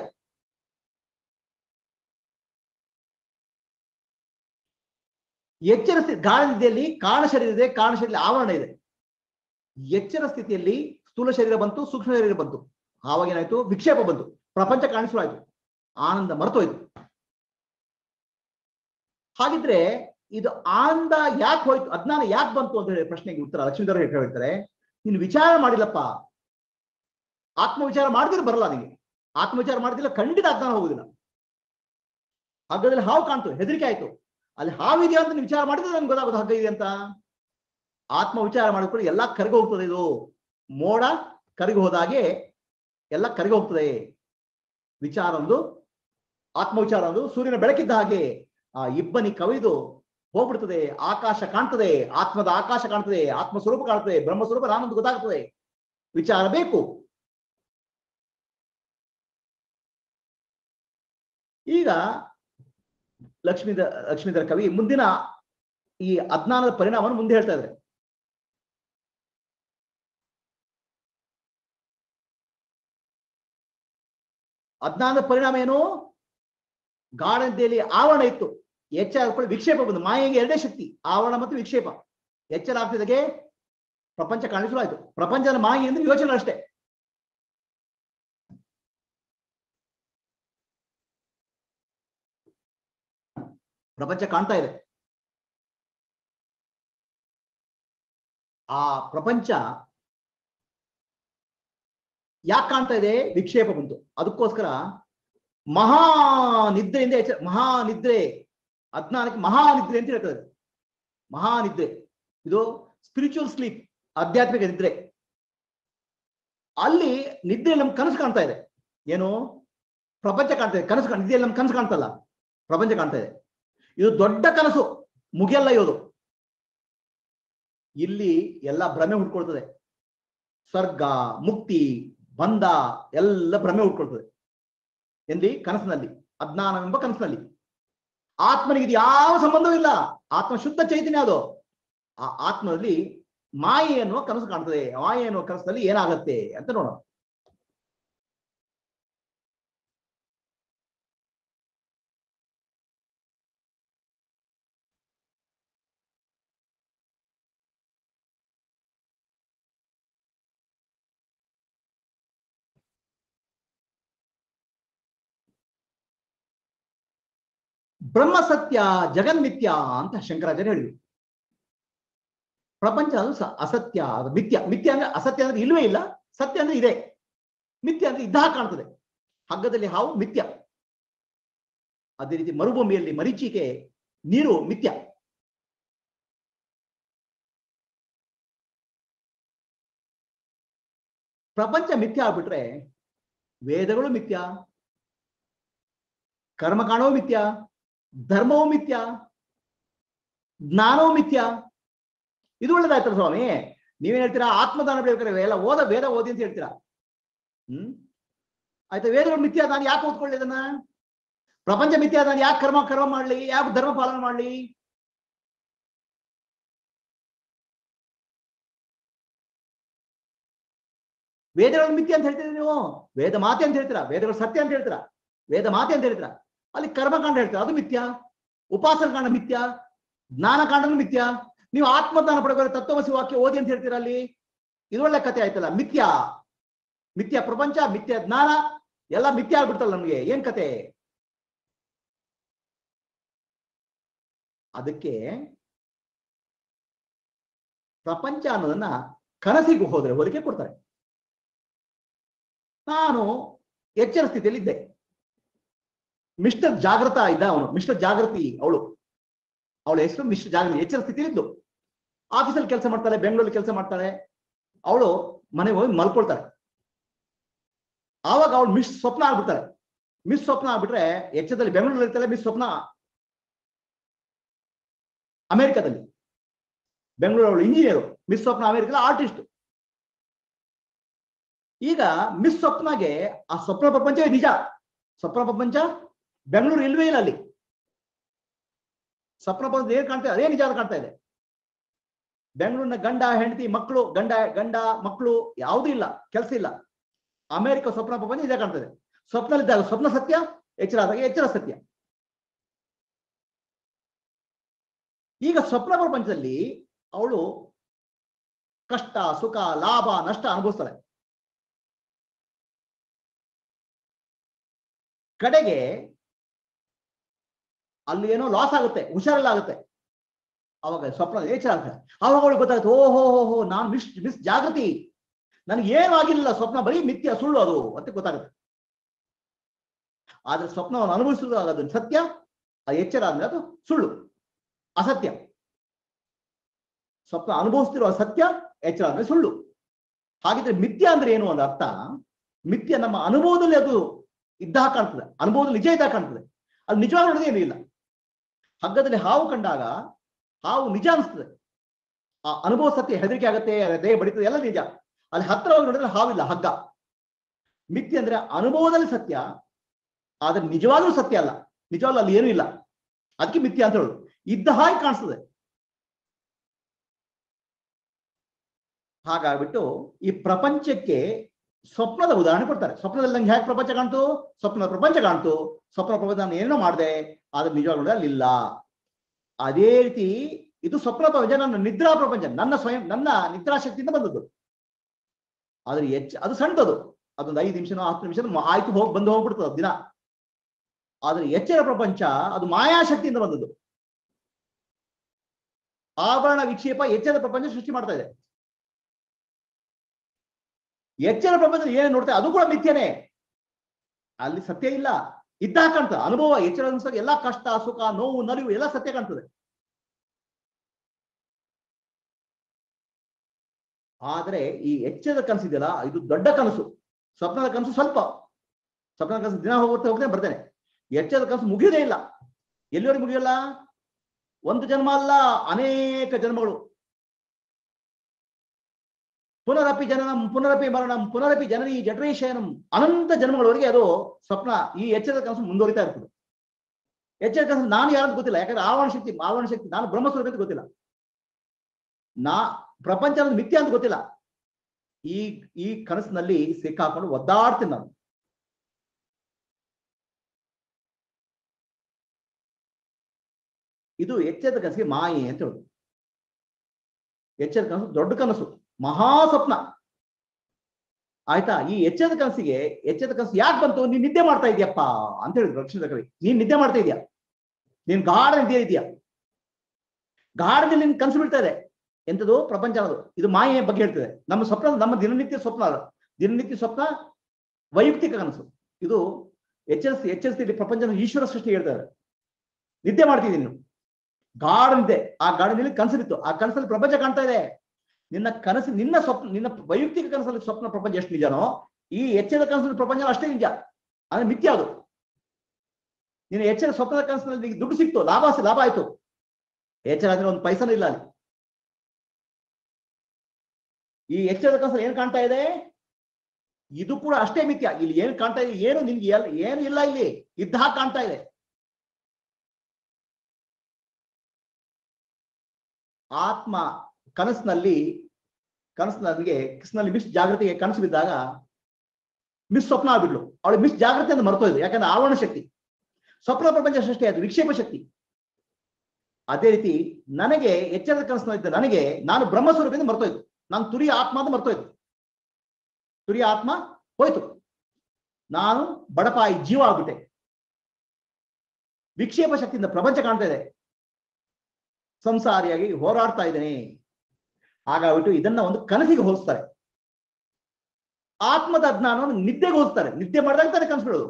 ಎಚ್ಚರ ಗಾಢ ನಿದ್ದೆಯಲ್ಲಿ ಕಾರಣ ಶರೀರ ಇದೆ, ಕಾರಣ ಶರೀರ ಆವರಣ ಇದೆ. ಎಚ್ಚರ ಸ್ಥಿತಿಯಲ್ಲಿ ಸ್ಥೂಲ ಶರೀರ ಬಂತು, ಸೂಕ್ಷ್ಮ ಶರೀರ ಬಂತು. ಆವಾಗ ಏನಾಯ್ತು? ವಿಕ್ಷೇಪ ಬಂತು, ಪ್ರಪಂಚ ಕಾಣಿಸಲಾಯ್ತು, ಆನಂದ ಮರೆತೋಯ್ತು. ಹಾಗಿದ್ರೆ ಇದು ಆನಂದ ಯಾಕೆ ಹೋಯ್ತು, ಅಜ್ಞಾನ ಯಾಕೆ ಬಂತು ಅಂತ ಹೇಳಿ ಪ್ರಶ್ನೆಗೆ ಉತ್ತರ ಲಕ್ಷ್ಮೀಧರ ಹೇಳ್ತಾರೆ, ನೀನು ವಿಚಾರ ಮಾಡಿಲ್ಲಪ್ಪ. ಆತ್ಮವಿಚಾರ ಮಾಡಿದ್ರೆ ಬರಲ್ಲ ನಿಮಗೆ. ಆತ್ಮವಿಚಾರ ಮಾಡಿದಿಲ್ಲ ಖಂಡಿತ ಅಜ್ಞಾನ ಹೋಗುದಿಲ್ಲ. ಹಗ್ಗದಲ್ಲಿ ಹಾವು ಕಾಣ್ತು, ಹೆದರಿಕೆ ಆಯ್ತು. ಅಲ್ಲಿ ಹಾವಿದೆಯಾ ಅಂತ ನೀವು ವಿಚಾರ ಮಾಡಿದ್ರೆ ನನ್ಗೆ ಗೊತ್ತಾಗೋದು ಹಗ್ಗ ಇದೆ ಅಂತ. ಆತ್ಮ ವಿಚಾರ ಮಾಡಿಕೊಂಡು ಎಲ್ಲ ಕರಗಿ ಹೋಗ್ತದೆ. ಇದು ಮೋಡ ಕರಗಿ ಹೋದಾಗೆ ಎಲ್ಲ ಕರಗಿ ಹೋಗ್ತದೆ. ವಿಚಾರ ಒಂದು, ಆತ್ಮವಿಚಾರ ಒಂದು ಸೂರ್ಯನ ಬೆಳಕಿದ್ದ ಹಾಗೆ ಆ ಇಬ್ಬನಿ ಕವಿದು ಹೋಗ್ಬಿಡ್ತದೆ. ಆಕಾಶ ಕಾಣ್ತದೆ, ಆತ್ಮದ ಆಕಾಶ ಕಾಣ್ತದೆ, ಆತ್ಮ ಸ್ವರೂಪ ಕಾಣ್ತದೆ, ಬ್ರಹ್ಮ ಸ್ವರೂಪ ನಾನೊಂದು ಗೊತ್ತಾಗ್ತದೆ. ವಿಚಾರ ಬೇಕು. ಈಗ ಲಕ್ಷ್ಮೀಧರ ಕವಿ ಮುಂದಿನ ಈ ಅಜ್ಞಾನದ ಪರಿಣಾಮವನ್ನು ಮುಂದೆ ಹೇಳ್ತಾ ಇದ್ದಾರೆ. ಅಜ್ಞಾನದ ಪರಿಣಾಮ ಏನು? ಗಾಢ ನಿದ್ದೆಯಲ್ಲಿ ಆವರಣ ಇತ್ತು, ಎಚ್ಚರ ಆಗ್ಕೊಳ್ಳಿ ವಿಕ್ಷೇಪ ಬಂದು. ಮಾಯೆಗೆ ಎರಡೇ ಶಕ್ತಿ, ಆವರಣ ಮತ್ತು ವಿಕ್ಷೇಪ. ಎಚ್ಚರ ಆಗ್ತಿದ್ದಾಗೆ ಪ್ರಪಂಚ ಕಾಣಿಸಲು ಆಯ್ತು. ಪ್ರಪಂಚದ ಮಾಯೆ ಅಂದ್ರೆ ಯೋಚನೆ ಅಷ್ಟೇ. ಪ್ರಪಂಚ ಕಾಣ್ತಾ ಇದೆ. ಆ ಪ್ರಪಂಚ ಯಾಕೆ ಕಾಣ್ತಾ ಇದೆ? ವಿಕ್ಷೇಪ ಬಂತು. ಅದಕ್ಕೋಸ್ಕರ ಮಹಾನಿದ್ರೆಯಿಂದ ಮಹಾನಿದ್ರೆ, ಅಜ್ಞಾನಕ್ಕೆ ಮಹಾನಿದ್ರೆ ಅಂತ ಹೇಳ್ತದೆ. ಮಹಾನಿದ್ರೆ ಇದು ಸ್ಪಿರಿಚುವಲ್ ಸ್ಲೀಪ್, ಆಧ್ಯಾತ್ಮಿಕ ನಿದ್ರೆ. ಅಲ್ಲಿ ನಿದ್ದೆಯಲ್ಲಿ ನಮ್ಗೆ ಕನಸು ಕಾಣ್ತಾ ಇದೆ. ಏನು? ಪ್ರಪಂಚ ಕಾಣ್ತಾ ಇದೆ. ಕನಸು ನಿದ್ದೆಯಲ್ಲಿ ನಮ್ಗೆ ಕನಸು ಕಾಣ್ತಲ್ಲ, ಪ್ರಪಂಚ ಕಾಣ್ತಾ ಇದೆ. ಇದು ದೊಡ್ಡ ಕನಸು, ಮುಗಿಯಲ್ಲ ಇರೋದು. ಇಲ್ಲಿ ಎಲ್ಲ ಭ್ರಮೆ ಹುಟ್ಕೊಳ್ತದೆ. ಸ್ವರ್ಗ, ಮುಕ್ತಿ, ಬಂಧ ಎಲ್ಲ ಭ್ರಮೆ ಹುಟ್ಕೊಳ್ತದೆ. ಎಲ್ಲಿ? ಕನಸಿನಲ್ಲಿ, ಅಜ್ಞಾನವೆಂಬ ಕನಸಿನಲ್ಲಿ. ಆತ್ಮನಿಗೆ ಇದು ಯಾವ ಸಂಬಂಧವೂ ಇಲ್ಲ. ಆತ್ಮ ಶುದ್ಧ ಚೈತನ್ಯ ಅದು. ಆ ಆತ್ಮದಲ್ಲಿ ಮಾಯೆ ಎನ್ನುವ ಕನಸು ಕಾಣ್ತದೆ. ಮಾಯೆ ಎನ್ನುವ ಕನಸಿನಲ್ಲಿ ಏನಾಗತ್ತೆ ಅಂತ ನೋಡೋಣ. ಬ್ರಹ್ಮ ಸತ್ಯ, ಜಗನ್ಮಿಥ್ಯ ಅಂತ ಶಂಕರಾಚಾರ್ಯ ಹೇಳಿದ್ರು. ಪ್ರಪಂಚ ಅದು ಅಸತ್ಯ, ಅದು ಮಿಥ್ಯ. ಮಿಥ್ಯ ಅಂದ್ರೆ ಅಸತ್ಯ ಅಂದ್ರೆ ಇಲ್ವೇ ಇಲ್ಲ, ಸತ್ಯ ಅಂದ್ರೆ ಇದೆ, ಮಿಥ್ಯ ಅಂದ್ರೆ ಇದ್ದಾಗ ಕಾಣ್ತದೆ. ಹಗ್ಗದಲ್ಲಿ ಹಾವು ಮಿಥ್ಯ. ಅದೇ ರೀತಿ ಮರುಭೂಮಿಯಲ್ಲಿ ಮರೀಚಿಕೆ, ನೀರು ಮಿಥ್ಯ. ಪ್ರಪಂಚ ಮಿಥ್ಯ ಆಗ್ಬಿಟ್ರೆ ವೇದಗಳು ಮಿಥ್ಯ, ಕರ್ಮಕಾಂಡವೂ ಮಿಥ್ಯ, ಧರ್ಮವೂ ಮಿಥ್ಯ, ಜ್ಞಾನವೂ ಮಿಥ್ಯ. ಇದು ಒಳ್ಳೇದಾಯ್ತಲ್ಲ ಸ್ವಾಮಿ? ನೀವೇನ್ ಹೇಳ್ತೀರಾ? ಆತ್ಮದಾನ ಬೇಕಾದ್ರೆ ಎಲ್ಲ ವೇದ ಓದಿ ಅಂತ ಹೇಳ್ತೀರಾ. ಆಯ್ತಾ? ವೇದಗಳು ಮಿಥ್ಯ, ನಾನು ಯಾಕೆ ಓದ್ಕೊಳ್ಳಿ ಅದನ್ನ? ಪ್ರಪಂಚ ಮಿಥ್ಯ, ನಾನು ಯಾಕೆ ಕರ್ಮ ಮಾಡ್ಲಿ? ಯಾಕೆ ಧರ್ಮ ಪಾಲನೆ ಮಾಡ್ಲಿ? ವೇದಗಳು ಮಿಥ್ಯ ಅಂತ ಹೇಳ್ತೀರಾ ನೀವು. ವೇದ ಮಾತೆ ಅಂತ ಹೇಳ್ತೀರಾ, ವೇದಗಳು ಸತ್ಯ ಅಂತ ಹೇಳ್ತೀರಾ, ವೇದ ಮಾತೆ ಅಂತ ಹೇಳ್ತೀರಾ. ಅಲ್ಲಿ ಕರ್ಮಕಾಂಡ ಹೇಳ್ತೀರಾ, ಅದು ಮಿಥ್ಯ. ಉಪಾಸನ ಕಾಂಡ ಮಿಥ್ಯ, ಜ್ಞಾನ ಕಾಂಡನು ಮಿಥ್ಯ. ನೀವು ಆತ್ಮಜ್ಞಾನ ಪಡೆದರೆ ತತ್ವಮಸಿ ವಾಕ್ಯ ಓದಿ ಅಂತ ಹೇಳ್ತೀರಾ. ಅಲ್ಲಿ ಇದು ಒಳ್ಳೆ ಕಥೆ ಆಯ್ತಲ್ಲ. ಮಿಥ್ಯ, ಮಿಥ್ಯ ಪ್ರಪಂಚ, ಮಿಥ್ಯ ಜ್ಞಾನ, ಎಲ್ಲ ಮಿಥ್ಯ ಆಗ್ಬಿಡ್ತಲ್ಲ. ನಮ್ಗೆ ಏನ್ ಕತೆ? ಅದಕ್ಕೆ ಪ್ರಪಂಚ ಅನ್ನೋದನ್ನ ಕನಸಿಗೆ ಹೋಲಿಕೆ ಕೊಡ್ತಾರೆ. ನಾನು ಎಚ್ಚರ ಸ್ಥಿತಿಯಲ್ಲಿ ಇದ್ದೆ. ಮಿಸ್ಟರ್ ಜಾಗೃತ ಇದ್ದ ಅವನು, ಮಿಸ್ಟರ್ ಜಾಗೃತಿ ಅವಳು. ಅವಳ ಹೆಸರು ಮಿಸ್ಟರ್ ಜಾಗೃತಿ. ಎಚ್ಚರ ಸ್ಥಿತಿಯಲ್ಲಿ ಇದ್ದು ಆಫೀಸಲ್ಲಿ ಕೆಲಸ ಮಾಡ್ತಾಳೆ, ಬೆಂಗಳೂರಲ್ಲಿ ಕೆಲಸ ಮಾಡ್ತಾಳೆ. ಅವಳು ಮನೆಗೆ ಹೋಗಿ ಮಲ್ಕೊಳ್ತಾಳೆ. ಆವಾಗ ಅವಳು ಮಿಸ್ ಸ್ವಪ್ನ ಆಗ್ಬಿಡ್ತಾಳೆ. ಮಿಸ್ ಸ್ವಪ್ನ ಆಗ್ಬಿಟ್ರೆ ಎಚ್ಚರದಲ್ಲಿ ಬೆಂಗಳೂರಲ್ಲಿ ಇರ್ತಾಳೆ, ಮಿಸ್ ಸ್ವಪ್ನ ಅಮೆರಿಕದಲ್ಲಿ. ಬೆಂಗಳೂರು ಅವಳು ಇಂಜಿನಿಯರು, ಮಿಸ್ ಸ್ವಪ್ನ ಅಮೆರಿಕದ ಆರ್ಟಿಸ್ಟ್. ಈಗ ಮಿಸ್ ಸ್ವಪ್ನಗೆ ಆ ಸ್ವಪ್ನ ಪ್ರಪಂಚವೇ ನಿಜ. ಸ್ವಪ್ನ ಪ್ರಪಂಚ ಬೆಂಗಳೂರು ಇಲ್ವೇ ಇಲ್ಲ. ಅಲ್ಲಿ ಸ್ವಪ್ನ ಪ್ರಪಂಚ ಏನ್ ಕಾಣ್ತಾ ಇದೆ? ಅದೇ ನಿಜ ಕಾಣ್ತಾ ಇದೆ. ಬೆಂಗಳೂರಿನ ಗಂಡ ಹೆಂಡತಿ ಮಕ್ಕಳು, ಗಂಡ ಮಕ್ಕಳು ಯಾವುದೂ ಇಲ್ಲ, ಕೆಲಸ ಇಲ್ಲ. ಅಮೆರಿಕ ಸ್ವಪ್ನ ಪ್ರಪಂಚ ನಿಜ ಕಾಣ್ತದೆ. ಸ್ವಪ್ನಲ್ಲಿದ್ದಾಗ ಸ್ವಪ್ನ ಸತ್ಯ, ಎಚ್ಚರ ಆದಾಗ ಎಚ್ಚರ ಸತ್ಯ. ಈಗ ಸ್ವಪ್ನ ಪ್ರಪಂಚದಲ್ಲಿ ಅವಳು ಕಷ್ಟ, ಸುಖ, ಲಾಭ, ನಷ್ಟ ಅನುಭವಿಸ್ತಾಳೆ. ಕಡೆಗೆ ಅಲ್ಲಿ ಏನೋ ಲಾಸ್ ಆಗುತ್ತೆ, ಹುಷಾರಿಲ್ಲ ಆಗುತ್ತೆ. ಅವಾಗ ಸ್ವಪ್ನ ಎಚ್ಚರ ಆಗುತ್ತೆ. ಅವಾಗ ಅವಳಿಗೆ ಗೊತ್ತಾಗುತ್ತೆ, ಓಹೋ ನಾನು ಮಿಸ್ ಜಾಗೃತಿ, ನನಗೆ ಏನೂ ಆಗಿಲ್ಲ, ಸ್ವಪ್ನ ಬರೀ ಮಿಥ್ಯ, ಸುಳ್ಳು ಅದು ಅಂತ ಗೊತ್ತಾಗುತ್ತೆ. ಆದ್ರೆ ಸ್ವಪ್ನವನ್ನು ಅನುಭವಿಸುವಾಗ ಅದು ಸತ್ಯ, ಅದು ಎಚ್ಚರ ಆದ್ಮೇಲೆ ಅದು ಸುಳ್ಳು, ಅಸತ್ಯ. ಸ್ವಪ್ನ ಅನುಭವಿಸ್ತಿರುವ ಸತ್ಯ, ಎಚ್ಚರ ಆದ್ಮೇಲೆ ಸುಳ್ಳು. ಹಾಗಿದ್ರೆ ಮಿಥ್ಯ ಅಂದ್ರೆ ಏನು ಒಂದು ಅರ್ಥ. ಮಿಥ್ಯ ನಮ್ಮ ಅನುಭವದಲ್ಲಿ ಅದು ಇದ್ದಾಗ ಕಾಣ್ತದೆ, ಅನುಭವದಲ್ಲಿ ನಿಜ ಇದ್ದಾಗ ಕಾಣ್ತದೆ. ಅದು ನಿಜವಾಗ್ಲೂ ಏನೂ ಇಲ್ಲ. ಹಗ್ಗದಲ್ಲಿ ಹಾವು ಕಂಡಾಗ ಹಾವು ನಿಜ ಅನಿಸ್ತದೆ, ಆ ಅನುಭವ ಸತ್ಯ. ಹೆದರಿಕೆ ಆಗುತ್ತೆ, ದೇಹ ಬಡಿತದೆ, ಎಲ್ಲ ನಿಜ. ಅಲ್ಲಿ ಹತ್ತಿರವಾಗಿ ನೋಡಿದ್ರೆ ಹಾವಿಲ್ಲ, ಹಗ್ಗ. ಮಿಥ್ಯ ಅಂದ್ರೆ ಅನುಭವದಲ್ಲಿ ಸತ್ಯ, ಆದ್ರೆ ನಿಜವಾಗ್ಲೂ ಸತ್ಯ ಅಲ್ಲ, ನಿಜವಾಗ್ಲೂ ಅಲ್ಲಿ ಏನೂ ಇಲ್ಲ. ಅದಕ್ಕೆ ಮಿಥ್ಯ ಅಂತ ಹೇಳೋದು. ಇದ್ದ ಹಾಗೆ ಕಾಣಿಸ್ತದೆ. ಹಾಗಾಗ್ಬಿಟ್ಟು ಈ ಪ್ರಪಂಚಕ್ಕೆ ಸ್ವಪ್ನದ ಉದಾಹರಣೆ ಕೊಡ್ತಾರೆ. ಸ್ವಪ್ನದಲ್ಲಿ ನಂಗೆ ಹೇಗೆ ಪ್ರಪಂಚ ಕಾಣ್ತು? ಸ್ವಪ್ನದ ಪ್ರಪಂಚ ಕಾಣ್ತು. ಸ್ವಪ್ನ ಪ್ರಪಂಚ ನಾನು ಏನೋ ಮಾಡಿದೆ, ಆದ್ರೆ ನಿಜವಾಗ್ಲೂ ಅಲ್ಲಿಲ್ಲ. ಅದೇ ರೀತಿ ಇದು ಸ್ವಪ್ನ ಪ್ರಪಂಚ, ನನ್ನ ನಿದ್ರಾ ಪ್ರಪಂಚ, ನನ್ನ ನಿದ್ರಾಶಕ್ತಿಯಿಂದ ಬಂದದ್ದು. ಆದ್ರೆ ಅದು ಸಣ್ಣದು, ಅದೊಂದು 5 ನಿಮಿಷನೋ 10 ನಿಮಿಷ ಆಯ್ತು, ಬಂದು ಹೋಗ್ಬಿಡ್ತದೆ ದಿನ. ಆದ್ರೆ ಎಚ್ಚರ ಪ್ರಪಂಚ ಅದು ಮಾಯಾಶಕ್ತಿಯಿಂದ ಬಂದದ್ದು. ಆಭರಣ ವಿಕ್ಷೇಪ ಎಚ್ಚರ ಪ್ರಪಂಚ ಸೃಷ್ಟಿ ಮಾಡ್ತಾ ಇದೆ. ಎಚ್ಚರ ಪ್ರಪಂಚ ಏನೇ ನೋಡ್ತಾ ಅದು ಕೂಡ ಮಿಥ್ಯನೇ, ಅಲ್ಲಿ ಸತ್ಯ ಇಲ್ಲ. ಇದ್ದಾಗ ಕಾಣ್ತದೆ ಅನುಭವ. ಎಚ್ಚರ ಅನುಸಾರ ಎಲ್ಲಾ ಕಷ್ಟ, ಸುಖ, ನೋವು, ನಲಿವು ಎಲ್ಲ ಸತ್ಯ ಕಾಣ್ತದೆ. ಆದ್ರೆ ಈ ಎಚ್ಚರದ ಕನಸು ಇದೆಯಲ್ಲ, ಇದು ದೊಡ್ಡ ಕನಸು. ಸ್ವಪ್ನದ ಕನಸು ಸ್ವಲ್ಪ, ಸ್ವಪ್ನದ ಕನಸು ದಿನ ಹೋಗ್ತೇನೆ ಬರ್ತೇನೆ. ಎಚ್ಚರದ ಕನಸು ಮುಗಿಯೋದೇ ಇಲ್ಲ. ಎಲ್ಲಿವರೆಗೆ ಮುಗಿಯಲ್ಲ? ಒಂದು ಜನ್ಮ ಅಲ್ಲ, ಅನೇಕ ಜನ್ಮಗಳು. ಪುನರಪಿ ಜನನಂ ಪುನರಪಿ ಮರಣಂ ಪುನರಪಿ ಜನನಿ ಜಠರೇಶಯನಂ, ಅನಂತ ಜನ್ಮಗಳವರೆಗೆ ಅದು ಸ್ವಪ್ನ, ಈ ಎಚ್ಚರದ ಕನಸು ಮುಂದುವರಿತಾ ಇರ್ತದೆ. ಎಚ್ಚರದ ಕನಸು ನಾನು ಯಾರಂತ ಗೊತ್ತಿಲ್ಲ, ಯಾಕಂದ್ರೆ ಆವರಣ ಶಕ್ತಿ ನಾನು ಬ್ರಹ್ಮಸ್ವರೂಪ ಅಂತ ಗೊತ್ತಿಲ್ಲ, ಪ್ರಪಂಚ ಅನ್ನೋದು ಮಿಥ್ಯ ಅಂತ ಗೊತ್ತಿಲ್ಲ. ಈ ಕನಸಿನಲ್ಲಿ ಸಿಕ್ಕಾಕೊಂಡು ಒದ್ದಾಡ್ತೀನಿ ನಾನು. ಇದು ಎಚ್ಚರದ ಕನಸಿಗೆ ಮಾಯೆ ಅಂತ ಹೇಳುದು. ಎಚ್ಚರದ ಕನಸು ದೊಡ್ಡ ಕನಸು, ಮಹಾ ಸ್ವಪ್ನ. ಆಯ್ತಾ? ಈ ಎಚ್ಚರದ ಕನಸು ಯಾಕೆ ಬಂತು? ನೀನ್ ನಿದ್ದೆ ಮಾಡ್ತಾ ಇದೀಯಪ್ಪ ಅಂತ ಹೇಳಿದ್ರು ರಕ್ಷಣದ ಕವಿ. ನೀನ್ ನಿದ್ದೆ ಮಾಡ್ತಾ ಇದೀಯಾ, ನೀನ್ ಗಾಢ ನಿದ್ದೆ ಇದೆಯಾ, ಗಾಢದಲ್ಲಿ ನಿನ್ ಕನಸು ಬೀಳ್ತಾ ಇದೆ. ಎಂಥದ್ದು? ಪ್ರಪಂಚ ಅನ್ನೋದು. ಇದು ಮಾಯೆಯ ಬಗ್ಗೆ ಹೇಳ್ತದೆ. ನಮ್ಮ ಸ್ವಪ್ನ, ನಮ್ಮ ದಿನನಿತ್ಯ ಸ್ವಪ್ನ ವೈಯಕ್ತಿಕ ಕನಸು. ಇದು ಎಚ್ಚರಿಸಿ ಪ್ರಪಂಚದ ಈಶ್ವರ ಸೃಷ್ಟಿ ಹೇಳ್ತಾರೆ. ನಿದ್ದೆ ಮಾಡ್ತಿದ್ದೀನಿ ನೀನು, ಗಾಢ ನಿದ್ದೆ. ಆ ಗಾಢ ನಿದ್ದೆ ಕನಸಲ್ಲಿತ್ತು, ಆ ಕನಸಲ್ಲಿ ಪ್ರಪಂಚ ಕಾಣ್ತಾ ಇದೆ. ನಿನ್ನ ಕನಸು, ನಿನ್ನ ಸ್ವಪ್ನ, ನಿನ್ನ ವೈಯಕ್ತಿಕ ಕನಸಲ್ಲಿ ಸ್ವಪ್ನ ಪ್ರಪಂಚ ಎಷ್ಟು ನಿಜನೋ, ಈ ಎಚ್ಚರದ ಕನಸಲ್ಲಿ ಪ್ರಪಂಚ ಅಷ್ಟೇ ನಿಜ. ಅಂದ್ರೆ ಮಿಥ್ಯ ಅದು. ನಿನ್ನ ಎಚ್ಚರ ಸ್ವಪ್ನದ ಕನಸಿನಲ್ಲಿ ನಿಮಗೆ ದುಡ್ಡು ಸಿಕ್ತು, ಲಾಭ ಆಯ್ತು. ಎಚ್ಚರ ಆದ್ರೆ ಒಂದು ಪೈಸನೂ ಇಲ್ಲ ಅಲ್ಲಿ. ಈ ಎಚ್ಚರದ ಕನಸಲ್ಲಿ ಏನ್ ಕಾಣ್ತಾ ಇದೆ, ಇದು ಕೂಡ ಅಷ್ಟೇ ಮಿಥ್ಯ. ಇಲ್ಲಿ ಏನ್ ಕಾಣ್ತಾ ಇದೆ, ಏನು ನಿನ್ಗೆ ಏನು ಇಲ್ಲ, ಇಲ್ಲಿ ಇದ್ದ ಹಾಗೆ ಕಾಣ್ತಾ ಇದೆ. ಆತ್ಮ ಕನಸಿನಲ್ಲಿ ಮಿಸ್ ಜಾಗೃತಿಗೆ ಕನಸು ಬಿದ್ದಾಗ ಮಿಸ್ ಸ್ವಪ್ನ ಆಗ್ಬಿಡ್ಲು. ಅವಳು ಮಿಸ್ ಜಾಗೃತಿ ಅಂತ ಮರ್ತೋಯ್ದು, ಯಾಕಂದ್ರೆ ಆವರಣ ಶಕ್ತಿ. ಸ್ವಪ್ನ ಪ್ರಪಂಚ ಸೃಷ್ಟಿ ಆಯ್ತು, ವಿಕ್ಷೇಪ ಶಕ್ತಿ. ಅದೇ ರೀತಿ ನನಗೆ ಎಚ್ಚರದ ಕನಸಿನಲ್ಲಿದ್ದ ನನಗೆ ನಾನು ಬ್ರಹ್ಮಸ್ವರೂಪದಿಂದ ಮರ್ತೋಯ್ತು, ನಾನು ತುರಿಯ ಆತ್ಮ ಅಂತ ಮರ್ತೋಯ್ತು. ತುರಿಯ ಆತ್ಮ ಹೋಯ್ತು, ನಾನು ಬಡಪಾಯಿ ಜೀವ ಆಗ್ಬಿಟ್ಟೆ. ವಿಕ್ಷೇಪ ಶಕ್ತಿಯಿಂದ ಪ್ರಪಂಚ ಕಾಣ್ತಾ ಇದೆ, ಸಂಸಾರಿಯಾಗಿ ಹೋರಾಡ್ತಾ ಇದ್ದೇನೆ. ಹಾಗಾಗ್ಬಿಟ್ಟು ಇದನ್ನ ಒಂದು ಕನಸಿಗೆ ಹೋಲಿಸ್ತಾರೆ. ಆತ್ಮದ ಅಜ್ಞಾನವನ್ನು ನಿದ್ದೆಗೆ ಹೋಲಿಸ್ತಾರೆ. ನಿದ್ದೆ ಮಾಡಿದಾಗ ತಾನೆ ಕನಸು ಬೀಳೋದು.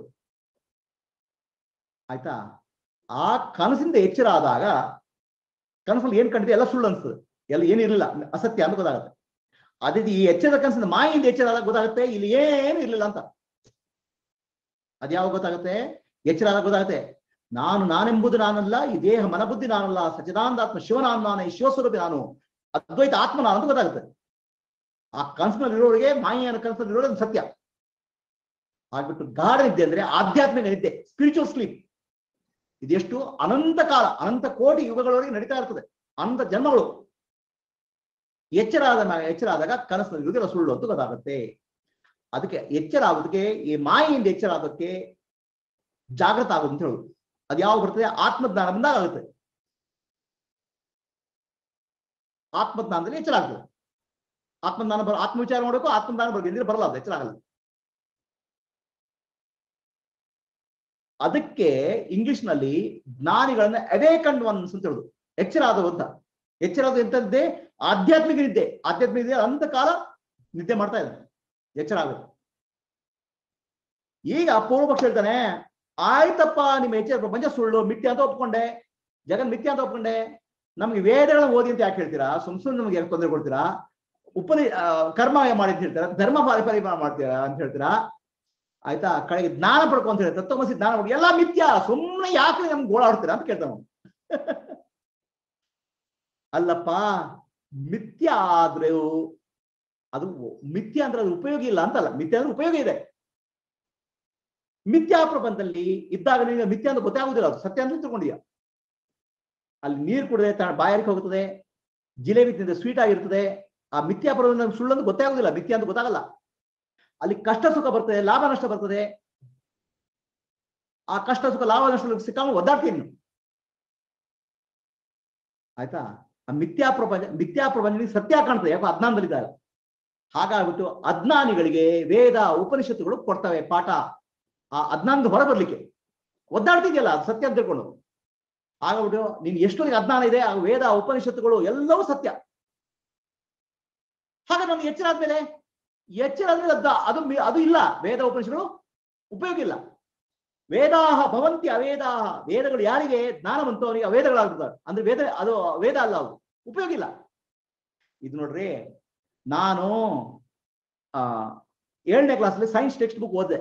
ಆಯ್ತಾ? ಆ ಕನಸಿಂದ ಎಚ್ಚರ ಆದಾಗ ಕನಸಲ್ಲಿ ಏನ್ ಕಂಡಿದೆ ಎಲ್ಲ ಸುಳ್ಳು ಅನ್ಸ್ತದೆ, ಎಲ್ಲ ಏನಿರಲಿಲ್ಲ, ಅಸತ್ಯ ಅಂತ ಗೊತ್ತಾಗುತ್ತೆ. ಅದೇ ಈ ಎಚ್ಚರದ ಕನಸಿಂದ ಮಾಯಿಂದ ಎಚ್ಚರ ಆದಾಗ ಗೊತ್ತಾಗುತ್ತೆ ಇಲ್ಲಿ ಏನು ಇರ್ಲಿಲ್ಲ ಅಂತ. ಅದ್ಯಾವಾಗ ಗೊತ್ತಾಗುತ್ತೆ? ಎಚ್ಚರ ಆದಾಗ ಗೊತ್ತಾಗುತ್ತೆ, ನಾನೆಂಬುದು ನಾನಲ್ಲ, ಈ ದೇಹ ಮನಬುದ್ಧಿ ನಾನಲ್ಲ, ಸಚ್ಚಿದಾನಂದಾತ್ಮ ಶಿವನಾಮ ನಾನು, ಈ ಶಿವಸ್ವರೂಪಿ ನಾನು, ಅದ್ವೈತ ಆತ್ಮ ನಾನು ಅಂತ ಗೊತ್ತಾಗುತ್ತೆ. ಆ ಕನಸಿನಲ್ಲಿರೋರಿಗೆ, ಮಾಯೆಯ ಕನಸಿನಲ್ಲಿರೋದು ಸತ್ಯ ಆಗ್ಬಿಟ್ಟು ಗಾಢ ನಿದ್ದೆ ಅಂದ್ರೆ ಆಧ್ಯಾತ್ಮಿಕ ನಿದ್ದೆ, ಸ್ಪಿರಿಚುವಲ್ ಸ್ಲೀಪ್. ಇದೆಷ್ಟು ಅನಂತ ಕಾಲ, ಅನಂತ ಕೋಟಿ ಯುಗಗಳವರೆಗೆ ನಡೀತಾ ಇರ್ತದೆ, ಅನಂತ ಜನ್ಮಗಳು. ಎಚ್ಚರ ಆದಾಗ ಕನಸಿನಲ್ಲಿರೋದೆಲ್ಲ ಸುಳ್ಳು ಅಂತ ಗೊತ್ತಾಗುತ್ತೆ. ಅದಕ್ಕೆ ಎಚ್ಚರ ಆಗೋದಕ್ಕೆ, ಈ ಮಾಯೆಯಿಂದ ಎಚ್ಚರ ಆಗೋದಕ್ಕೆ ಜಾಗೃತ ಆಗೋದು ಅಂತ ಹೇಳುದು. ಅದು ಯಾವ ಬರ್ತದೆ? ಆತ್ಮಜ್ಞಾನ ಬಂದಾಗ ಆಗುತ್ತೆ. ಆತ್ಮಜ್ಞಾನದಲ್ಲಿ ಎಚ್ಚರ ಆಗ್ತದೆ. ಆತ್ಮವಿಚಾರ ಮಾಡಬೇಕು, ಆತ್ಮಜ್ಞಾನ ಬರಬೇಕು, ಬರಲ್ಲ, ಅದು ಎಚ್ಚರ ಆಗಲ್ಲ. ಅದಕ್ಕೆ ಇಂಗ್ಲಿಷ್ ನಲ್ಲಿ ಜ್ಞಾನಿಗಳನ್ನ ಅವೇಕನ್ಡ್ ಒನ್ಸ್ ಅಂತ ಹೇಳುದು. ಎಚ್ಚರ ಆದವು ಅಂತ. ಎಚ್ಚರ ಆದ ಎಂತದ್ದೇ? ಆಧ್ಯಾತ್ಮಿಕ ನಿದ್ದೆ. ಆಧ್ಯಾತ್ಮಿಕ ನಿದ್ದೆ ಅಂತ ಕಾಲ ನಿದ್ದೆ ಮಾಡ್ತಾ ಇದ್ದಾನೆ, ಎಚ್ಚರ ಆಗುತ್ತೆ. ಈಗ ಪೂರ್ವ ಪಕ್ಷ ಹೇಳ್ತಾನೆ, ಆಯ್ತಪ್ಪ ನಿಮ್ಮ ಎಚ್ಚರ ಪ್ರಪಂಚ ಸುಳ್ಳು, ಮಿಥ್ಯ ಅಂತ ಒಪ್ಕೊಂಡೆ, ಜಗನ್ ಮಿಥ್ಯ ಅಂತ ಒಪ್ಕೊಂಡೆ, ನಮ್ಗೆ ವೇದಗಳನ್ನ ಓದಿ ಅಂತ ಯಾಕೆ ಹೇಳ್ತೀರಾ? ಸುಮ್ಸುಮ್ಮನೆ ನಮ್ಗೆ ಯಾಕೆ ತೊಂದರೆ ಕೊಡ್ತೀರಾ? ಕರ್ಮ ಮಾಡಿ ಅಂತ ಹೇಳ್ತೀರಾ, ಧರ್ಮ ಪರಿಪಾಲನೆ ಮಾಡ್ತೀರಾ ಅಂತ ಹೇಳ್ತೀರಾ. ಆಯ್ತಾ? ಕಡೆಗೆ ಜ್ಞಾನ ಪಡ್ಕೊ ಅಂತ ಹೇಳಿ ತತ್ವಮಸಿ ಜ್ಞಾನ ಪಡ್ಕೊ, ಎಲ್ಲ ಮಿಥ್ಯ, ಸುಮ್ಮನೆ ಯಾಕೆ ನಮ್ಗೆ ಗೋಳಾಡ್ತೀರಾ ಅಂತ ಕೇಳ್ತಾನ. ಅಲ್ಲಪ್ಪ, ಮಿಥ್ಯ ಆದ್ರೆ ಅದು ಮಿಥ್ಯ ಅಂದ್ರೆ ಅದು ಉಪಯೋಗ ಇಲ್ಲ ಅಂತಲ್ಲ, ಮಿಥ್ಯ ಅಂದ್ರೆ ಉಪಯೋಗ ಇದೆ. ಮಿಥ್ಯಾ ಪ್ರಪಂಚದಲ್ಲಿ ಇದ್ದಾಗ ನಿಮಗೆ ಮಿಥ್ಯ ಅಂತ ಗೊತ್ತಾಗುದಿಲ್ಲ, ಅದು ಸತ್ಯ ಅಂತ ತಿಳ್ಕೊಂಡಿದ್ಯಾ. ಅಲ್ಲಿ ನೀರು ಕುಡಿದ್ರೆ ಬಾಯಾರಿಕೆ ಹೋಗುತ್ತದೆ, ಜಿಲೇಬಿ ತಿಂದ್ರೆ ಸ್ವೀಟ್ ಆಗಿರ್ತದೆ. ಆ ಮಿಥ್ಯಾ ಪ್ರಪಂಚ ಸುಳ್ಳಂತ ಗೊತ್ತೇ ಆಗುದಿಲ್ಲ, ಮಿಥ್ಯ ಅಂತ ಗೊತ್ತಾಗಲ್ಲ. ಅಲ್ಲಿ ಕಷ್ಟ ಸುಖ ಬರ್ತದೆ, ಲಾಭ ನಷ್ಟ ಬರ್ತದೆ. ಆ ಕಷ್ಟ ಸುಖ ಲಾಭ ನಷ್ಟ ಸಿಕ್ಕಾಗ ಒದ್ದಾಡ್ತೀನಿ. ಆಯ್ತಾ? ಆ ಮಿಥ್ಯಾ ಪ್ರಪಂಚ ಸತ್ಯ ಕಾಣ್ತದೆ, ಯಾಕೋ ಅಜ್ಞಾನದಲ್ಲಿದ್ದಾರೆ. ಹಾಗಾಗ್ಬಿಟ್ಟು ಅಜ್ಞಾನಿಗಳಿಗೆ ವೇದ ಉಪನಿಷತ್ತುಗಳು ಕೊಡ್ತವೆ ಪಾಠ, ಆ ಅಜ್ಞಾನದ ಹೊರ ಬರ್ಲಿಕ್ಕೆ. ಒದ್ದಾಡ್ತಿದ್ಯಲ್ಲ, ಅದು ಸತ್ಯ ಅಂತ ತಿಳ್ಕೊಂಡು. ಆಗ್ಬಿಟ್ಟು ನೀನ್ ಎಷ್ಟೊಂದಿಗೆ ಅಜ್ಞಾನ ಇದೆ, ಆ ವೇದ ಉಪನಿಷತ್ತುಗಳು ಎಲ್ಲವೂ ಸತ್ಯ. ಹಾಗೆ ನಮ್ಗೆ ಎಚ್ಚರ ಆದ್ಮೇಲೆ ಅದು ಇಲ್ಲ, ವೇದ ಉಪನಿಷತ್ತುಗಳು ಉಪಯೋಗ ಇಲ್ಲ. ವೇದಾಹ ಭವಂತಿ ಅವೇದಾಹ, ವೇದಗಳು ಯಾರಿಗೆ ಜ್ಞಾನ ಬಂತು ಅವನಿಗೆ ಅವೇದಗಳಾಗ್ತದೆ. ಅಂದ್ರೆ ವೇದ ಅಲ್ಲ, ಅದು ಉಪಯೋಗ ಇಲ್ಲ. ಇದು ನೋಡ್ರಿ, ನಾನು 7ನೇ ಕ್ಲಾಸಲ್ಲಿ ಸೈನ್ಸ್ ಟೆಕ್ಸ್ಟ್ ಬುಕ್ ಓದಿದೆ,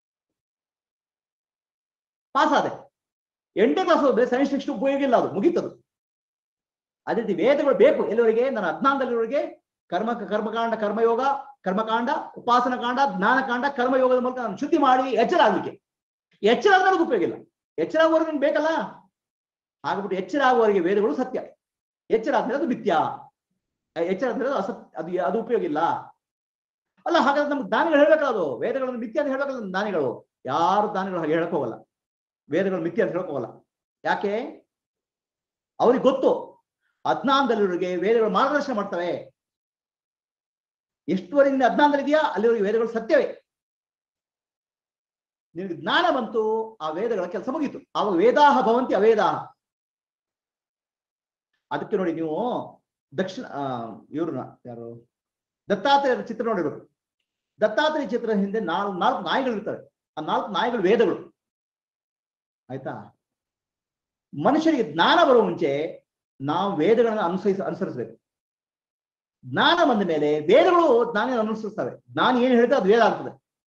ಪಾಸ್ ಆದೆ. 8ನೇ ಕ್ಲಾಸ್ ಹೋದ್ರೆ ಸೈನ್ಸ್ ಟೆಕ್ಸ್ಟ್ ಬುಕ್ ಉಪಯೋಗ ಇಲ್ಲ, ಅದು ಮುಗೀತದು. ಅದೇ ರೀತಿ ವೇದಗಳು ಬೇಕು ಎಲ್ಲವರಿಗೆ. ನನ್ನ ಅಜ್ಞಾನದಲ್ಲಿವರಿಗೆ ಕರ್ಮಕಾಂಡ, ಕರ್ಮಯೋಗ, ಕರ್ಮಕಾಂಡ, ಉಪಾಸನ ಕಾಂಡ, ಜ್ಞಾನಕಾಂಡ, ಕರ್ಮಯೋಗದ ಮೂಲಕ ನಾನು ಶುದ್ಧಿ ಮಾಡಿ ಎಚ್ಚರ ಆಗ್ಲಿಕ್ಕೆ. ಎಚ್ಚರ ಆದ್ರೆ ಅದಕ್ಕೆ ಉಪಯೋಗ ಇಲ್ಲ. ಎಚ್ಚರ ಆಗುವವರೆಗೆ ಬೇಕಲ್ಲ. ಆಗ್ಬಿಟ್ಟು ಎಚ್ಚರ ಆಗುವವರೆಗೆ ವೇದಗಳು ಸತ್ಯ, ಎಚ್ಚರ ಆದ್ಮೇಲೆ ಅದು ಮಿಥ್ಯ, ಎಚ್ಚರ ಆದ್ಮೇಲೆ ಅದು ಉಪಯೋಗ ಇಲ್ಲ. ಅಲ್ಲ, ಹಾಗಾದ್ರೆ ನಮ್ಗೆ ಜ್ಞಾನಿಗಳು ಹೇಳ್ಬೇಕಲ್ಲ, ಅದು ವೇದಗಳನ್ನು ಮಿಥ್ಯ ಅಂತ ಹೇಳ್ಬೇಕಲ್ಲ ಜ್ಞಾನಿಗಳು. ಯಾರು ಜ್ಞಾನಿಗಳು ಹಾಗೆ ಹೇಳಕ್ ಹೋಗಲ್ಲ, ವೇದಗಳು ಮಿಥ್ಯ ಅಂತ ಹೇಳಕ್ ಹೋಗಲ್ಲ. ಯಾಕೆ? ಅವ್ರಿಗೆ ಗೊತ್ತು, ಅಜ್ಞಾನದಲ್ಲಿವರಿಗೆ ವೇದಗಳು ಮಾರ್ಗದರ್ಶನ ಮಾಡ್ತವೆ. ಎಷ್ಟುವರೆಗೆ ನೀನು ಅಜ್ಞಾನದಲ್ಲಿದೆಯಾ ಅಲ್ಲಿವರೆಗೆ ವೇದಗಳು ಸತ್ಯವೇ. ನಿನಗೆ ಜ್ಞಾನ ಬಂತು, ಆ ವೇದಗಳ ಕೆಲಸ ಮುಗೀತು. ಆವಾಗ ವೇದಾಹ ಭವಂತಿ ಅವೇದಾಹ. ಅದಕ್ಕೆ ನೋಡಿ, ನೀವು ಇವ್ರನ್ನ ಯಾರು ದತ್ತಾತ್ರೇಯರ ಚಿತ್ರ ನೋಡಿರ್ಬೇಕು. ದತ್ತಾತ್ರೇಯ ಚಿತ್ರದ ಹಿಂದೆ ನಾಲ್ಕು ನಾಯಿಗಳು ಇರ್ತವೆ. ಆ 4 ನಾಯಿಗಳು ವೇದಗಳು. ಆಯ್ತಾ? ಮನುಷ್ಯರಿಗೆ ಜ್ಞಾನ ಬರುವ ಮುಂಚೆ ನಾವು ವೇದಗಳನ್ನು ಅನುಸರಿಸಬೇಕು. ಜ್ಞಾನ ಬಂದ ಮೇಲೆ ವೇದಗಳು ಜ್ಞಾನ ಅನುಸರಿಸ್ತವೆ. ಜ್ಞಾನ ಏನು ಹೇಳ್ತಾರೆ ಅದು ವೇದ ಆಗ್ತದೆ.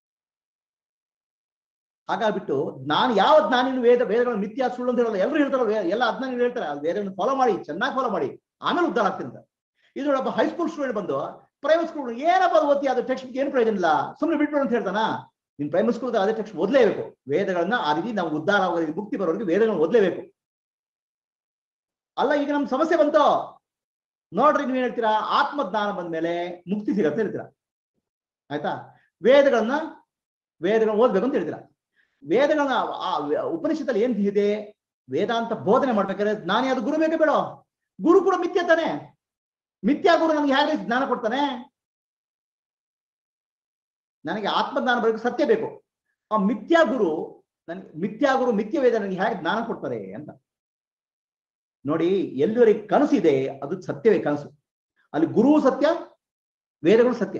ಹಾಗಾಗ್ಬಿಟ್ಟು ಯಾವ ಜ್ಞಾನಿನೂ ವೇದಗಳು ಮಿಥ್ಯಾ ಸುಳ್ಳು ಅಂತ ಹೇಳಲ್ಲ. ಎಲ್ಲರೂ ಹೇಳ್ತಾರಲ್ಲ, ಎಲ್ಲ ಅಜ್ಞಾನಿಗಳು ಹೇಳ್ತಾರೆ ಅದು ವೇದಗಳನ್ನು ಫಾಲೋ ಮಾಡಿ, ಚೆನ್ನಾಗಿ ಫಾಲೋ ಮಾಡಿ, ಆಮೇಲೆ ಉದ್ಧಾರ ಆಗ್ತಿರ್ತಾರೆ. ಇದು ಒಬ್ಬ ಹೈಸ್ಕೂಲ್ ಸ್ಟೂಡೆಂಟ್ ಬಂದು ಪ್ರೈವೇಟ್ ಸ್ಕೂಲ್ ಏನಪ್ಪ ಓದ್ತಿ, ಅದು ಟೆಕ್ಸ್ಟ್ ಬುಕ್ ಏನು ಪ್ರಯೋಜನ ಇಲ್ಲ, ಸುಮ್ಮನೆ ಬಿಟ್ಬಿಡು ಅಂತ ಹೇಳ್ತಾನ. ನೀನ್ ಪ್ರೈವೇಟ್ ಸ್ಕೂಲ್ ಅದೇ ಟೆಕ್ಸ್ಟ್ ಓದಲೇಬೇಕು. ವೇದಗಳನ್ನ ಆ ರೀತಿ ನಾವು ಉದ್ಧಾರ ಆಗೋರಿಗೆ, ಮುಕ್ತಿ ಬರೋರಿಗೆ ವೇದಗಳನ್ನ ಓದಲೇಬೇಕು. ಅಲ್ಲ, ಈಗ ನಮ್ ಸಮಸ್ಯೆ ಬಂತು ನೋಡ್ರಿ. ನೀವ್ ಹೇಳ್ತೀರಾ ಆತ್ಮಜ್ಞಾನ ಬಂದ್ಮೇಲೆ ಮುಕ್ತಿ ಸಿಗತ್ತೆ ಹೇಳ್ತೀರಾ. ಆಯ್ತಾ? ವೇದಗಳನ್ನ ಓದ್ಬೇಕು ಅಂತ ಹೇಳ್ತೀರಾ. ವೇದಗಳನ್ನ ಉಪನಿಷತ್ತಲ್ಲಿ ಏನ್ ಇದೆ, ವೇದಾಂತ ಬೋಧನೆ ಮಾಡ್ಬೇಕಾದ್ರೆ ಜ್ಞಾನಿ ಅದು ಗುರು ಬೇಕೇ ಬೇಡ? ಗುರು ಕೂಡ ಮಿಥ್ಯ ತಾನೆ. ಮಿಥ್ಯಾ ಗುರು ನಮ್ಗೆ ಹೇಗೆ ಜ್ಞಾನ ಕೊಡ್ತಾನೆ? ನನಗೆ ಆತ್ಮಜ್ಞಾನ ಬರಬೇಕು, ಸತ್ಯ ಬೇಕು. ಆ ಮಿಥ್ಯಾ ಗುರು ಮಿಥ್ಯ ವೇದ ನನಗೆ ಹೇಗೆ ಜ್ಞಾನ ಕೊಡ್ತಾರೆ ಅಂತ ನೋಡಿ. ಎಲ್ಲಿವರೆಗೆ ಕನಸಿದೆ ಅದು ಸತ್ಯವೇ ಕನಸು. ಅಲ್ಲಿ ಗುರು ಸತ್ಯ, ವೇದಗಳು ಸತ್ಯ.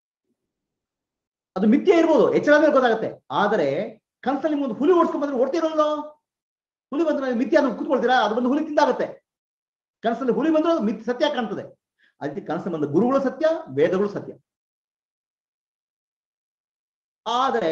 ಅದು ಮಿಥ್ಯ ಇರ್ಬೋದು, ಎಚ್ಚರ ಮೇಲೆ ಗೊತ್ತಾಗುತ್ತೆ. ಆದರೆ ಕನಸಲ್ಲಿ ಒಂದು ಹುಲಿ ಓಡಿಸ್ಕೊಂಡ್ ಬಂದ್ರೆ ಓಡ್ತಿರೋಲ್ಲ. ಹುಲಿ ಬಂದ್ರೆ ಮಿಥ್ಯ ಅಂತ ಕೂತ್ಕೊಳ್ತೀರಾ? ಅದು ಬಂದು ಹುಲಿ ತಿಂದಾಗುತ್ತೆ. ಕನಸಲ್ಲಿ ಹುಲಿ ಬಂದ್ರೆ ಅದು ಸತ್ಯ ಕಾಣ್ತದೆ. ಅದಕ್ಕೆ ಕನಸಲ್ಲಿ ಬಂದ ಗುರುಗಳು ಸತ್ಯ, ವೇದಗಳು ಸತ್ಯ. ಆದರೆ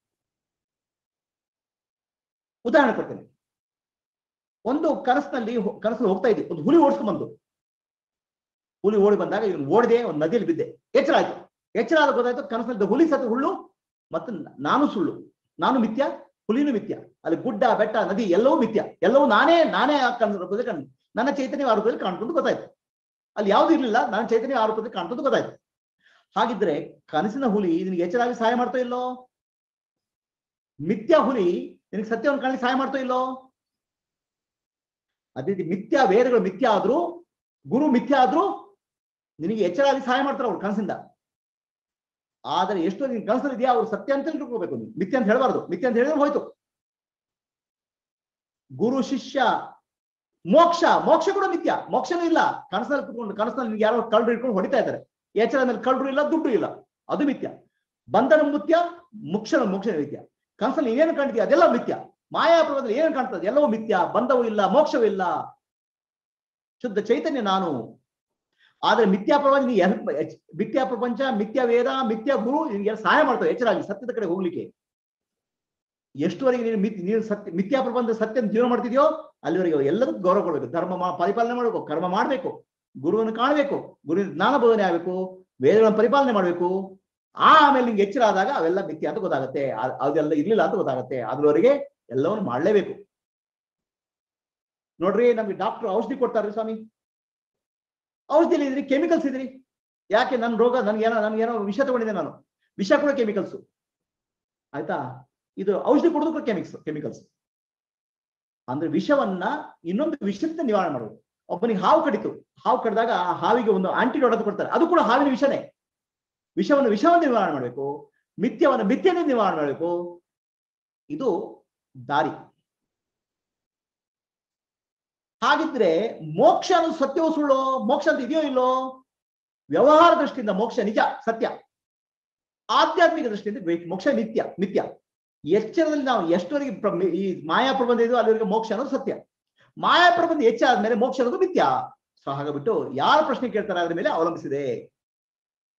ಉದಾಹರಣೆ ಕೊಡ್ತೇನೆ. ಒಂದು ಕನಸಲ್ಲಿ ಹೋಗ್ತಾ ಇದ್ದೆ, ಒಂದು ಹುಲಿ ಓಡಿಸ್ಕೊಂಡ್ ಬಂದು, ಹುಲಿ ಓಡಿ ಬಂದಾಗ ಇವನು ಓಡಿದೆ, ಒಂದು ನದಿಯಲ್ಲಿ ಬಿದ್ದೆ. ಎಚ್ಚರ ಆಯ್ತು. ಎಚ್ಚರ ಆದ ಗೊತ್ತಾಯ್ತು ಕನಸಲ್ಲಿ ಹುಲಿ ಸತ್ತು ಹುಳ್ಳು ಮತ್ತು ನಾನು ಸುಳ್ಳು, ನಾನು ಮಿಥ್ಯ, ಹುಲಿನೂ ಮಿಥ್ಯ. ಅಲ್ಲಿ ಗುಡ್ಡ, ಬೆಟ್ಟ, ನದಿ ಎಲ್ಲವೂ ಮಿಥ್ಯ. ಎಲ್ಲವೂ ನಾನೇ ನನ್ನ ಚೈತನ್ಯ ಆರೋಪದಲ್ಲಿ ಕಾಣ್ಕೊಂಡು ಗೊತ್ತಾಯ್ತು. ಅಲ್ಲಿ ಯಾವ್ದು ಇರ್ಲಿಲ್ಲ, ನನ್ನ ಚೈತನ್ಯ ಆರೋಪದಲ್ಲಿ ಕಾಣ್ಕೊಂಡು ಗೊತ್ತಾಯ್ತು. ಹಾಗಿದ್ರೆ ಕನಸಿನ ಹುಲಿ ನಿನಗೆ ಎಚ್ಚರಾಗಿ ಸಹಾಯ ಮಾಡ್ತೋ ಇಲ್ಲೋ? ಮಿಥ್ಯಾ ಹುಲಿ ನಿನಗೆ ಸತ್ಯವನ್ನು ಕಾಣಲಿಕ್ಕೆ ಸಹಾಯ ಮಾಡ್ತೋ ಇಲ್ಲೋ? ಅದೇ ರೀತಿ ಮಿಥ್ಯಾ ವೇದಗಳು ಮಿಥ್ಯಾ ಆದ್ರೂ, ಗುರು ಮಿಥ್ಯಾ ಆದ್ರೂ ನಿನಗೆ ಎಚ್ಚರಾಗಿ ಸಹಾಯ ಮಾಡ್ತಾರೆ ಅವ್ರು ಕನಸಿಂದ. ಆದರೆ ಎಷ್ಟೋ ನೀನು ಕನಸಲ್ಲಿ ಇದೆಯಾ, ಅವ್ರು ಸತ್ಯ ಅಂತ ತಿಳ್ಕೋಬೇಕು. ನೀನು ಮಿಥ್ಯ ಅಂತ ಹೇಳಬಾರ್ದು. ಮಿಥ್ಯ ಅಂತ ಹೇಳಿದ್ರೆ ಹೋಯ್ತು. ಗುರು ಶಿಷ್ಯ ಮೋಕ್ಷ ಕೂಡ ಮಿಥ್ಯ. ಮೋಕ್ಷನೂ ಇಲ್ಲ. ಕನಸಲ್ಲಿ ಕುತ್ಕೊಂಡು ಕನಸಲ್ಲಿ ನಿಮ್ಗೆ ಯಾರೋ ಕಳ್ಳರು ಇಟ್ಕೊಂಡು ಹೊಡಿತಾ ಇದ್ದಾರೆ. ಎಚ್ಚರ ಮೇಲೆ ಕಳ್ಳರು ಇಲ್ಲ, ದುಡ್ಡು ಇಲ್ಲ, ಅದು ಮಿಥ್ಯ. ಬಂಧನ ಮಿಥ್ಯ, ಮೋಕ್ಷ ಮಿಥ್ಯ. ಕನಸಲ್ಲಿ ಏನೇನು ಕಾಣ್ತೀಯ ಅದೆಲ್ಲ ಮಿಥ್ಯ. ಮಾಯಾಪ್ರಭದಲ್ಲಿ ಏನೇನು ಕಾಣ್ತದೆ ಎಲ್ಲವೂ ಮಿಥ್ಯ. ಬಂಧವೂ ಇಲ್ಲ, ಮೋಕ್ಷವೂ ಇಲ್ಲ. ಶುದ್ಧ ಚೈತನ್ಯ ನಾನು. ಆದ್ರೆ ಮಿಥ್ಯಾ ಪ್ರಪಂಚ, ಮಿಥ್ಯಾ ಪ್ರಪಂಚ, ಮಿಥ್ಯಾ ವೇದ, ಮಿಥ್ಯಾ ಗುರು ನಿನ್ಗೆ ಸಹಾಯ ಮಾಡ್ತವೆ ಎಚ್ಚರಾಗಿ ಸತ್ಯದ ಕಡೆ ಹೋಗ್ಲಿಕ್ಕೆ. ಎಷ್ಟುವರೆಗೆ ನೀನು ಸತ್ಯ ಮಿಥ್ಯಾ ಪ್ರಪಂಚ ಸತ್ಯ ಜೀವನ ಮಾಡ್ತಿದ್ಯೋ ಅಲ್ಲಿವರೆಗೆ ಎಲ್ಲದಕ್ಕೂ ಗೌರವ ಕೊಡಬೇಕು. ಧರ್ಮ ಪರಿಪಾಲನೆ ಮಾಡಬೇಕು, ಕರ್ಮ ಮಾಡಬೇಕು, ಗುರುವನ್ನು ಕಾಣಬೇಕು, ಗುರುವಿನ ಜ್ಞಾನ ಬೋಧನೆ ಆಗಬೇಕು, ವೇದಗಳನ್ನು ಪರಿಪಾಲನೆ ಮಾಡಬೇಕು. ಆಮೇಲೆ ನಿಮ್ಗೆ ಎಚ್ಚರ ಆದಾಗ ಅವೆಲ್ಲ ಮಿಥ್ಯಾ ಅಂತ ಗೊತ್ತಾಗುತ್ತೆ, ಅದೆಲ್ಲ ಇರ್ಲಿಲ್ಲ ಅಂತ ಗೊತ್ತಾಗುತ್ತೆ. ಅದ್ರವರೆಗೆ ಎಲ್ಲವನ್ನು ಮಾಡಲೇಬೇಕು. ನೋಡ್ರಿ, ನಮ್ಗೆ ಡಾಕ್ಟರ್ ಔಷಧಿ ಕೊಡ್ತಾರ್ರಿ ಸ್ವಾಮಿ. ಔಷಧಿಯಲ್ಲಿ ಇದ್ರಿ ಕೆಮಿಕಲ್ಸ್ ಇದ್ರಿ. ಯಾಕೆ? ನನ್ನ ರೋಗ ನನ್ಗೇನೋ ವಿಷ ತಗೊಂಡಿದ್ದೆ ನಾನು, ವಿಷ ಕೂಡ ಕೆಮಿಕಲ್ಸ್. ಆಯ್ತಾ? ಇದು ಔಷಧಿ ಕೊಡೋದಕ್ಕೂ ಕೆಮಿಕಲ್ಸ್. ಅಂದ್ರೆ ವಿಷವನ್ನ ಇನ್ನೊಂದು ವಿಷದಿಂದ ನಿವಾರಣೆ ಮಾಡೋದು. ಒಬ್ಬನಿಗೆ ಹಾವು ಕಡಿತು, ಹಾವು ಕಡಿದಾಗ ಆ ಹಾವಿಗೆ ಒಂದು ಆಂಟಿಡೋಟ್ ಅಂತ ಕೊಡ್ತಾರೆ, ಅದು ಕೂಡ ಹಾವಿನ ವಿಷನೇ. ವಿಷವನ್ನು ನಿವಾರಣೆ ಮಾಡಬೇಕು, ಮಿಥ್ಯೆಯನ್ನು ನಿವಾರಣೆ ಮಾಡಬೇಕು. ಇದು ದಾರಿ. ಹಾಗಿದ್ರೆ ಮೋಕ್ಷ ಅನ್ನೋದು ಸತ್ಯವೋ ಸುಳ್ಳೋ? ಮೋಕ್ಷ ಅಂತ ಇದೆಯೋ ಇಲ್ಲೋ? ವ್ಯವಹಾರ ದೃಷ್ಟಿಯಿಂದ ಮೋಕ್ಷ ನಿಜ, ಸತ್ಯ. ಆಧ್ಯಾತ್ಮಿಕ ದೃಷ್ಟಿಯಿಂದ ಮೋಕ್ಷ ಮಿಥ್ಯ. ಎಚ್ಚರದಲ್ಲಿ ನಾವು ಎಷ್ಟವರೆಗೆ ಈ ಮಾಯಾ ಪ್ರಬಂಧ ಇದೆಯೋ ಅಲ್ಲಿವರೆಗೆ ಮೋಕ್ಷ ಅನ್ನೋದು ಸತ್ಯ. ಮಾಯಾ ಪ್ರಬಂಧ ಹೆಚ್ಚಾದ್ಮೇಲೆ ಮೋಕ್ಷ ಅನ್ನೋದು ಮಿಥ್ಯ. ಸೊ ಹಾಗಾಗ್ಬಿಟ್ಟು ಯಾರ ಪ್ರಶ್ನೆ ಕೇಳ್ತಾರೆ ಅದ್ರ ಮೇಲೆ ಅವಲಂಬಿಸಿದೆ.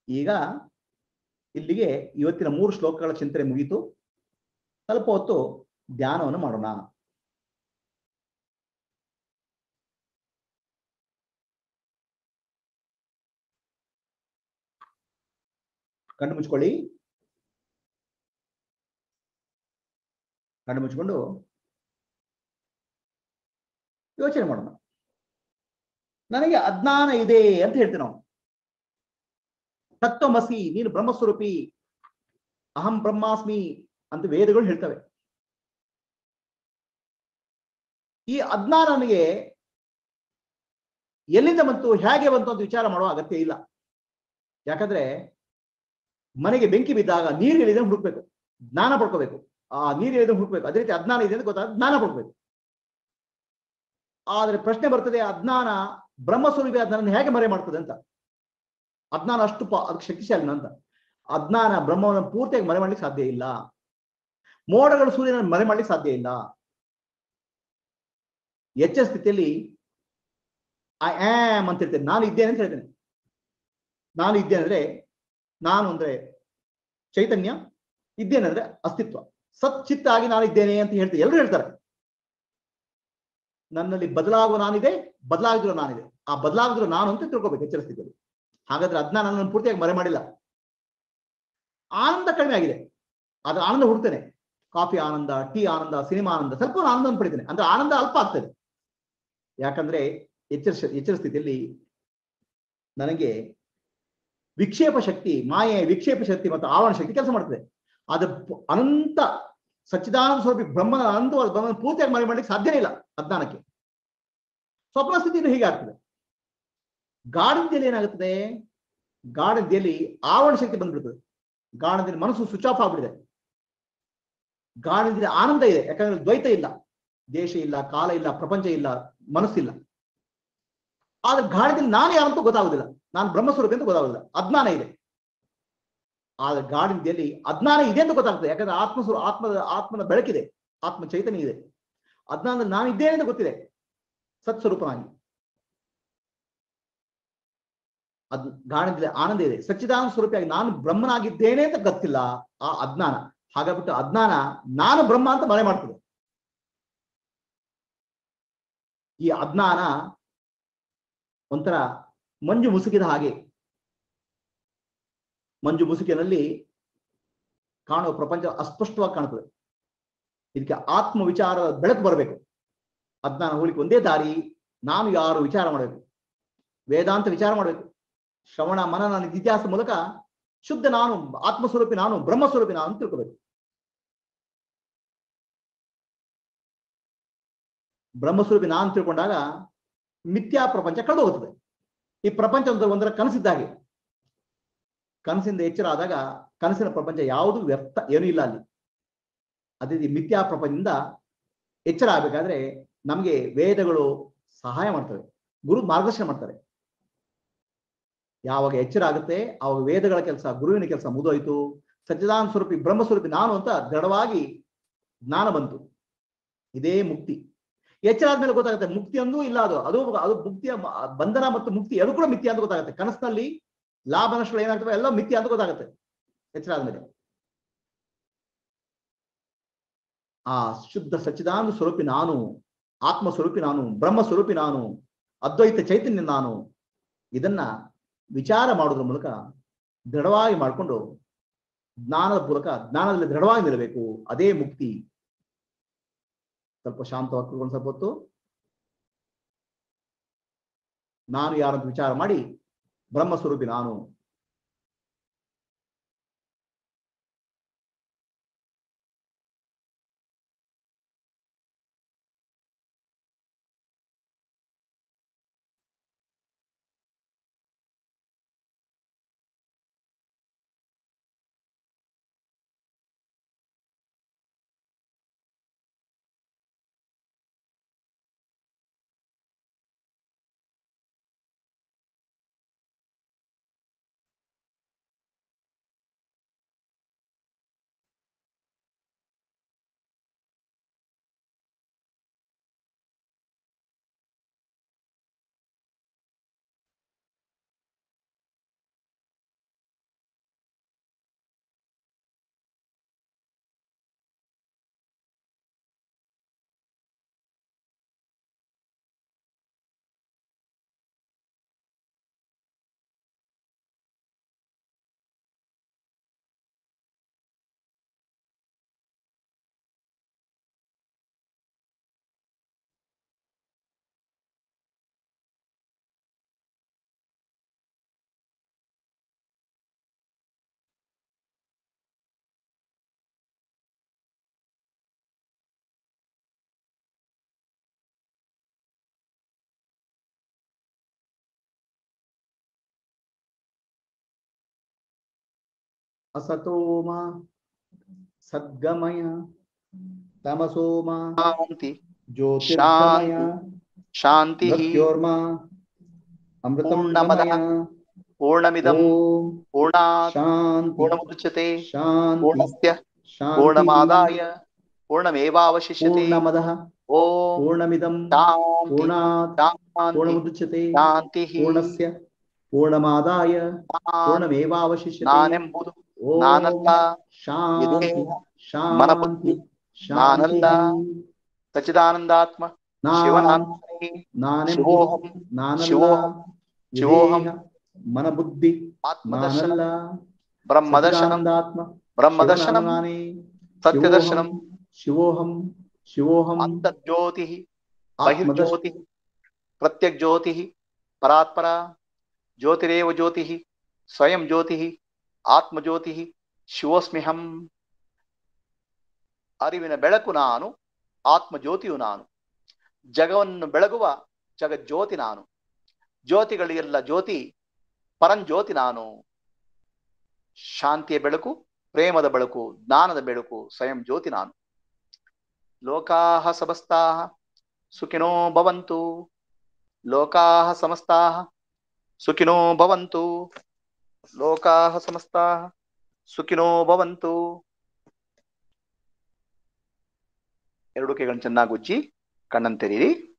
ಈಗ ಇಲ್ಲಿಗೆ ಇವತ್ತಿನ 3 ಶ್ಲೋಕಗಳ ಚಿಂತನೆ ಮುಗಿಯಿತು. ಸ್ವಲ್ಪ ಹೊತ್ತು ಧ್ಯಾನವನ್ನು ಮಾಡೋಣ. ಕಣ್ಣು ಮುಚ್ಕೊಳ್ಳಿ. ಕಣ್ಣು ಮುಚ್ಚಿಕೊಂಡು ಯೋಚನೆ ಮಾಡೋಣ. ನನಗೆ ಅಜ್ಞಾನ ಇದೆ ಅಂತ ಹೇಳ್ತೀವಿ ನಾವು. ತತ್ವಮಸಿ, ನೀನು ಬ್ರಹ್ಮಸ್ವರೂಪಿ, ಅಹಂ ಬ್ರಹ್ಮಾಸ್ಮಿ ಅಂತ ವೇದಗಳು ಹೇಳ್ತವೆ. ಈ ಅಜ್ಞಾನ ನನಗೆ ಎಲ್ಲಿಂದ ಬಂತು, ಹೇಗೆ ಬಂತು ಅಂತ ವಿಚಾರ ಮಾಡುವ ಅಗತ್ಯ ಇಲ್ಲ. ಯಾಕಂದ್ರೆ ಮನೆಗೆ ಬೆಂಕಿ ಬಿದ್ದಾಗ ನೀರು ಎಲ್ಲಿದೆ ಹುಡುಕ್ಬೇಕು, ಜ್ಞಾನ ಪಡ್ಕೋಬೇಕು. ಆ ನೀರು ಎಲ್ಲಿದೆ ಹುಡುಕ್ಬೇಕು. ಅದೇ ರೀತಿ ಅಜ್ಞಾನ ಇದೆ ಅಂತ ಗೊತ್ತಾಗ ಜ್ಞಾನ ಪಡ್ಕೋಬೇಕು. ಆದ್ರೆ ಪ್ರಶ್ನೆ ಬರ್ತದೆ, ಅಜ್ಞಾನ ಬ್ರಹ್ಮಸ್ವರೂಪಿ ಅಜ್ಞಾನ ಹೇಗೆ ಮರೆ ಮಾಡ್ತದೆ ಅಂತ. ಅಜ್ಞಾನ ಅಷ್ಟು ಅದಕ್ಕೆ ಶಕ್ತಿಶಾಲಿನ ಅಂತ. ಅಜ್ಞಾನ ಬ್ರಹ್ಮವನ್ನು ಪೂರ್ತಿಯಾಗಿ ಮರೆ ಮಾಡ್ಲಿಕ್ಕೆ ಸಾಧ್ಯ ಇಲ್ಲ. ಮೋಡಗಳು ಸೂರ್ಯನ ಮರೆ ಮಾಡ್ಲಿಕ್ಕೆ ಸಾಧ್ಯ ಇಲ್ಲ. ಎಚ್ಚರ ಸ್ಥಿತಿಯಲ್ಲಿ ಐ ಆಮ್ ಅಂತ ಹೇಳ್ತೇನೆ, ನಾನು ಇದ್ದೇನೆ ಅಂತ ಹೇಳ್ತೇನೆ. ನಾನು ಇದ್ದೇನೆ ಅಂದ್ರೆ, ನಾನು ಅಂದ್ರೆ ಚೈತನ್ಯ, ಇದ್ದೇನೆ ಅಂದ್ರೆ ಅಸ್ತಿತ್ವ, ಸಚ್ಚಿತ್ತ ಆಗಿ ನಾನು ಇದ್ದೇನೆ ಅಂತ ಹೇಳ್ತೇನೆ. ಎಲ್ಲರೂ ಹೇಳ್ತಾರೆ ನನ್ನಲ್ಲಿ ಬದಲಾಗುವ ನಾನಿದೆ, ಬದಲಾಗಿದ್ರು ನಾನಿದೆ. ಆ ಬದಲಾಗಿದ್ರು ನಾನು ಅಂತ ತಿಳ್ಕೊಬೇಕು ಎಚ್ಚರ ಸ್ಥಿತಿಯಲ್ಲಿ. ಹಾಗಾದ್ರೆ ಅಜ್ಞಾನ ನನ್ನನ್ನು ಪೂರ್ತಿಯಾಗಿ ಮರೆ ಮಾಡಿಲ್ಲ. ಆನಂದ ಕಡಿಮೆ ಆಗಿದೆ, ಆದ್ರೆ ಆನಂದ ಹುಡ್ತೇನೆ. ಕಾಫಿ ಆನಂದ, ಟೀ ಆನಂದ, ಸಿನಿಮಾ ಆನಂದ, ಸ್ವಲ್ಪ ಆನಂದ ಪಡಿತೇನೆ. ಅಂದ್ರೆ ಆನಂದ ಅಲ್ಪ ಆಗ್ತದೆ. ಯಾಕಂದ್ರೆ ಎಚ್ಚರ ಸ್ಥಿತಿಯಲ್ಲಿ ನನಗೆ ವಿಕ್ಷೇಪ ಶಕ್ತಿ, ಮಾಯೆ ವಿಕ್ಷೇಪ ಶಕ್ತಿ ಮತ್ತು ಆವರಣ ಶಕ್ತಿ ಕೆಲಸ ಮಾಡ್ತದೆ. ಅದು ಅನಂತ ಸಚ್ಚಿದಾನಂದ ಸ್ವರೂಪಿ ಬ್ರಹ್ಮನ ಅನಂತವಾದ ಬ್ರಹ್ಮನ ಪೂರ್ತಿಯಾಗಿ ಮರೆ ಮಾಡ್ಲಿಕ್ಕೆ ಸಾಧ್ಯನೇ ಇಲ್ಲ ಅಜ್ಞಾನಕ್ಕೆ. ಸ್ವಪ್ನ ಸ್ಥಿತಿಯಲ್ಲಿ ಹೀಗೆ ಆಗ್ತದೆ. ಗಾಢನಿದ್ದೆಯಲ್ಲಿ ಏನಾಗುತ್ತದೆ, ಗಾಢನಿದ್ದೆಯಲ್ಲಿ ಆವರಣ ಶಕ್ತಿ ಬಂದ್ಬಿಡ್ತದೆ. ಗಾಢನಿದ್ದೆಯಲ್ಲಿ ಮನಸ್ಸು ಸ್ವಿಚ್ ಆಫ್ ಆಗ್ಬಿಟ್ಟಿದೆ. ಗಾಢನಿದ್ದೆಯಲ್ಲಿ ಆನಂದ ಇದೆ, ಯಾಕಂದ್ರೆ ದ್ವೈತ ಇಲ್ಲ, ದೇಶ ಇಲ್ಲ, ಕಾಲ ಇಲ್ಲ, ಪ್ರಪಂಚ ಇಲ್ಲ, ಮನಸ್ಸಿಲ್ಲ. ಆದ್ರೆ ಗಾಢದಲ್ಲಿ ನಾನು ಯಾರಂತೂ ಗೊತ್ತಾಗುದಿಲ್ಲ, ನಾನು ಬ್ರಹ್ಮಸ್ವರೂಪಿ ಅಂತ ಗೊತ್ತಾಗುದಿಲ್ಲ. ಅಜ್ಞಾನ ಇದೆ. ಆದ್ರೆ ಗಾಢನಿದ್ದೆಯಲ್ಲಿ ಅಜ್ಞಾನ ಇದೆ ಅಂತ ಗೊತ್ತಾಗ್ತದೆ. ಯಾಕಂದ್ರೆ ಆತ್ಮನ ಬೆಳಕಿದೆ, ಆತ್ಮ ಚೈತನ್ಯ ಇದೆ. ಅಜ್ಞಾನದಲ್ಲಿ ನಾನು ಇದ್ದೇನೆ ಅಂತ ಗೊತ್ತಿದೆ, ಸತ್ಸ್ವರೂಪನಾಗಿ. ಗಾಢನಿದ್ದೆಯಲ್ಲಿ ಆನಂದ ಇದೆ, ಸಚ್ಚಿದಾನಂದ ಸ್ವರೂಪಿಯಾಗಿ ನಾನು ಬ್ರಹ್ಮನಾಗಿದ್ದೇನೆ ಅಂತ ಗೊತ್ತಿಲ್ಲ, ಆ ಅಜ್ಞಾನ. ಹಾಗಾಗ್ಬಿಟ್ಟು ಅಜ್ಞಾನ ನಾನು ಬ್ರಹ್ಮ ಅಂತ ಮರೆ ಮಾಡ್ತದೆ. ಈ ಅಜ್ಞಾನ ಒಂಥರ ಮಂಜು ಮುಸುಕಿದ ಹಾಗೆ. ಮಂಜು ಮುಸುಕಿನಲ್ಲಿ ಕಾಣುವ ಪ್ರಪಂಚ ಅಸ್ಪಷ್ಟವಾಗಿ ಕಾಣುತ್ತದೆ. ಇದಕ್ಕೆ ಆತ್ಮ ವಿಚಾರದ ಬೆಳಕು ಬರಬೇಕು. ಅಜ್ಞಾನ ಹೋಲಿಕೆ ಒಂದೇ ದಾರಿ, ನಾನು ಯಾರು ವಿಚಾರ ಮಾಡಬೇಕು, ವೇದಾಂತ ವಿಚಾರ ಮಾಡಬೇಕು. ಶ್ರವಣ ಮನನ ನಿತ್ಯಾಸ ಮೂಲಕ ಶುದ್ಧ ನಾನು, ಆತ್ಮಸ್ವರೂಪಿ ನಾನು, ಬ್ರಹ್ಮಸ್ವರೂಪಿ ನಾನು ಅಂತ ತಿಳ್ಕೋಬೇಕು. ಬ್ರಹ್ಮಸ್ವರೂಪಿ ನಾನು ತಿಳ್ಕೊಂಡಾಗ ಮಿಥ್ಯಾ ಪ್ರಪಂಚ ಕಳೆದು ಹೋಗುತ್ತದೆ. ಈ ಪ್ರಪಂಚ ಒಂದರ ಕನಸಿದ್ದಾಗೆ. ಕನಸಿಂದ ಎಚ್ಚರ ಆದಾಗ ಕನಸಿನ ಪ್ರಪಂಚ ಯಾವುದು ವ್ಯರ್ಥ ಏನೂ ಇಲ್ಲ ಅಲ್ಲಿ. ಅದೇ ಮಿಥ್ಯಾ ಪ್ರಪಂಚದಿಂದ ಎಚ್ಚರ ಆಗಬೇಕಾದ್ರೆ ನಮಗೆ ವೇದಗಳು ಸಹಾಯ ಮಾಡ್ತವೆ, ಗುರು ಮಾರ್ಗದರ್ಶನ ಮಾಡ್ತಾರೆ. ಯಾವಾಗ ಎಚ್ಚರ ಆಗುತ್ತೆ ಆವಾಗ ವೇದಗಳ ಕೆಲಸ, ಗುರುವಿನ ಕೆಲಸ ಮುಗಿದೋಯ್ತು. ಸಚ್ಚಿದಾನಂದ ಸ್ವರೂಪಿ ಬ್ರಹ್ಮಸ್ವರೂಪಿ ನಾನು ಅಂತ ದೃಢವಾಗಿ ಜ್ಞಾನ ಬಂತು. ಇದೇ ಮುಕ್ತಿ. ಎಚ್ಚರ ಆದ್ಮೇಲೆ ಗೊತ್ತಾಗುತ್ತೆ ಮುಕ್ತಿ ಅಂದೂ ಇಲ್ಲ, ಅದು ಮುಕ್ತಿಯ ಬಂಧನ ಮತ್ತು ಮುಕ್ತಿ ಎರಡು ಕೂಡ ಮಿಥ್ಯ ಅಂತ ಗೊತ್ತಾಗುತ್ತೆ. ಕನಸಿನಲ್ಲಿ ಲಾಭ ನಷ್ಟಗಳು ಏನಾಗ್ತವೆ ಎಲ್ಲ ಮಿಥ್ಯ ಅಂತ ಗೊತ್ತಾಗುತ್ತೆ ಎಚ್ಚರ ಆದ್ಮೇಲೆ. ಆ ಶುದ್ಧ ಸಚ್ಚಿದಾನಂದ ಸ್ವರೂಪಿ ನಾನು, ಆತ್ಮ ಸ್ವರೂಪಿ ನಾನು, ಬ್ರಹ್ಮ ಸ್ವರೂಪಿ ನಾನು, ಅದ್ವೈತ ಚೈತನ್ಯ ನಾನು, ಇದನ್ನ ವಿಚಾರ ಮಾಡೋದ್ರ ಮೂಲಕ ದೃಢವಾಗಿ ಮಾಡಿಕೊಂಡು ಜ್ಞಾನದ ಮೂಲಕ ಜ್ಞಾನದಲ್ಲಿ ದೃಢವಾಗಿ ನಿಲ್ಲಬೇಕು. ಅದೇ ಮುಕ್ತಿ. ಸ್ವಲ್ಪ ಶಾಂತವಾಗಿ ಕೂತ್ಕೊಂಡು ಸ್ವಲ್ಪ ಹೊತ್ತು ನಾನು ಯಾರಂತ ವಿಚಾರ ಮಾಡಿ ಬ್ರಹ್ಮಸ್ವರೂಪಿ ನಾನು असतो मा सद्गमय तमसो मा शांति ज्योतिर्गमय शांति मृत्योर्मा अमृतं पूर्णमदः गमय। पूर्णमिदं ओम पूर्णात् शांति पूर्णमुदच्यते शांति पूर्णस्य शांति। पूर्णमादाय पूर्णमेवावशिष्यते। पूर्णमदः ओम पूर्णमिदं शांति पूर्णात् शांति पूर्णमुदच्यते शांति पूर्णस्य पूर्णमादाय शांति पूर्णमेवावशिष्यते। ನಾನೆಂಬುದು ओम ನಾನಲ್ಲ, ಇದೇ शांति ಮನಬುದ್ಧಿ शांति शांति। ನಾನಲ್ಲ, ಸಚ್ಚಿದಾನಂದಾತ್ಮ नाहं ಶಿವನಾತ್ಮನೇ नानेंबुदु ಶಿವೋಹಂ नानल्ल ಶಿವೋಹಂ ಶಿವೋಹಂ ಇದೇಹ ಮನಬುದ್ಧಿ ಆತ್ಮದರ್ಶನಂ ನಾನಲ್ಲ ಬ್ರಹ್ಮದರ್ಶನಂ ಸಚ್ಚಿದಾನಂದಾತ್ಮ ಬ್ರಹ್ಮದರ್ಶನಂ ಶಿವನಾನು ನಾನೇ ಶಿವೋಹಂ ಸತ್ಯದರ್ಶನಂ ಶಿವೋಹಂ ಶಿವೋಹಂ ಅಂತರ್ಜ್ಯೋತಿ ಆತ್ಮದರ್ಶ ಬಹಿರ್ಜ್ಯೋತಿ ಪ್ರತ್ಯಗ್ಜ್ಯೋತಿ ಪರಾತ್ಪರ ಜ್ಯೋತಿರೇವ ಜ್ಯೋತಿ ಸ್ವಯಂ ಜ್ಯೋತಿ ಆತ್ಮಜ್ಯೋತಿ ಶಿವೋಸ್ಮ್ಯಹಂ. ಅರಿವಿನ ಬೆಳಕು ನಾನು, ಆತ್ಮಜ್ಯೋತಿಯು ನಾನು, ಜಗವನ್ನು ಬೆಳಗುವ ಜಗಜ್ಯೋತಿ ನಾನು, ಜ್ಯೋತಿಗಳಿಗೆಲ್ಲ ಜ್ಯೋತಿ ಪರಂಜ್ಯೋತಿ ನಾನು. ಶಾಂತಿಯ ಬೆಳಕು, ಪ್ರೇಮದ ಬೆಳಕು, ಜ್ಞಾನದ ಬೆಳಕು, ಸ್ವಯಂ ಜ್ಯೋತಿ ನಾನು. ಲೋಕಾಹ ಸಮಸ್ತಾಹ ಸುಖಿನೋ ಭವಂತು, ಲೋಕಾಹ ಸಮಸ್ತಾಹ ಸುಖಿನೋ ಭವಂತು, ಲೋಕಾಹ ಸಮಸ್ತಾಹ ಸುಖಿನೋ ಭವಂತು. ಎರಡು ಕೈಗಳನ್ನು ಚೆನ್ನಾಗಿ ಉಜ್ಜಿ ಕಣ್ಣನ್ನು ತೆರೀರಿ.